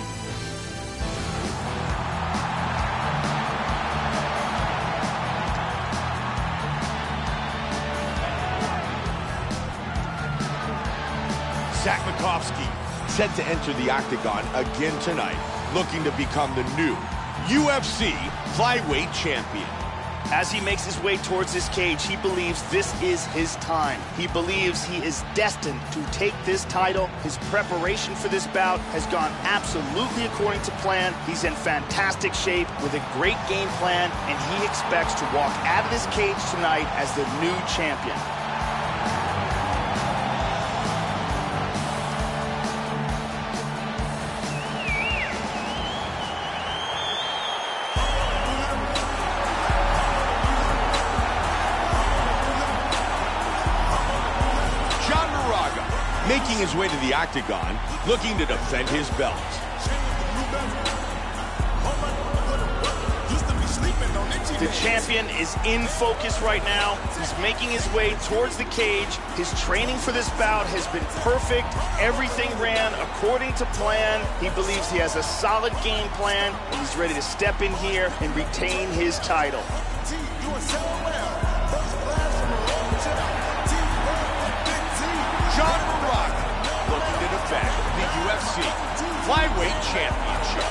Zach Makovsky set to enter the octagon again tonight, looking to become the new U F C flyweight champion. As he makes his way towards this cage, he believes this is his time. He believes he is destined to take this title. His preparation for this bout has gone absolutely according to plan. He's in fantastic shape with a great game plan, and he expects to walk out of this cage tonight as the new champion. Making his way to the octagon, looking to defend his belt. The champion is in focus right now. He's making his way towards the cage. His training for this bout has been perfect. Everything ran according to plan. He believes he has a solid game plan, and he's ready to step in here and retain his title. John Moraga looking to defend the U F C flyweight championship.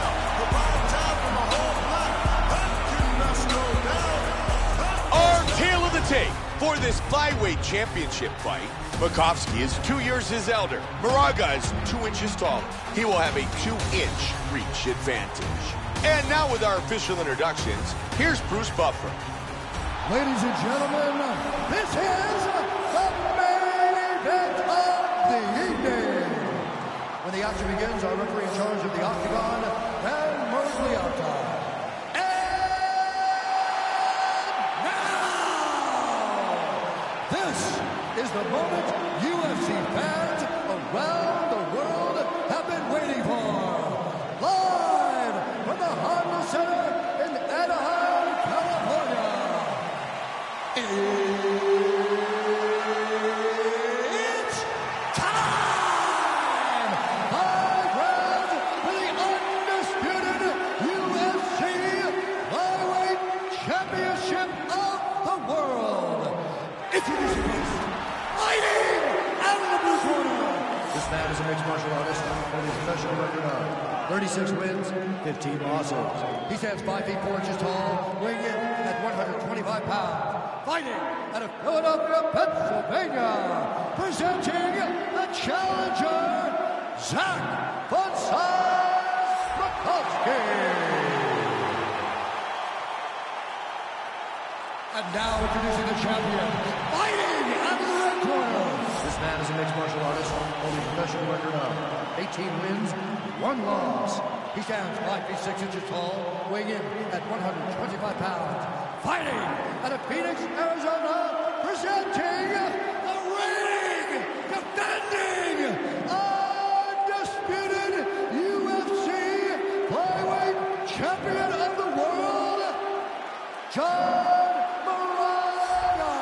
Our tale of the tape for this flyweight championship fight. Makovsky is two years his elder. Moraga is two inches taller. He will have a two-inch reach advantage. And now with our official introductions, here's Bruce Buffer. Ladies and gentlemen, this is the main event of the evening. When the action begins, our referee in charge of the octagon, Dan Mosley. And now, the moment U F C fans around the world have been waiting for. Live from the Honda Center in Anaheim, California. It's time! Five rounds for the undisputed U F C Flyweight Championship of the world. Introducing first, fighting out of the blue corner. This man is a mixed martial artist with a professional record of thirty-six wins, fifteen losses. He stands five feet four inches tall, weighing in at one hundred twenty-five pounds. Fighting out of Philadelphia, Pennsylvania, presenting the challenger, Zach Von-Size. And now introducing the champion, fighting out of the red corner. This man is a mixed martial artist holding a professional record of eighteen wins, one loss. He stands five feet six inches tall, weighing in at one hundred twenty-five pounds. Fighting out of Phoenix, Arizona, presenting the reigning, defending, undisputed U F C Flyweight Champion of the world, John Moraga.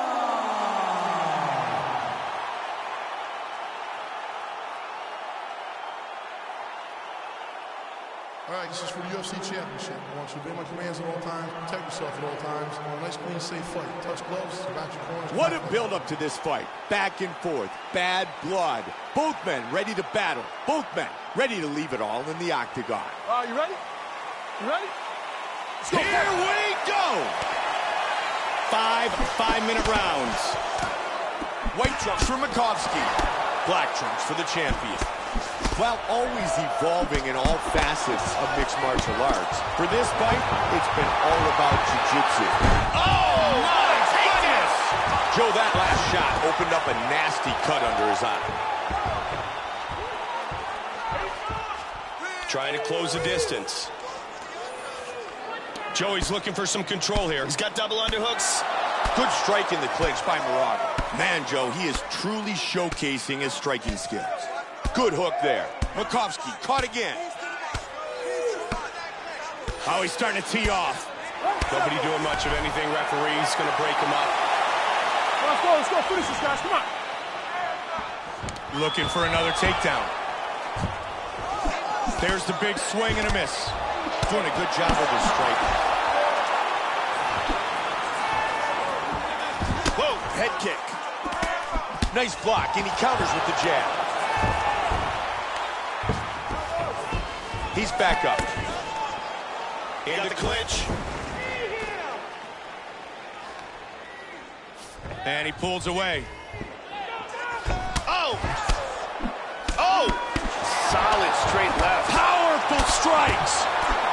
All right, this is for the U F C Championship. I want you to obey my commands at all times, protect yourself at all times. I want a nice, clean, safe fight. Touch gloves, back your corners. What a build-up to this fight. Back and forth, bad blood. Both men ready to battle. Both men ready to leave it all in the octagon. Are you ready? You ready? Here we go! Five five-minute rounds. White trunks for Makovsky. Black trunks for the champion. While always evolving in all facets of mixed martial arts, for this fight, it's been all about jiu-jitsu. Oh, my goodness! Joe, that last shot opened up a nasty cut under his eye. Trying to close the distance. Joey's looking for some control here. He's got double underhooks. Good strike in the clinch by Moraga. Man, Joe, he is truly showcasing his striking skills. Good hook there. Makovsky caught again. Oh, he's starting to tee off. Nobody doing much of anything. Referee's going to break him up. Let's go, let's go. Finish this, guys. Come on. Looking for another takedown. There's the big swing and a miss. Doing a good job with his striking. Whoa, head kick. Nice block, and he counters with the jab. He's back up. In the clinch. And he pulls away. Oh! Oh! Solid straight left. Powerful strikes!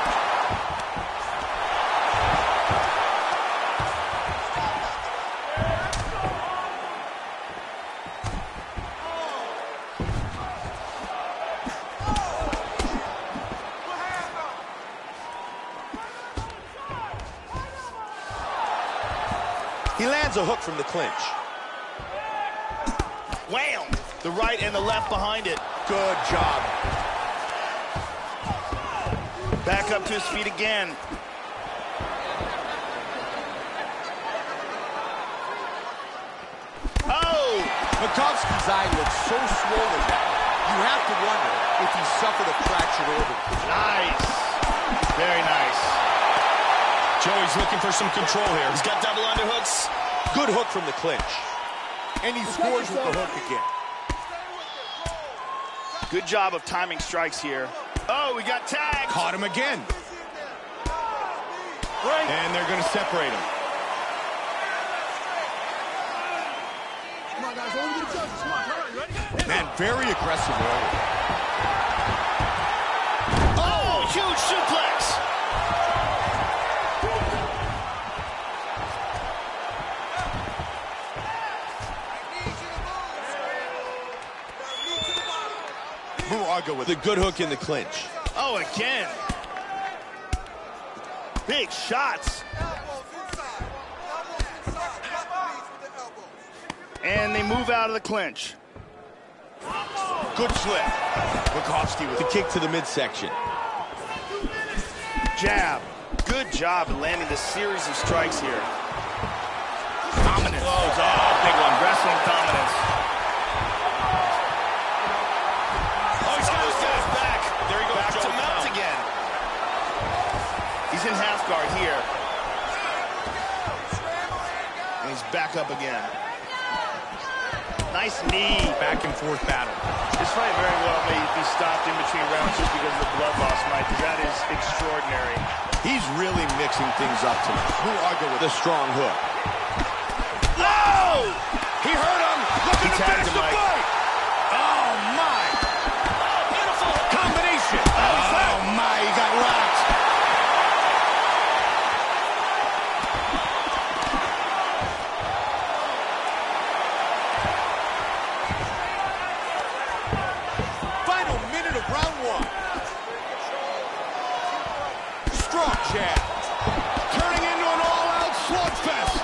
He lands a hook from the clinch. Wham! The right and the left behind it. Good job. Back up to his feet again. Oh! Makovsky's eye looks so swollen now. You have to wonder if he suffered a fractured organ. Nice. Very nice. Joey's looking for some control here. He's got double underhooks. Good hook from the clinch. And he scores with the hook again. Good job of timing strikes here. Oh, we got tagged. Caught him again. Break. And they're going to separate him. Come on, guys. Only get judges. Come on. All right, you ready? Man, very aggressive early. Oh, huge suplex. Moraga with a good hook in the clinch. Oh, again. Big shots. And they move out of the clinch. Good slip. Moraga with the kick to the midsection. Jab. Good job at landing the series of strikes here. Dominance. Oh, it's a big one. Wrestling dominance. Oh, he's got his guys back. There he goes. Back to mount again. He's in half guard here. And he's back up again. Nice knee. Back and forth battle. This fight very well may be stopped in between rounds just because of the blood loss, Mike, because that is extraordinary. He's really mixing things up tonight. Moraga with a strong hook. Oh! He hurt him. Looking to finish the fight. Oh, my. Oh, beautiful. Combination. Oh, my. He got rocked. Final minute of round one. Strong jab. Turning into an all-out slugfest.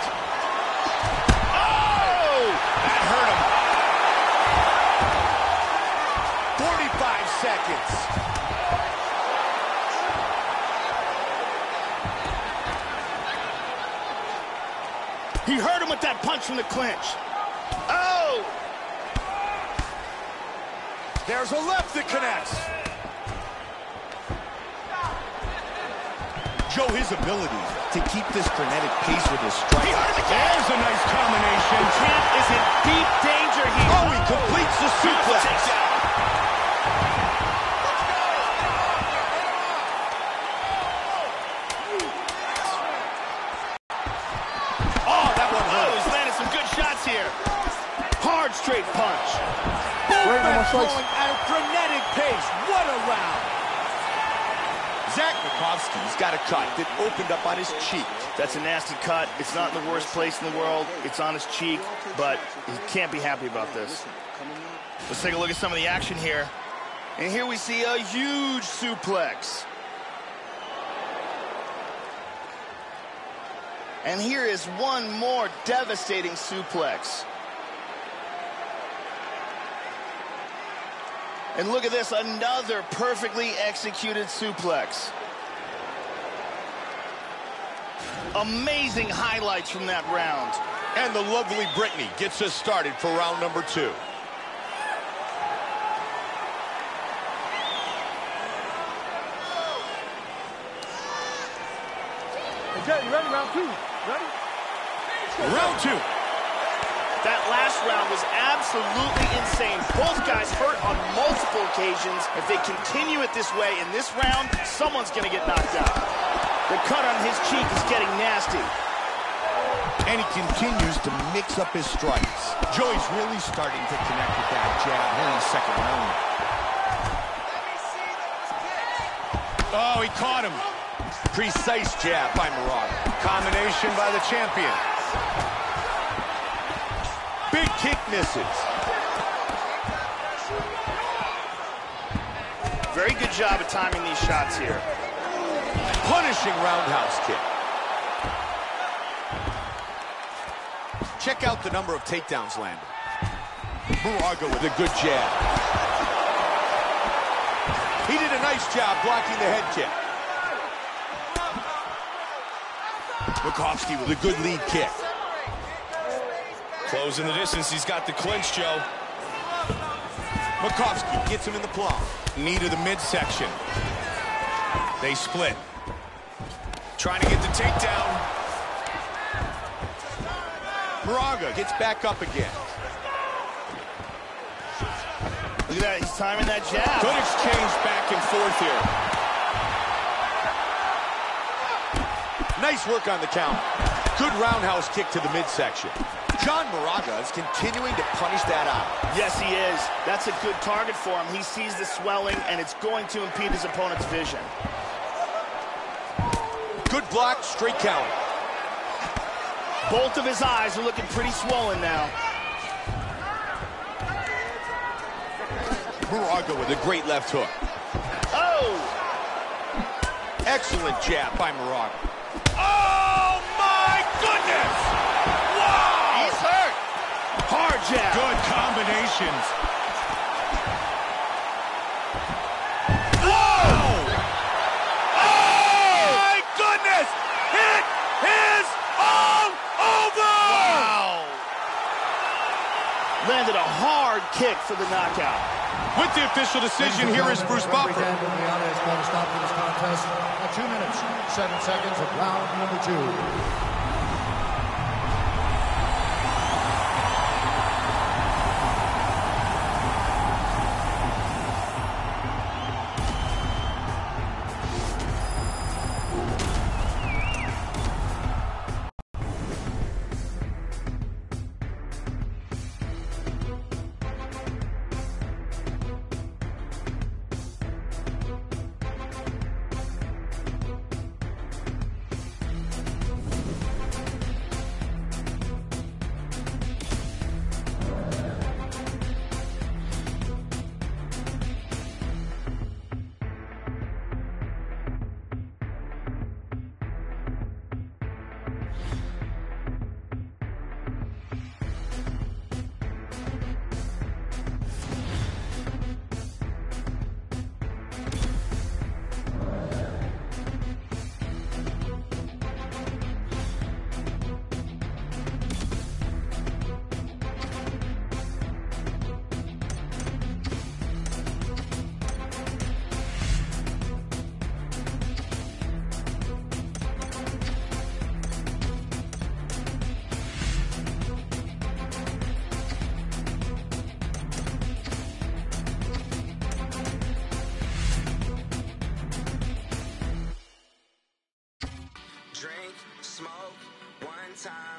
Oh! That hurt him. forty-five seconds. He hurt him with that punch from the clinch. Oh! There's a left that connects. Joe, his ability to keep this frenetic pace with his strike. There's a nice combination. Champ is in deep danger here. Oh, he completes the suplex. Oh, that one hurt. Oh, he's landed some good shots here. Hard straight punch. Both men flowing at a frenetic pace. What a round. Zach Moraga got a cut that opened up on his cheek. That's a nasty cut. It's not in the worst place in the world. It's on his cheek, but he can't be happy about this. Let's take a look at some of the action here. And here we see a huge suplex. And here is one more devastating suplex. And look at this, another perfectly executed suplex. Amazing highlights from that round. And the lovely Brittany gets us started for round number two. Hey, Jay, you ready? Round two. Ready? Round two. That last round was absolutely insane. Both guys hurt on multiple occasions. If they continue it this way in this round, someone's going to get knocked out. The cut on his cheek is getting nasty. And he continues to mix up his strikes. Joey's really starting to connect with that jab here in the second round. Oh, he caught him. Precise jab by Moraga. Combination by the champion. Big kick misses. Very good job at timing these shots here. Punishing roundhouse kick. Check out the number of takedowns landed. Moraga with a good jab. He did a nice job blocking the head kick. Moraga with a good lead kick. Closing the distance, he's got the clinch, Joe. Moraga gets him in the plum. Knee to the midsection. They split. Trying to get the takedown. Moraga gets back up again. Look at that, he's timing that jab. Good exchange back and forth here. Nice work on the count. Good roundhouse kick to the midsection. John Moraga is continuing to punish that out. Yes, he is. That's a good target for him. He sees the swelling, and it's going to impede his opponent's vision. Good block, straight counter. Both of his eyes are looking pretty swollen now. Moraga with a great left hook. Oh! Excellent jab by Moraga. Oh, my goodness! Wow! He's hurt. Hard jab. Good combinations. Landed a hard kick for the knockout. With the official decision, here is Bruce Buffer. Dan Moraga is going to stop for this contest at two minutes, seven seconds of round number two. Drink, smoke, one time.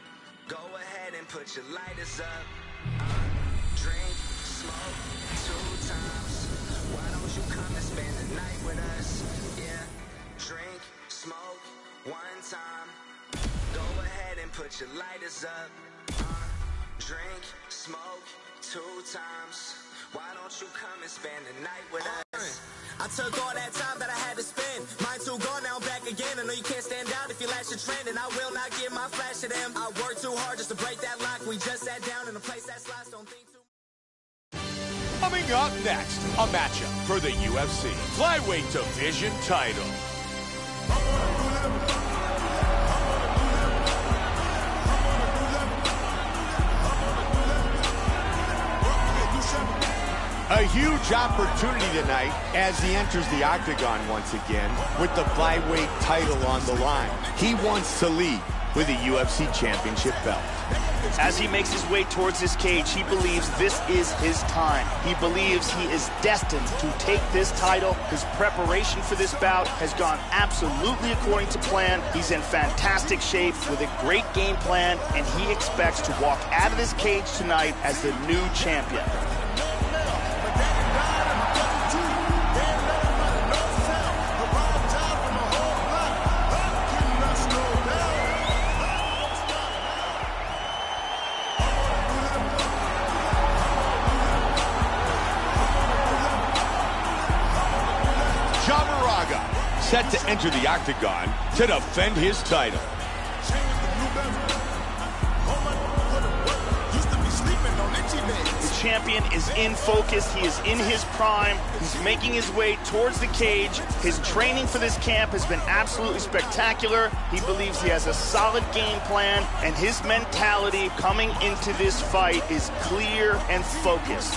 Go ahead and put your lighters up. Uh, drink, smoke, two times. Why don't you come and spend the night with us? Yeah. Drink, smoke, one time. Go ahead and put your lighters up. Uh, drink, smoke, two times. Why don't you come and spend the night with us? I took all that time that I had to spend. Mine too gone, now I'm back again. I know you can't stand out if you latch your trend, and I will not give my flash to them. I worked too hard just to break that lock. We just sat down in a place that slides, don't think too. Coming up next, a matchup for the U F C Flyweight Division title. A huge opportunity tonight as he enters the octagon once again with the flyweight title on the line. He wants to lead with a U F C championship belt. As he makes his way towards his cage, he believes this is his time. He believes he is destined to take this title. His preparation for this bout has gone absolutely according to plan. He's in fantastic shape with a great game plan, and he expects to walk out of this cage tonight as the new champion. Moraga set to enter the octagon to defend his title. The champion is in focus. He is in his prime. He's making his way towards the cage. His training for this camp has been absolutely spectacular. He believes he has a solid game plan, and his mentality coming into this fight is clear and focused.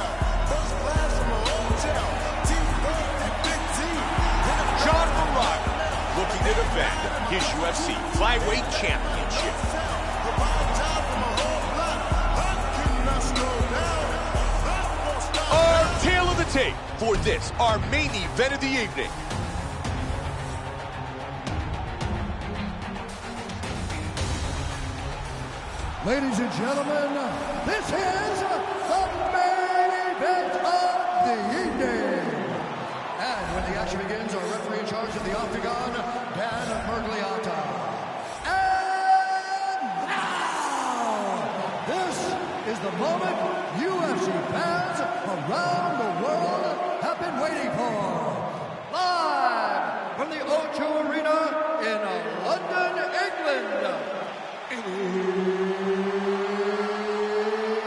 Looking to defend his U F C Flyweight Championship. Our tale of the tape for this, our main event of the evening. Ladies and gentlemen, this is the main event of the evening. And when the action begins, our referee in charge of the octagon, Dan Mergliata. And now, this is the moment U F C fans around the world have been waiting for. Live from the O two Arena in London, England.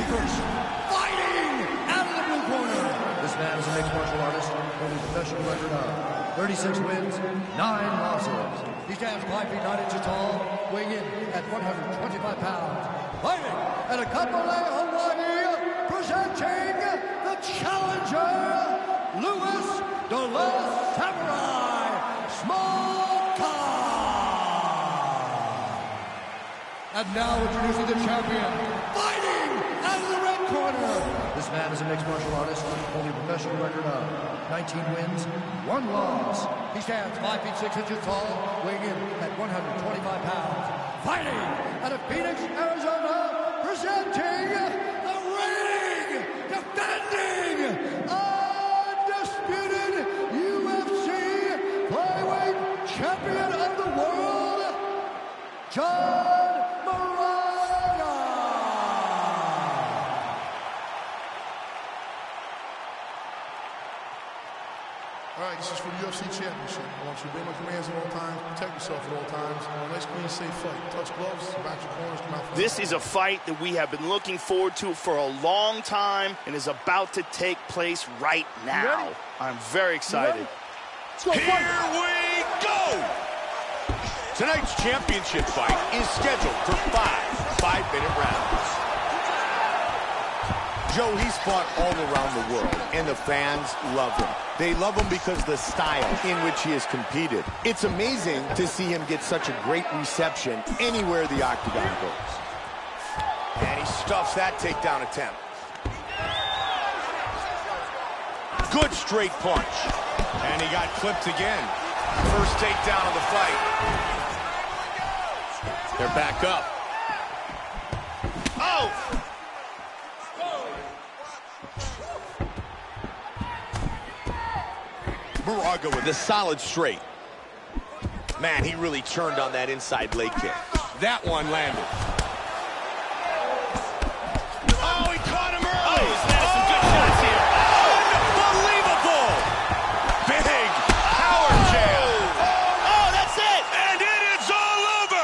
first, fighting out of the blue corner. This man is a mixed martial artist with a professional record of thirty-six wins, nine losses. He stands five feet nine inches tall, weighing in at one hundred twenty-five pounds. Fighting at a Kapolei, Hawaii, presenting the challenger, Louis the Last Samurai Smolka. And now introducing the champion, fighting out of the red corner. This man is a mixed martial artist, holding a professional record of nineteen wins, one loss. He stands five feet six inches tall, weighing in at one hundred twenty-five pounds. Fighting out of Phoenix, Arizona, presenting the reigning, defending, undisputed U F C flyweight champion of the world, John Moraga. All right, this is for the U F C Championship. I want you to obey my commands at all times, protect yourself at all times. A nice, clean, safe fight. Touch gloves, back your corners, come out. This is a fight that we have been looking forward to for a long time and is about to take place right now. I'm very excited. Here we go! Tonight's championship fight is scheduled for five five-minute rounds. Joe, he's fought all around the world, and the fans love him. They love him because of the style in which he has competed. It's amazing to see him get such a great reception anywhere the octagon goes. And he stuffs that takedown attempt. Good straight punch. And he got clipped again. First takedown of the fight. They're back up. Oh! Moraga with a solid straight. Man, he really turned on that inside leg kick. That one landed. Oh, he caught him early. Oh, he's landed some good shots here. Unbelievable! Big power jam. Oh, that's it. And it is all over.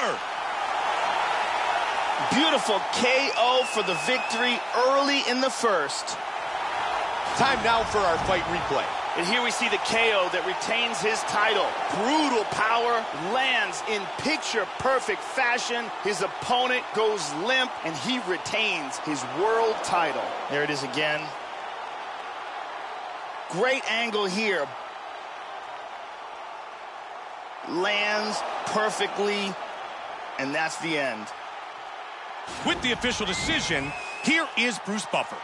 Beautiful K O for the victory early in the first. Time now for our fight replay. And here we see the K O that retains his title. Brutal power, lands in picture-perfect fashion. His opponent goes limp, and he retains his world title. There it is again. Great angle here. Lands perfectly, and that's the end. With the official decision, here is Bruce Buffer.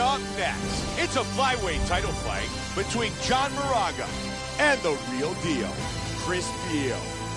Up next, it's a flyweight title fight between John Moraga and the real deal, Chris Beal.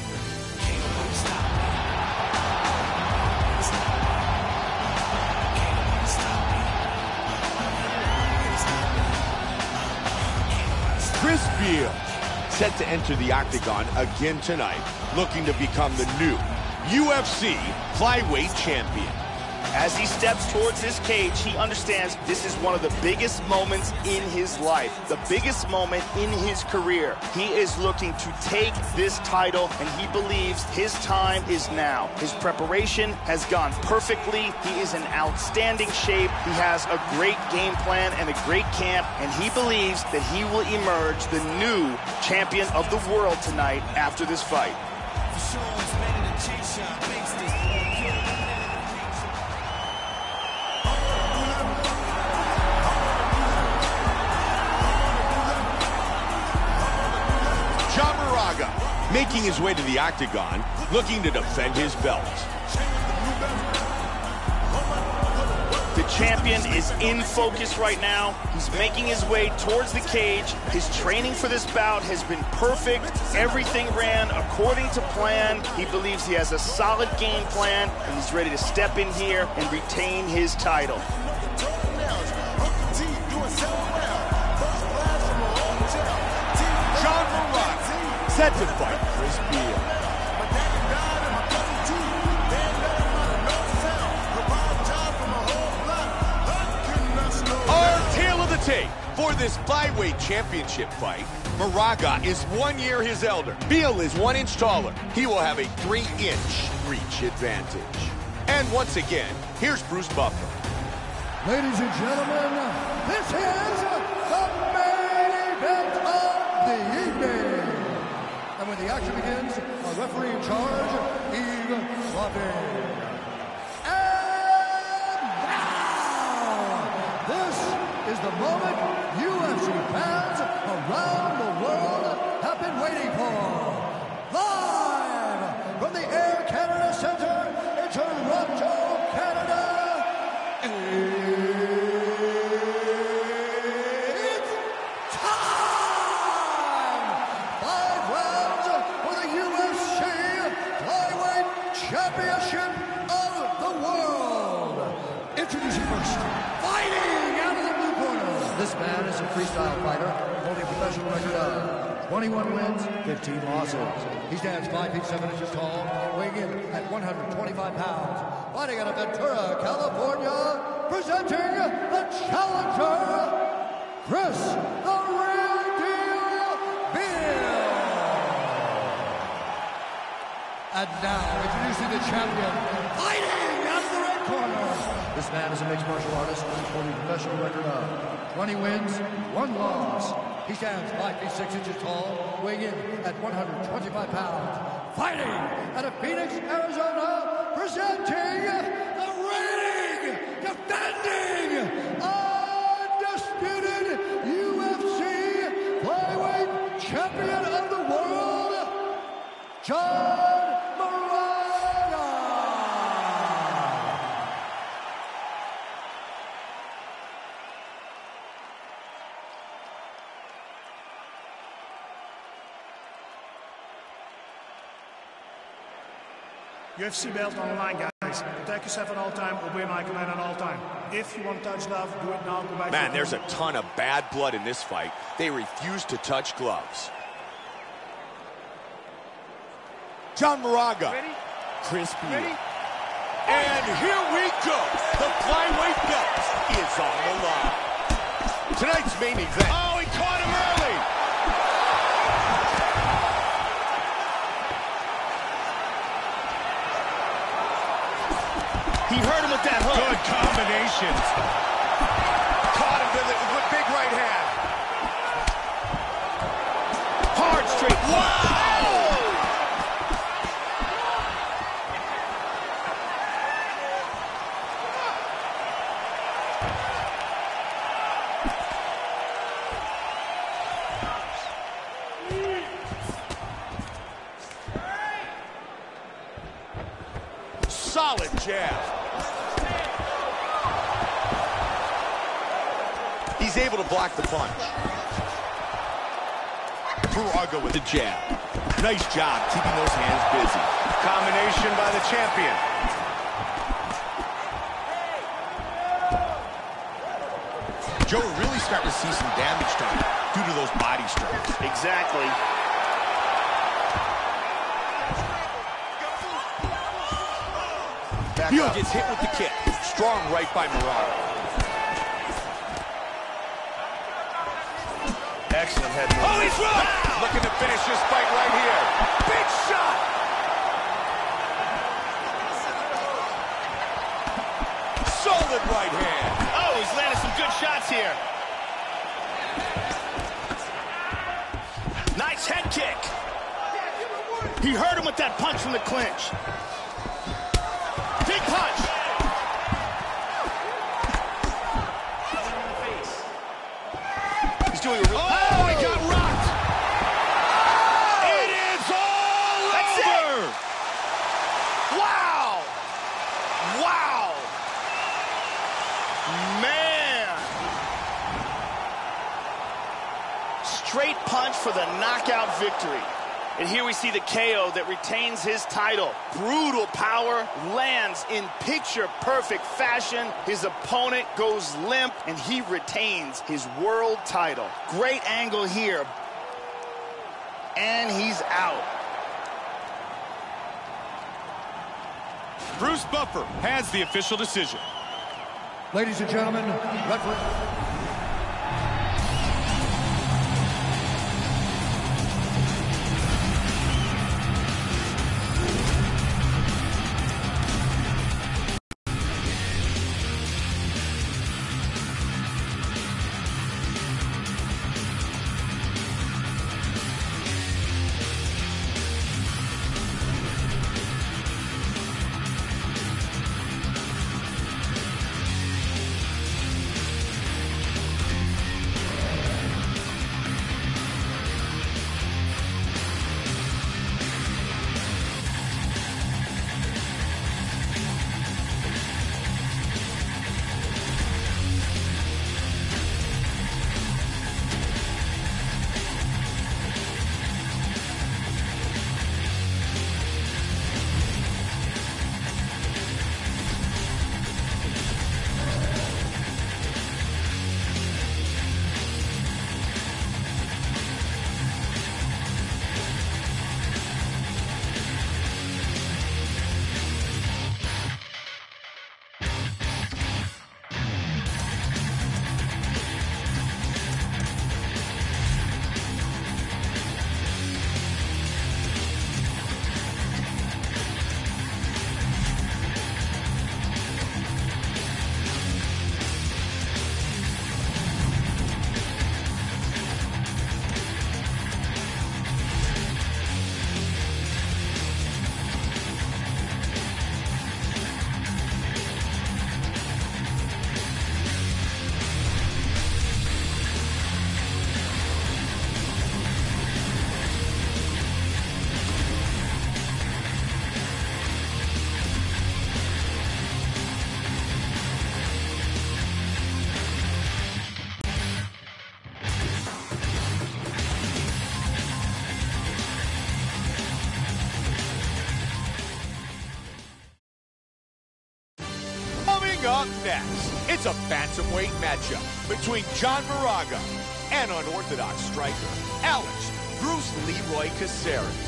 Chris Beal, set to enter the octagon again tonight, looking to become the new U F C flyweight champion. As he steps towards his cage, he understands this is one of the biggest moments in his life, the biggest moment in his career. He is looking to take this title, and he believes his time is now. His preparation has gone perfectly. He is in outstanding shape. He has a great game plan and a great camp, and he believes that he will emerge the new champion of the world tonight after this fight. John Moraga, making his way to the octagon, looking to defend his belt. The champion is in focus right now. He's making his way towards the cage. His training for this bout has been perfect. Everything ran according to plan. He believes he has a solid game plan, and he's ready to step in here and retain his title. John Moraga, set to fight Chris Beal. Our tale of the tape for this flyweight championship fight. Moraga is one year his elder. Beal is one inch taller. He will have a three inch reach advantage. And once again, here's Bruce Buffer. Ladies and gentlemen, this is the main event of the evening. And when the action begins, our referee in charge, Yves Lavigne. And now, this is the moment U F C fans around the world have been waiting for. Live from the Air Canada Centre in Toronto, Canada. Championship of the world. Introducing first, fighting out of the blue corner. This man is a freestyle fighter, holding a professional record of twenty-one wins, fifteen losses. He stands five feet seven inches tall, weighing in at one hundred twenty-five pounds. Fighting out of Ventura, California, presenting the challenger, Chris the Real Deal Beal. And now, introducing the champion, fighting out of the red corner. This man is a mixed martial artist holding a professional record of twenty wins, one loss. He stands five feet six inches tall, weighing in at one hundred twenty-five pounds. Fighting out of Phoenix, Arizona, presenting the reigning, defending, undisputed U F C flyweight champion of the world, John U F C belt on the line, guys. Protect yourself at all time. Obey my command at all time. If you want to touch glove, do it now. Go back. Man, there's a ton of bad blood in this fight. They refuse to touch gloves. John Moraga. Ready? Chris Beal. Ready? And here we go. The flyweight belt is on the line. Tonight's main event. Oh, he caught him early. He hurt him with that hook. Good combinations. Caught him with a with big right hand. Hard straight. Wow! Solid jab. He's able to block the punch. Moraga with the jab. Nice job keeping those hands busy. Combination by the champion. Joe, we're really starting to see some damage done due to those body strikes. Exactly. Heel gets hit with the kick. Strong right by Moraga. Excellent head move. Oh, he's right! Wow. Looking to finish this fight right here. Big shot! Solid right hand. Oh, he's landed some good shots here. Nice head kick. He hurt him with that punch from the clinch. Big punch. He's doing a real... Oh, he got rocked. Oh! It is all That's over! It. Wow. Wow. Man. Straight punch for the knockout victory. And here we see the K O that retains his title. Brutal power, lands in picture-perfect fashion. His opponent goes limp, and he retains his world title. Great angle here. And he's out. Bruce Buffer has the official decision. Ladies and gentlemen, referee. Up next, it's a bantamweight matchup between John Moraga and unorthodox striker Alex Bruce Leroy Caceres.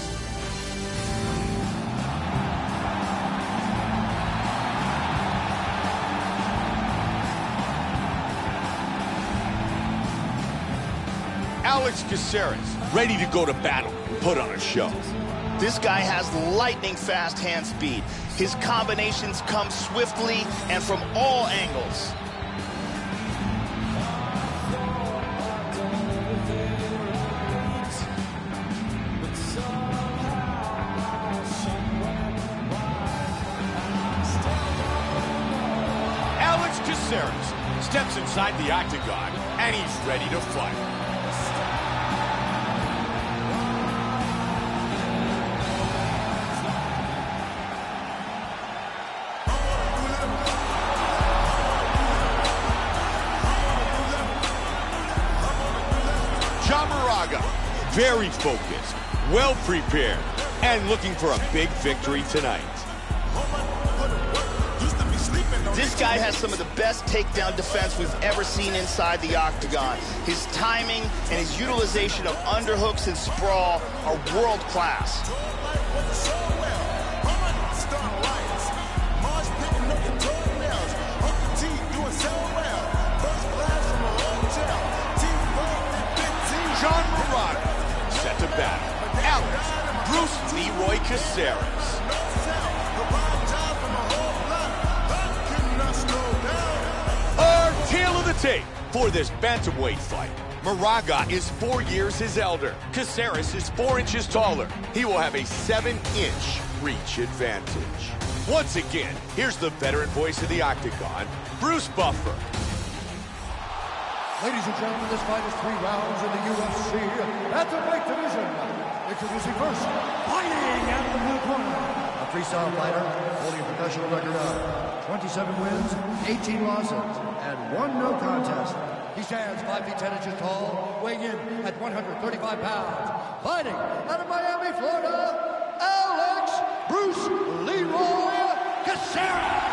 Alex Caceres ready to go to battle and put on a show. This guy has lightning fast hand speed. His combinations come swiftly and from all angles. Alex Caceres steps inside the octagon and he's ready to fight. Moraga, very focused, well prepared, and looking for a big victory tonight. This guy has some of the best takedown defense we've ever seen inside the octagon. His timing and his utilization of underhooks and sprawl are world class. John Moraga, set to battle. Alex, Bruce Leroy Caceres. Our tale of the tape for this bantamweight fight. Moraga is four years his elder. Caceres is four inches taller. He will have a seven-inch reach advantage. Once again, here's the veteran voice of the octagon, Bruce Buffer. Ladies and gentlemen, this fight is three rounds in the U F C bantamweight division. Introducing first, fighting out of the blue corner. A freestyle fighter holding a professional record of twenty-seven wins, eighteen losses, and one no contest. He stands five feet ten inches tall, weighing in at one hundred thirty-five pounds. Fighting out of Miami, Florida, Alex Bruce Leroy Caceres.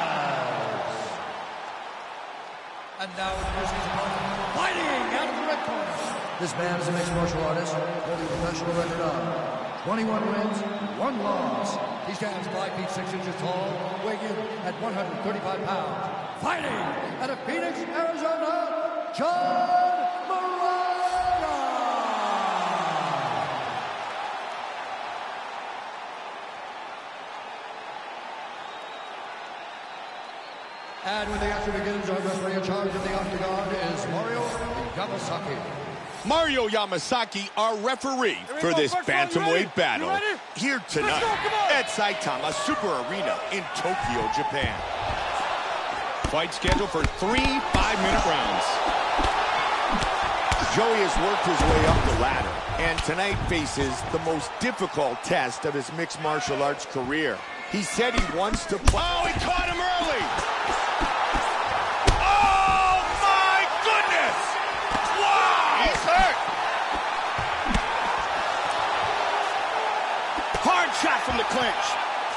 And now introducing his opponent, fighting out of the red corner. This man is a mixed martial artist, holding a professional record of twenty-one wins, one loss. He stands five feet six inches tall, weighing in at one hundred thirty-five pounds. Fighting out of Phoenix, Arizona, John Moraga. And when the action begins, our referee in charge of the octagon is Mario Yamasaki. Mario Yamasaki, our referee for this bantamweight battle here tonight at Saitama Super Arena in Tokyo, Japan. Fight scheduled for three five-minute rounds. Joey has worked his way up the ladder and tonight faces the most difficult test of his mixed martial arts career. He said he wants to play. Oh, he caught him early! Oh, my goodness! Wow! He's hurt. Hard shot from the clinch.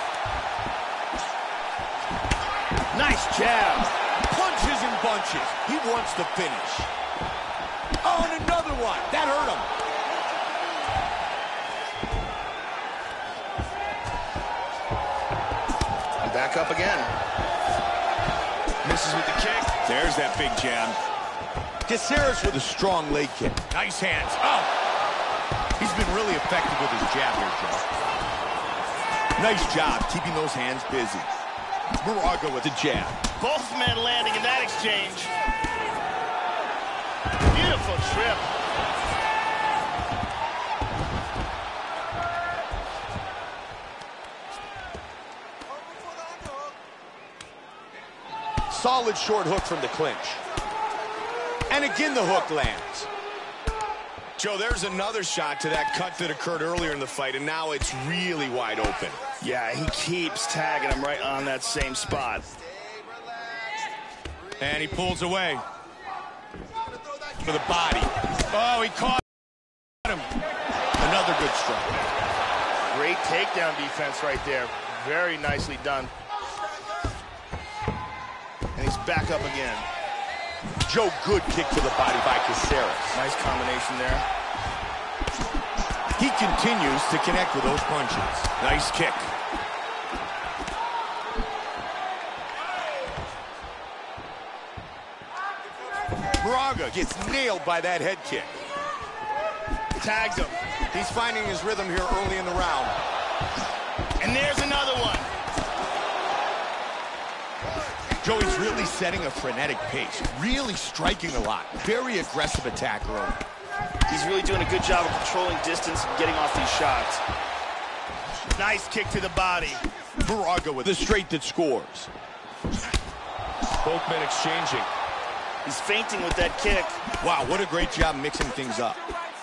Nice jab. Punches and bunches. He wants to finish. Oh, and another one. That hurt him. And back up again. Misses with the kick. There's that big jab. Caceres with a strong leg kick. Nice hands. Oh! He's been really effective with his jab here, Joe. Nice job keeping those hands busy. Moraga with the jab. Both men landing in that exchange. Beautiful trip. Solid short hook from the clinch. And again the hook lands. Joe, there's another shot to that cut that occurred earlier in the fight, and now it's really wide open. Yeah, he keeps tagging him right on that same spot. And he pulls away. For the body. Oh, he caught him. Another good strike. Great takedown defense right there. Very nicely done. And he's back up again. Joe, good kick to the body by Caceres. Nice combination there. He continues to connect with those punches. Nice kick. Moraga gets nailed by that head kick. Tags him. He's finding his rhythm here early in the round. And there's another one. Joey's really setting a frenetic pace, really striking a lot. Very aggressive attack early. He's really doing a good job of controlling distance and getting off these shots. Nice kick to the body. Moraga with the straight that scores. Both men exchanging. He's feinting with that kick. Wow, what a great job mixing things up.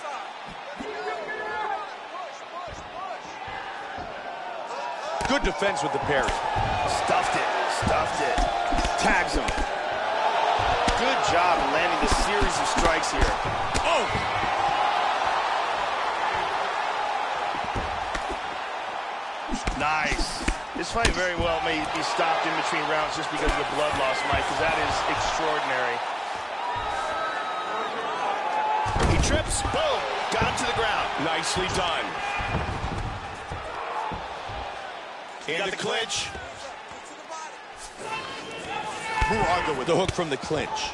Good defense with the parry. Stuffed it, stuffed it. Tags him. Good job landing the series of strikes here. Oh! fight very well may be stopped in between rounds just because of the blood loss, Mike, because that is extraordinary. He trips, boom, got him to the ground. Nicely done. In the clinch. Moraga with the hook from the clinch.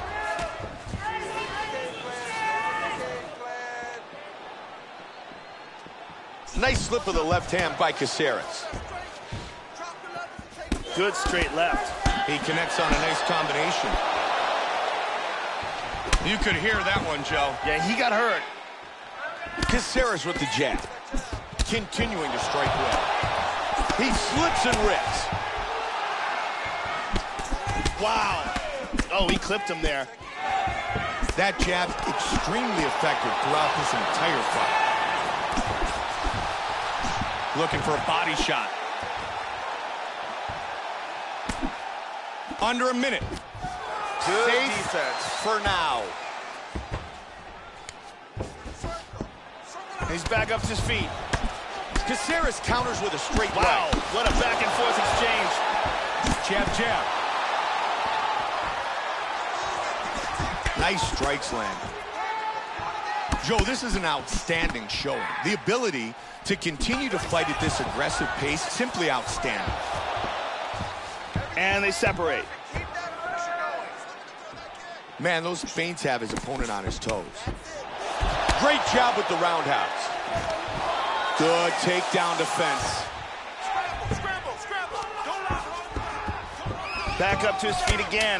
Nice slip of the left hand by Caceres. Good straight left. He connects on a nice combination. You could hear that one, Joe. Yeah, he got hurt. Caceres with the jab. Continuing to strike well. He slips and rips. Wow. Oh, he clipped him there. That jab extremely effective throughout this entire fight. Looking for a body shot. Under a minute. Good Safe defense. for now. He's back up to his feet. Caceres counters with a straight wow, right. What a back and forth exchange. Jab, jab. Nice strikes land. Joe, this is an outstanding showing. The ability to continue to fight at this aggressive pace, simply outstanding. And they separate. Man, those feints have his opponent on his toes. Great job with the roundhouse. Good takedown defense. Scramble, scramble, scramble. Back up to his feet again.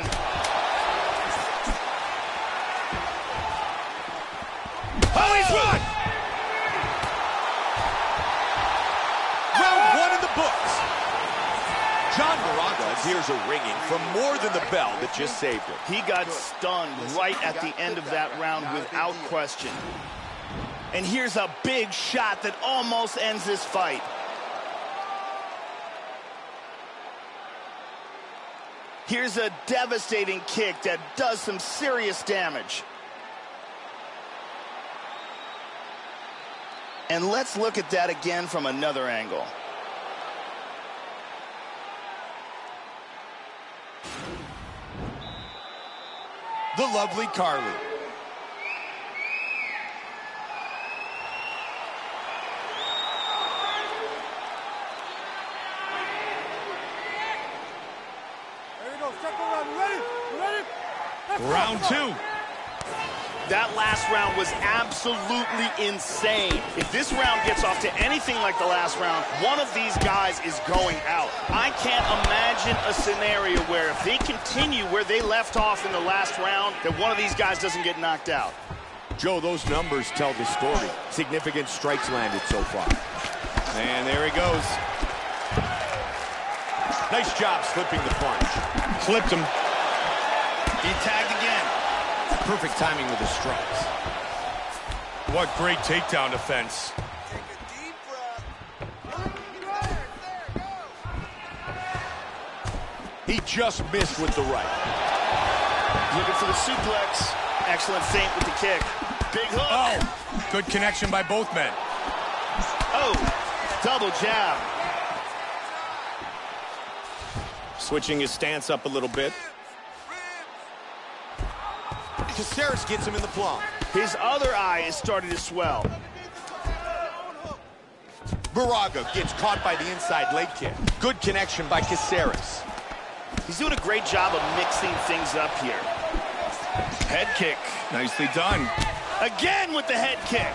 Oh, he's won! Round one in the books. John Moraga's ears are ringing from more than the bell that just saved him. He got stunned right at the end of that round without question. And here's a big shot that almost ends this fight. Here's a devastating kick that does some serious damage. And let's look at that again from another angle. The lovely Carly. There you go. Step around. You ready? You ready? Let's Round go. two. That last round was absolutely insane. If this round gets off to anything like the last round, one of these guys is going out. I can't imagine a scenario where if they continue where they left off in the last round, that one of these guys doesn't get knocked out. Joe, those numbers tell the story. Significant strikes landed so far. And there he goes. Nice job slipping the punch. Clipped him. He tagged again. Perfect timing with the strikes. What great takedown defense. Take a deep breath. There, there, go. He just missed with the right. Looking for the suplex. Excellent feint with the kick. Big hook. Oh, good connection by both men. Oh, double jab. Switching his stance up a little bit. Caceres gets him in the plum. His other eye is starting to swell. Moraga gets caught by the inside leg kick. Good connection by Caceres. He's doing a great job of mixing things up here. Head kick. Nicely done. Again with the head kick.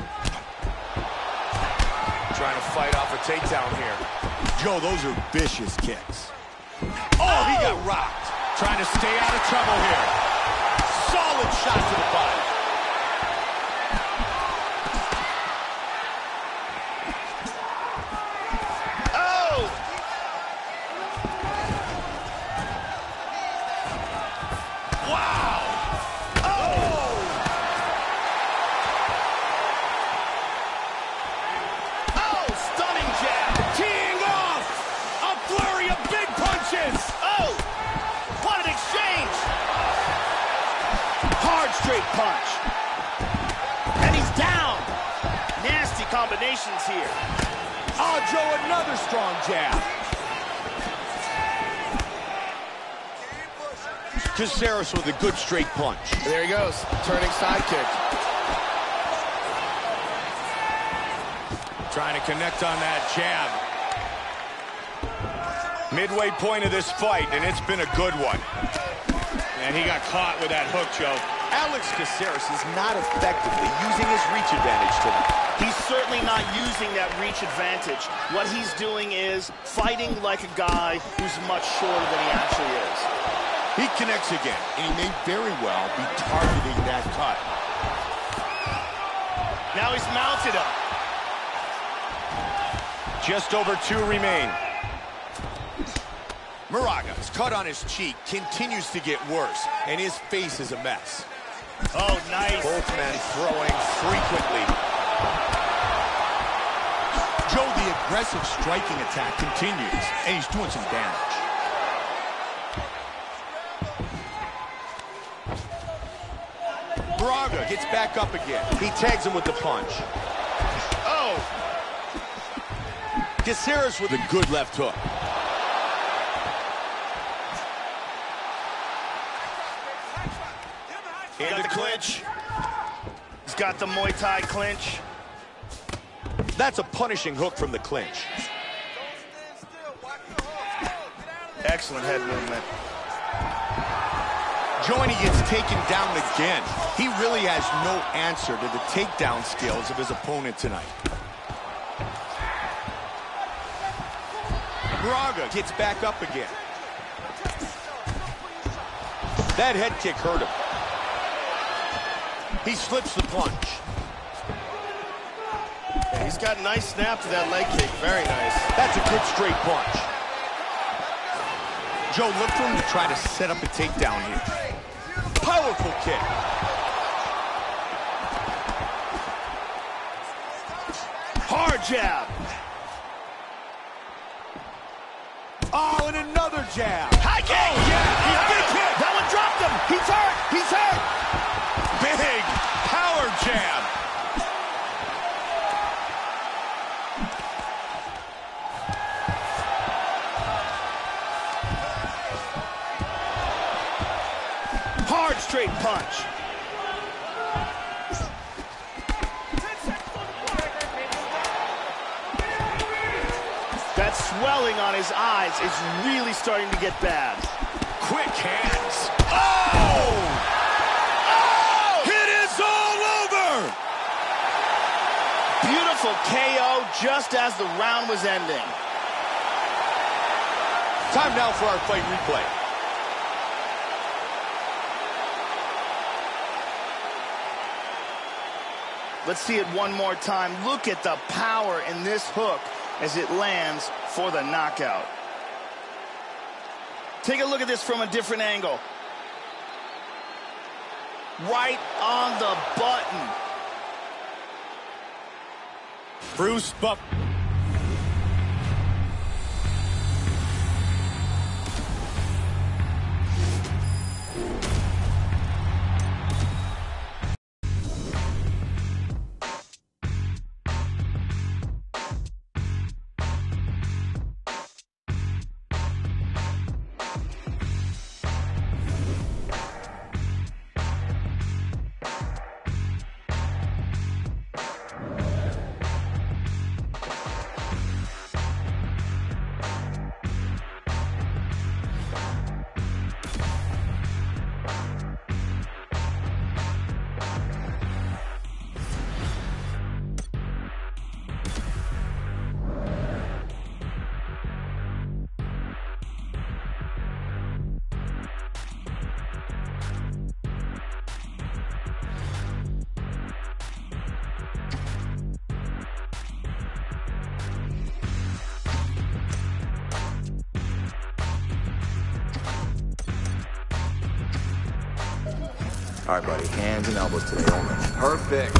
Trying to fight off a takedown here. Joe, those are vicious kicks. Oh, he got rocked. Trying to stay out of trouble here. Solid shot to the body. Oh! Wow! Oh! Oh, stunning jab. Teeing off. A flurry of big punches. Oh! What an exchange! Hard straight punch. And he's down. Nasty combinations here. Oh, Joe, another strong jab. Caceres with a good straight punch. There he goes, turning sidekick. Trying to connect on that jab. Midway point of this fight, and it's been a good one. And he got caught with that hook, Joe. Alex Caceres is not effectively using his reach advantage tonight. He's certainly not using that reach advantage. What he's doing is fighting like a guy who's much shorter than he actually is. He connects again, and he may very well be targeting that cut. Now he's mounted him. Just over two remain. Moraga's cut on his cheek continues to get worse, and his face is a mess. Oh, nice. Both men throwing frequently. Joe, the aggressive striking attack continues, and he's doing some damage. Moraga gets back up again. He tags him with the punch. Oh! Caceres with a good left hook. He's got the clinch. He's got the Muay Thai clinch. That's a punishing hook from the clinch. Excellent head movement. Johnny gets taken down again. He really has no answer to the takedown skills of his opponent tonight. Moraga gets back up again. That head kick hurt him. He slips the punch. Yeah, he's got a nice snap to that leg kick. Very nice. That's a good straight punch. Joe, look for him to try to set up a takedown here. Powerful kick. Hard jab. Oh, and another jab. High kick. Oh, yeah. He's big kick. That one dropped him. He's hurt. He's hurt. Big power jab. Hard straight punch. That swelling on his eyes is really starting to get bad. Quick hands. Oh! Oh! It is all over! Beautiful K O just as the round was ending. Time now for our fight replay. Let's see it one more time. Look at the power in this hook as it lands for the knockout. Take a look at this from a different angle. Right on the button. Bruce Buff. All right, buddy. Hands and elbows today only. Perfect.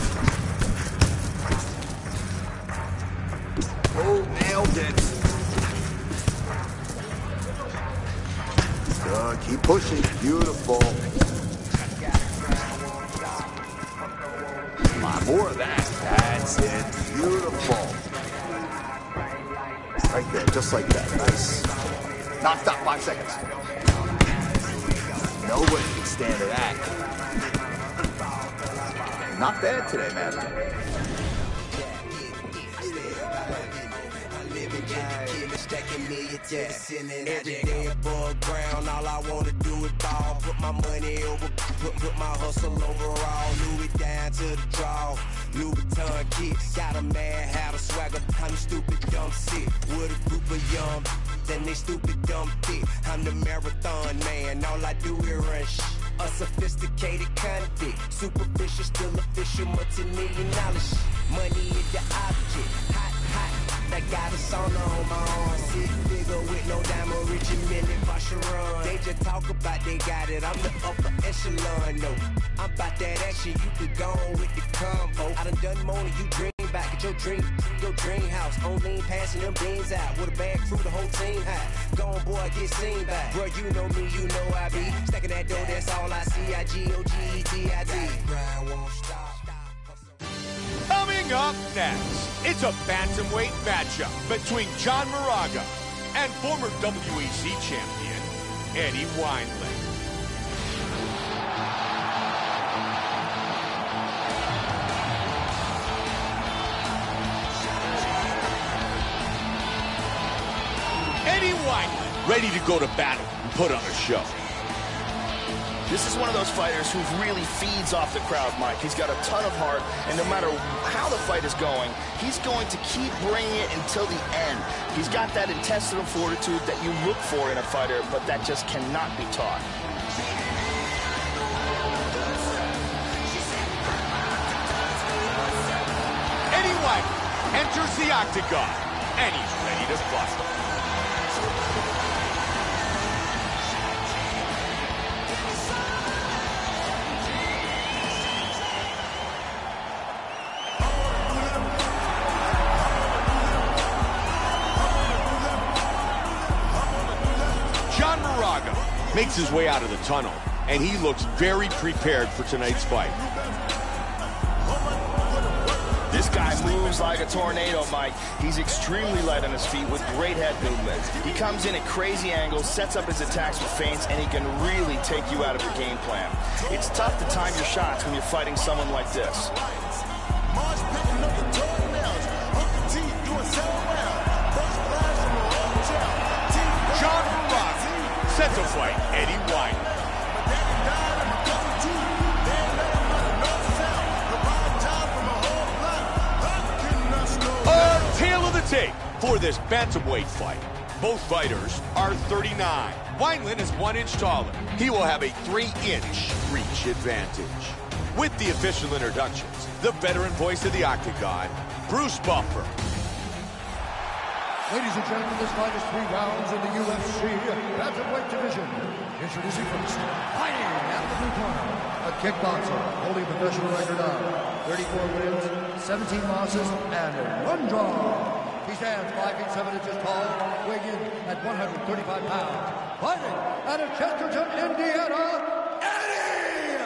Oh, nailed it. Good. Keep pushing. Beautiful. Come on, more of that. That's it. Beautiful. Right there, just like that. Nice. Knocked out. Five seconds. Nobody can stand to that. Not bad today, Master. Every day above ground, all I wanna do is ball. Put my money over, put, put my hustle overall. Louis down to the draw. Louis Vuitton kid, got a mad hat, a swagger. I'm stupid, dumb sick. With a group of young, then they stupid, dumb thick. I'm the marathon man, all I do is run shit. A sophisticated convict, superficial, still official, multi-million dollars. Money is the object, hot, hot. I got a sauna on my arm, six figure with no diamond, rich and million Vacheron. They just talk about they got it, I'm the upper echelon, no. I'm about that action, you could go on with the combo. I done done more than you dream back at your dream, your dream house. On lean, passing them beans out, with a bag crew, the whole team high. Go on, boy, get seen by. Bro, you know me, you know I be. Stacking that dough, that's all I see, I G O G E T I D. Coming up next, it's a bantamweight matchup between John Moraga and former W E C champion Eddie Wineland. Eddie Wineland, ready to go to battle and put on a show. This is one of those fighters who really feeds off the crowd, Mike. He's got a ton of heart, and no matter how the fight is going, he's going to keep bringing it until the end. He's got that intestinal fortitude that you look for in a fighter, but that just cannot be taught. Eddie Wineland enters the octagon, and he's ready to fight. John Moraga makes his way out of the tunnel, and he looks very prepared for tonight's fight. This guy moves like a tornado, Mike. He's extremely light on his feet with great head movement. He comes in at crazy angles, sets up his attacks with feints, and he can really take you out of your game plan. It's tough to time your shots when you're fighting someone like this. John Moraga set to fight Eddie Wineland. Our tale of the tape for this bantamweight fight. Both fighters are thirty-nine. Wineland is one inch taller. He will have a three inch reach advantage. With the official introductions, the veteran voice of the octagon, Bruce Buffer. Ladies and gentlemen, this fight is three rounds in the U F C bantamweight division. Introducing first, fighting out of the blue corner, a kickboxer holding a professional record of thirty-four wins, seventeen losses, and one draw. He stands five feet seven inches tall, weighing in at one hundred thirty-five pounds. Fighting out of Chesterton, Indiana, Eddie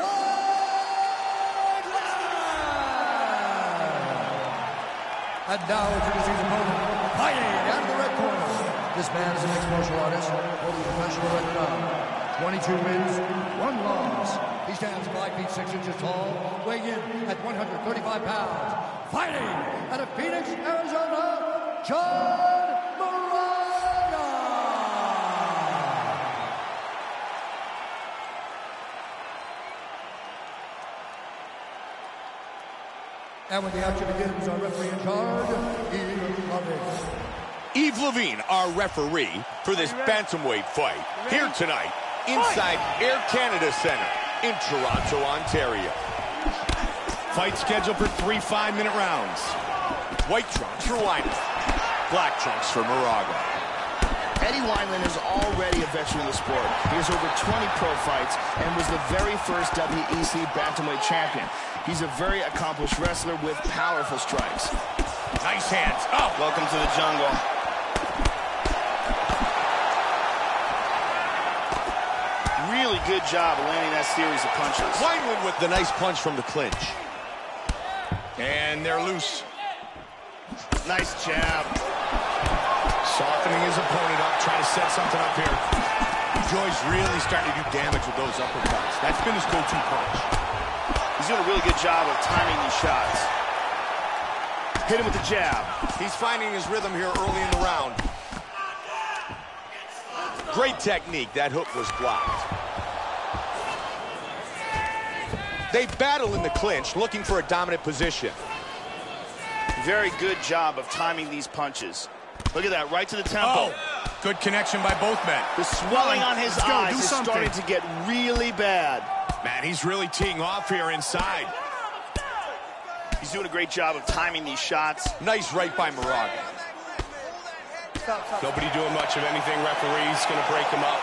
Wineland! And now introducing his opponent, fighting out of the red corner. This man is a mixed martial artist, holding a professional record of twenty-two wins, one loss. He stands five feet six inches tall, weighing in at one hundred thirty-five pounds. Fighting out of Phoenix, Arizona, John Moraga! And when the action begins, our referee in charge, Eve Levine. Eve Levine, our referee for this bantamweight fight, here tonight inside Air Canada Centre in Toronto, Ontario. Fight scheduled for three five-minute rounds. White trunks for Wineland, black trunks for Moraga. Eddie Wineland is already a veteran of the sport. He has over twenty pro fights and was the very first W E C bantamweight champion. He's a very accomplished wrestler with powerful strikes. Nice hands. Oh, welcome to the jungle. Really good job of landing that series of punches. Wineland with the nice punch from the clinch. And they're loose. Nice jab. Softening his opponent up, trying to set something up here. Joy's really starting to do damage with those uppercuts. That's been his go-to punch. He's doing a really good job of timing these shots. Hit him with the jab. He's finding his rhythm here early in the round. Great technique. That hook was blocked. They battle in the clinch, looking for a dominant position. Very good job of timing these punches. Look at that, right to the temple. Oh, good connection by both men. The swelling on his eyes is something. starting to get really bad. Man, he's really teeing off here inside. He's doing a great job of timing these shots. Nice right by Moraga. Nobody doing much of anything. Referee's going to break him up.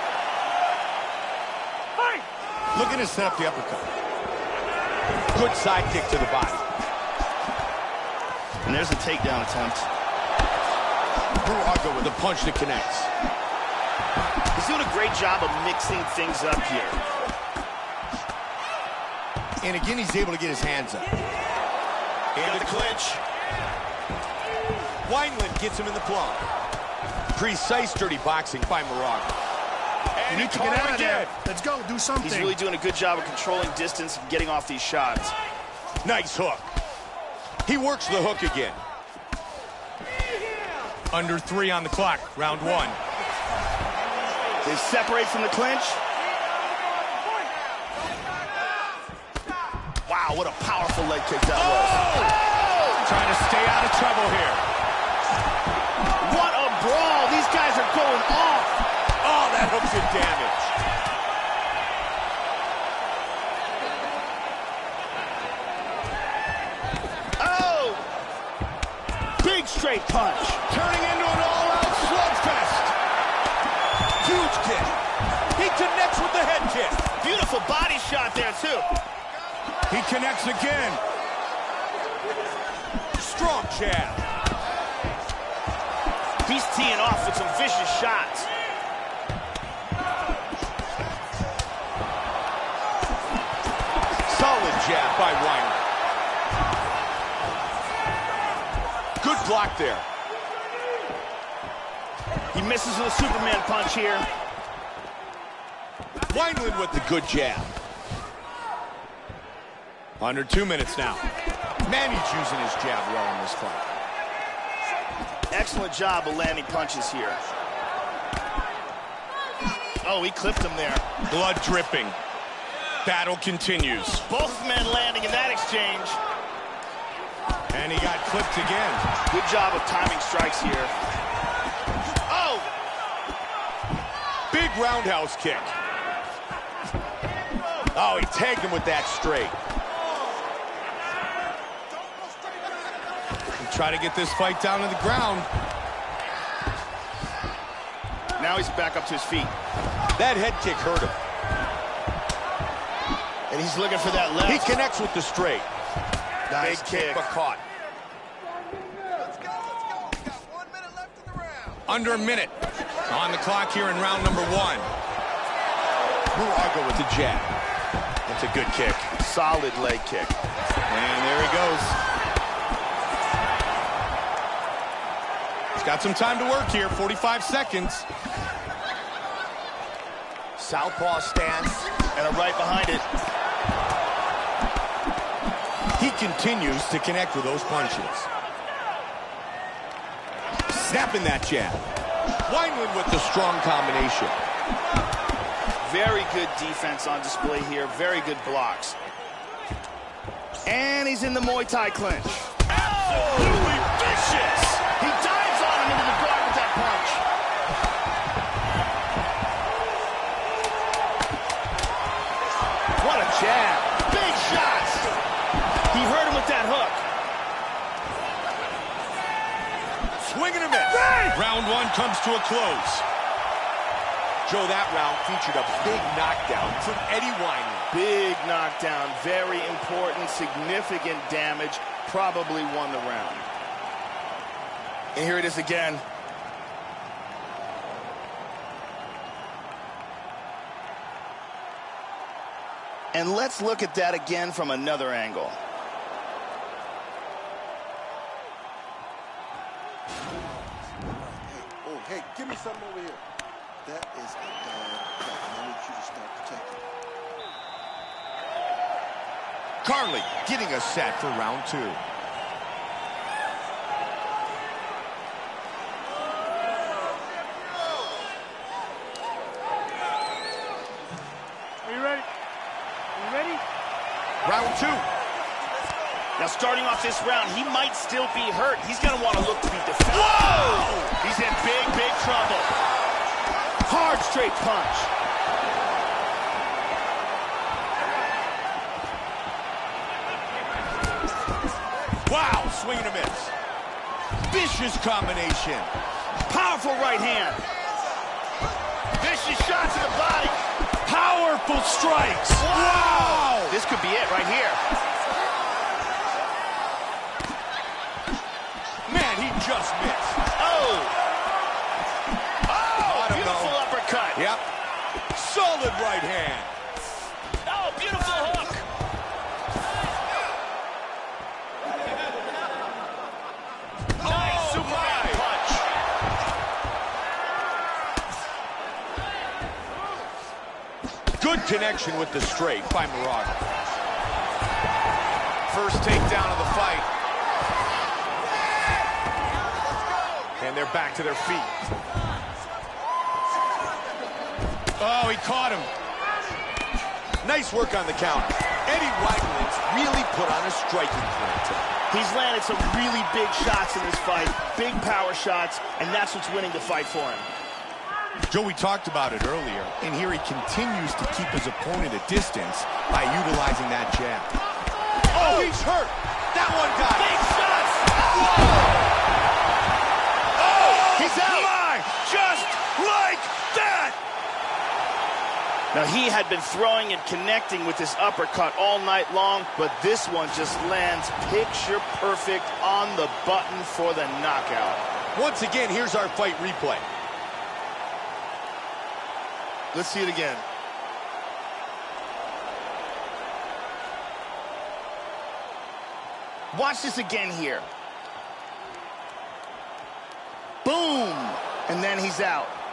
Looking to set up the uppercut. Good side kick to the body. And there's a takedown attempt. Moraga with a punch that connects. He's doing a great job of mixing things up here. And again, he's able to get his hands up. Into the clinch. Wineland gets him in the plum. Precise dirty boxing by Moraga. You need to get out of there. Let's go, do something. He's really doing a good job of controlling distance and getting off these shots. Nice hook. He works the hook again. Under three on the clock, round one. They separate from the clinch. Wow, what a powerful leg kick that was. Oh! Trying to stay out of trouble here. What a brawl. These guys are going off. Oh, that hook did damage. Oh! Big straight punch. Turning into an all-out slugfest. Huge kick. He connects with the head kick. Beautiful body shot there, too. He connects again. Strong jab. He's teeing off with some vicious shots. Solid jab by Wineland. Good block there. He misses with a Superman punch here. Wineland with the good jab. Under two minutes now. Man, he's using his jab well in this fight. Excellent job of landing punches here. Oh, he clipped him there. Blood dripping. Battle continues. Both men landing in that exchange. And he got clipped again. Good job of timing strikes here. Oh! Big roundhouse kick. Oh, he tagged him with that straight. Try to get this fight down to the ground. Now he's back up to his feet. That head kick hurt him. And he's looking for that left. He connects with the straight. Nice Big kick. kick, but caught. Let's go, let's go. We got one minute left in the round. Under a minute on the clock here in round number one. Moraga with the jab. That's a good kick. Solid leg kick. And there he goes. He's got some time to work here, forty-five seconds. Southpaw stance. And a right behind it. He continues to connect with those punches. Snapping that jab. Wineland with the strong combination. Very good defense on display here. Very good blocks. And he's in the Muay Thai clinch. Absolutely vicious. He dives on him into the guard with that punch. What a jab. Big shots. He hurt him with that hook. Swing and a miss. Round one comes to a close. Joe, that round featured a big knockdown from Eddie Wineland. Big knockdown. Very important, significant damage. Probably won the round. And here it is again. And let's look at that again from another angle. Oh, hey, give me something over here. That is a bad Carly getting us set for round two. Are you ready? Are you ready? Round two. Now, starting off this round, he might still be hurt. He's going to want to look to be defensive. Whoa! He's in big, big trouble. Hard straight punch. Wow, swing and a miss. Vicious combination. Powerful right hand. Vicious shot to the body. Powerful strikes. Wow! This could be it right here. Man, he just missed. Oh! Oh, beautiful though. uppercut. Yep. Solid right hand. Oh, beautiful hook. Nice Oh, Superman punch. Good connection with the straight by Moraga. First takedown of the fight. And they're back to their feet. Oh, he caught him. Nice work on the counter. Eddie Weidman's really put on a striking clinic today. He's landed some really big shots in this fight, big power shots, and that's what's winning the fight for him. Joe, we talked about it earlier, and here he continues to keep his opponent at distance by utilizing that jab. Oh, he's hurt. That one got him. Big shots. Oh, he's out. My, just like that. Now, he had been throwing and connecting with this uppercut all night long, but this one just lands picture perfect on the button for the knockout. Once again, here's our fight replay. Let's see it again. Watch this again here. Boom! And then he's out.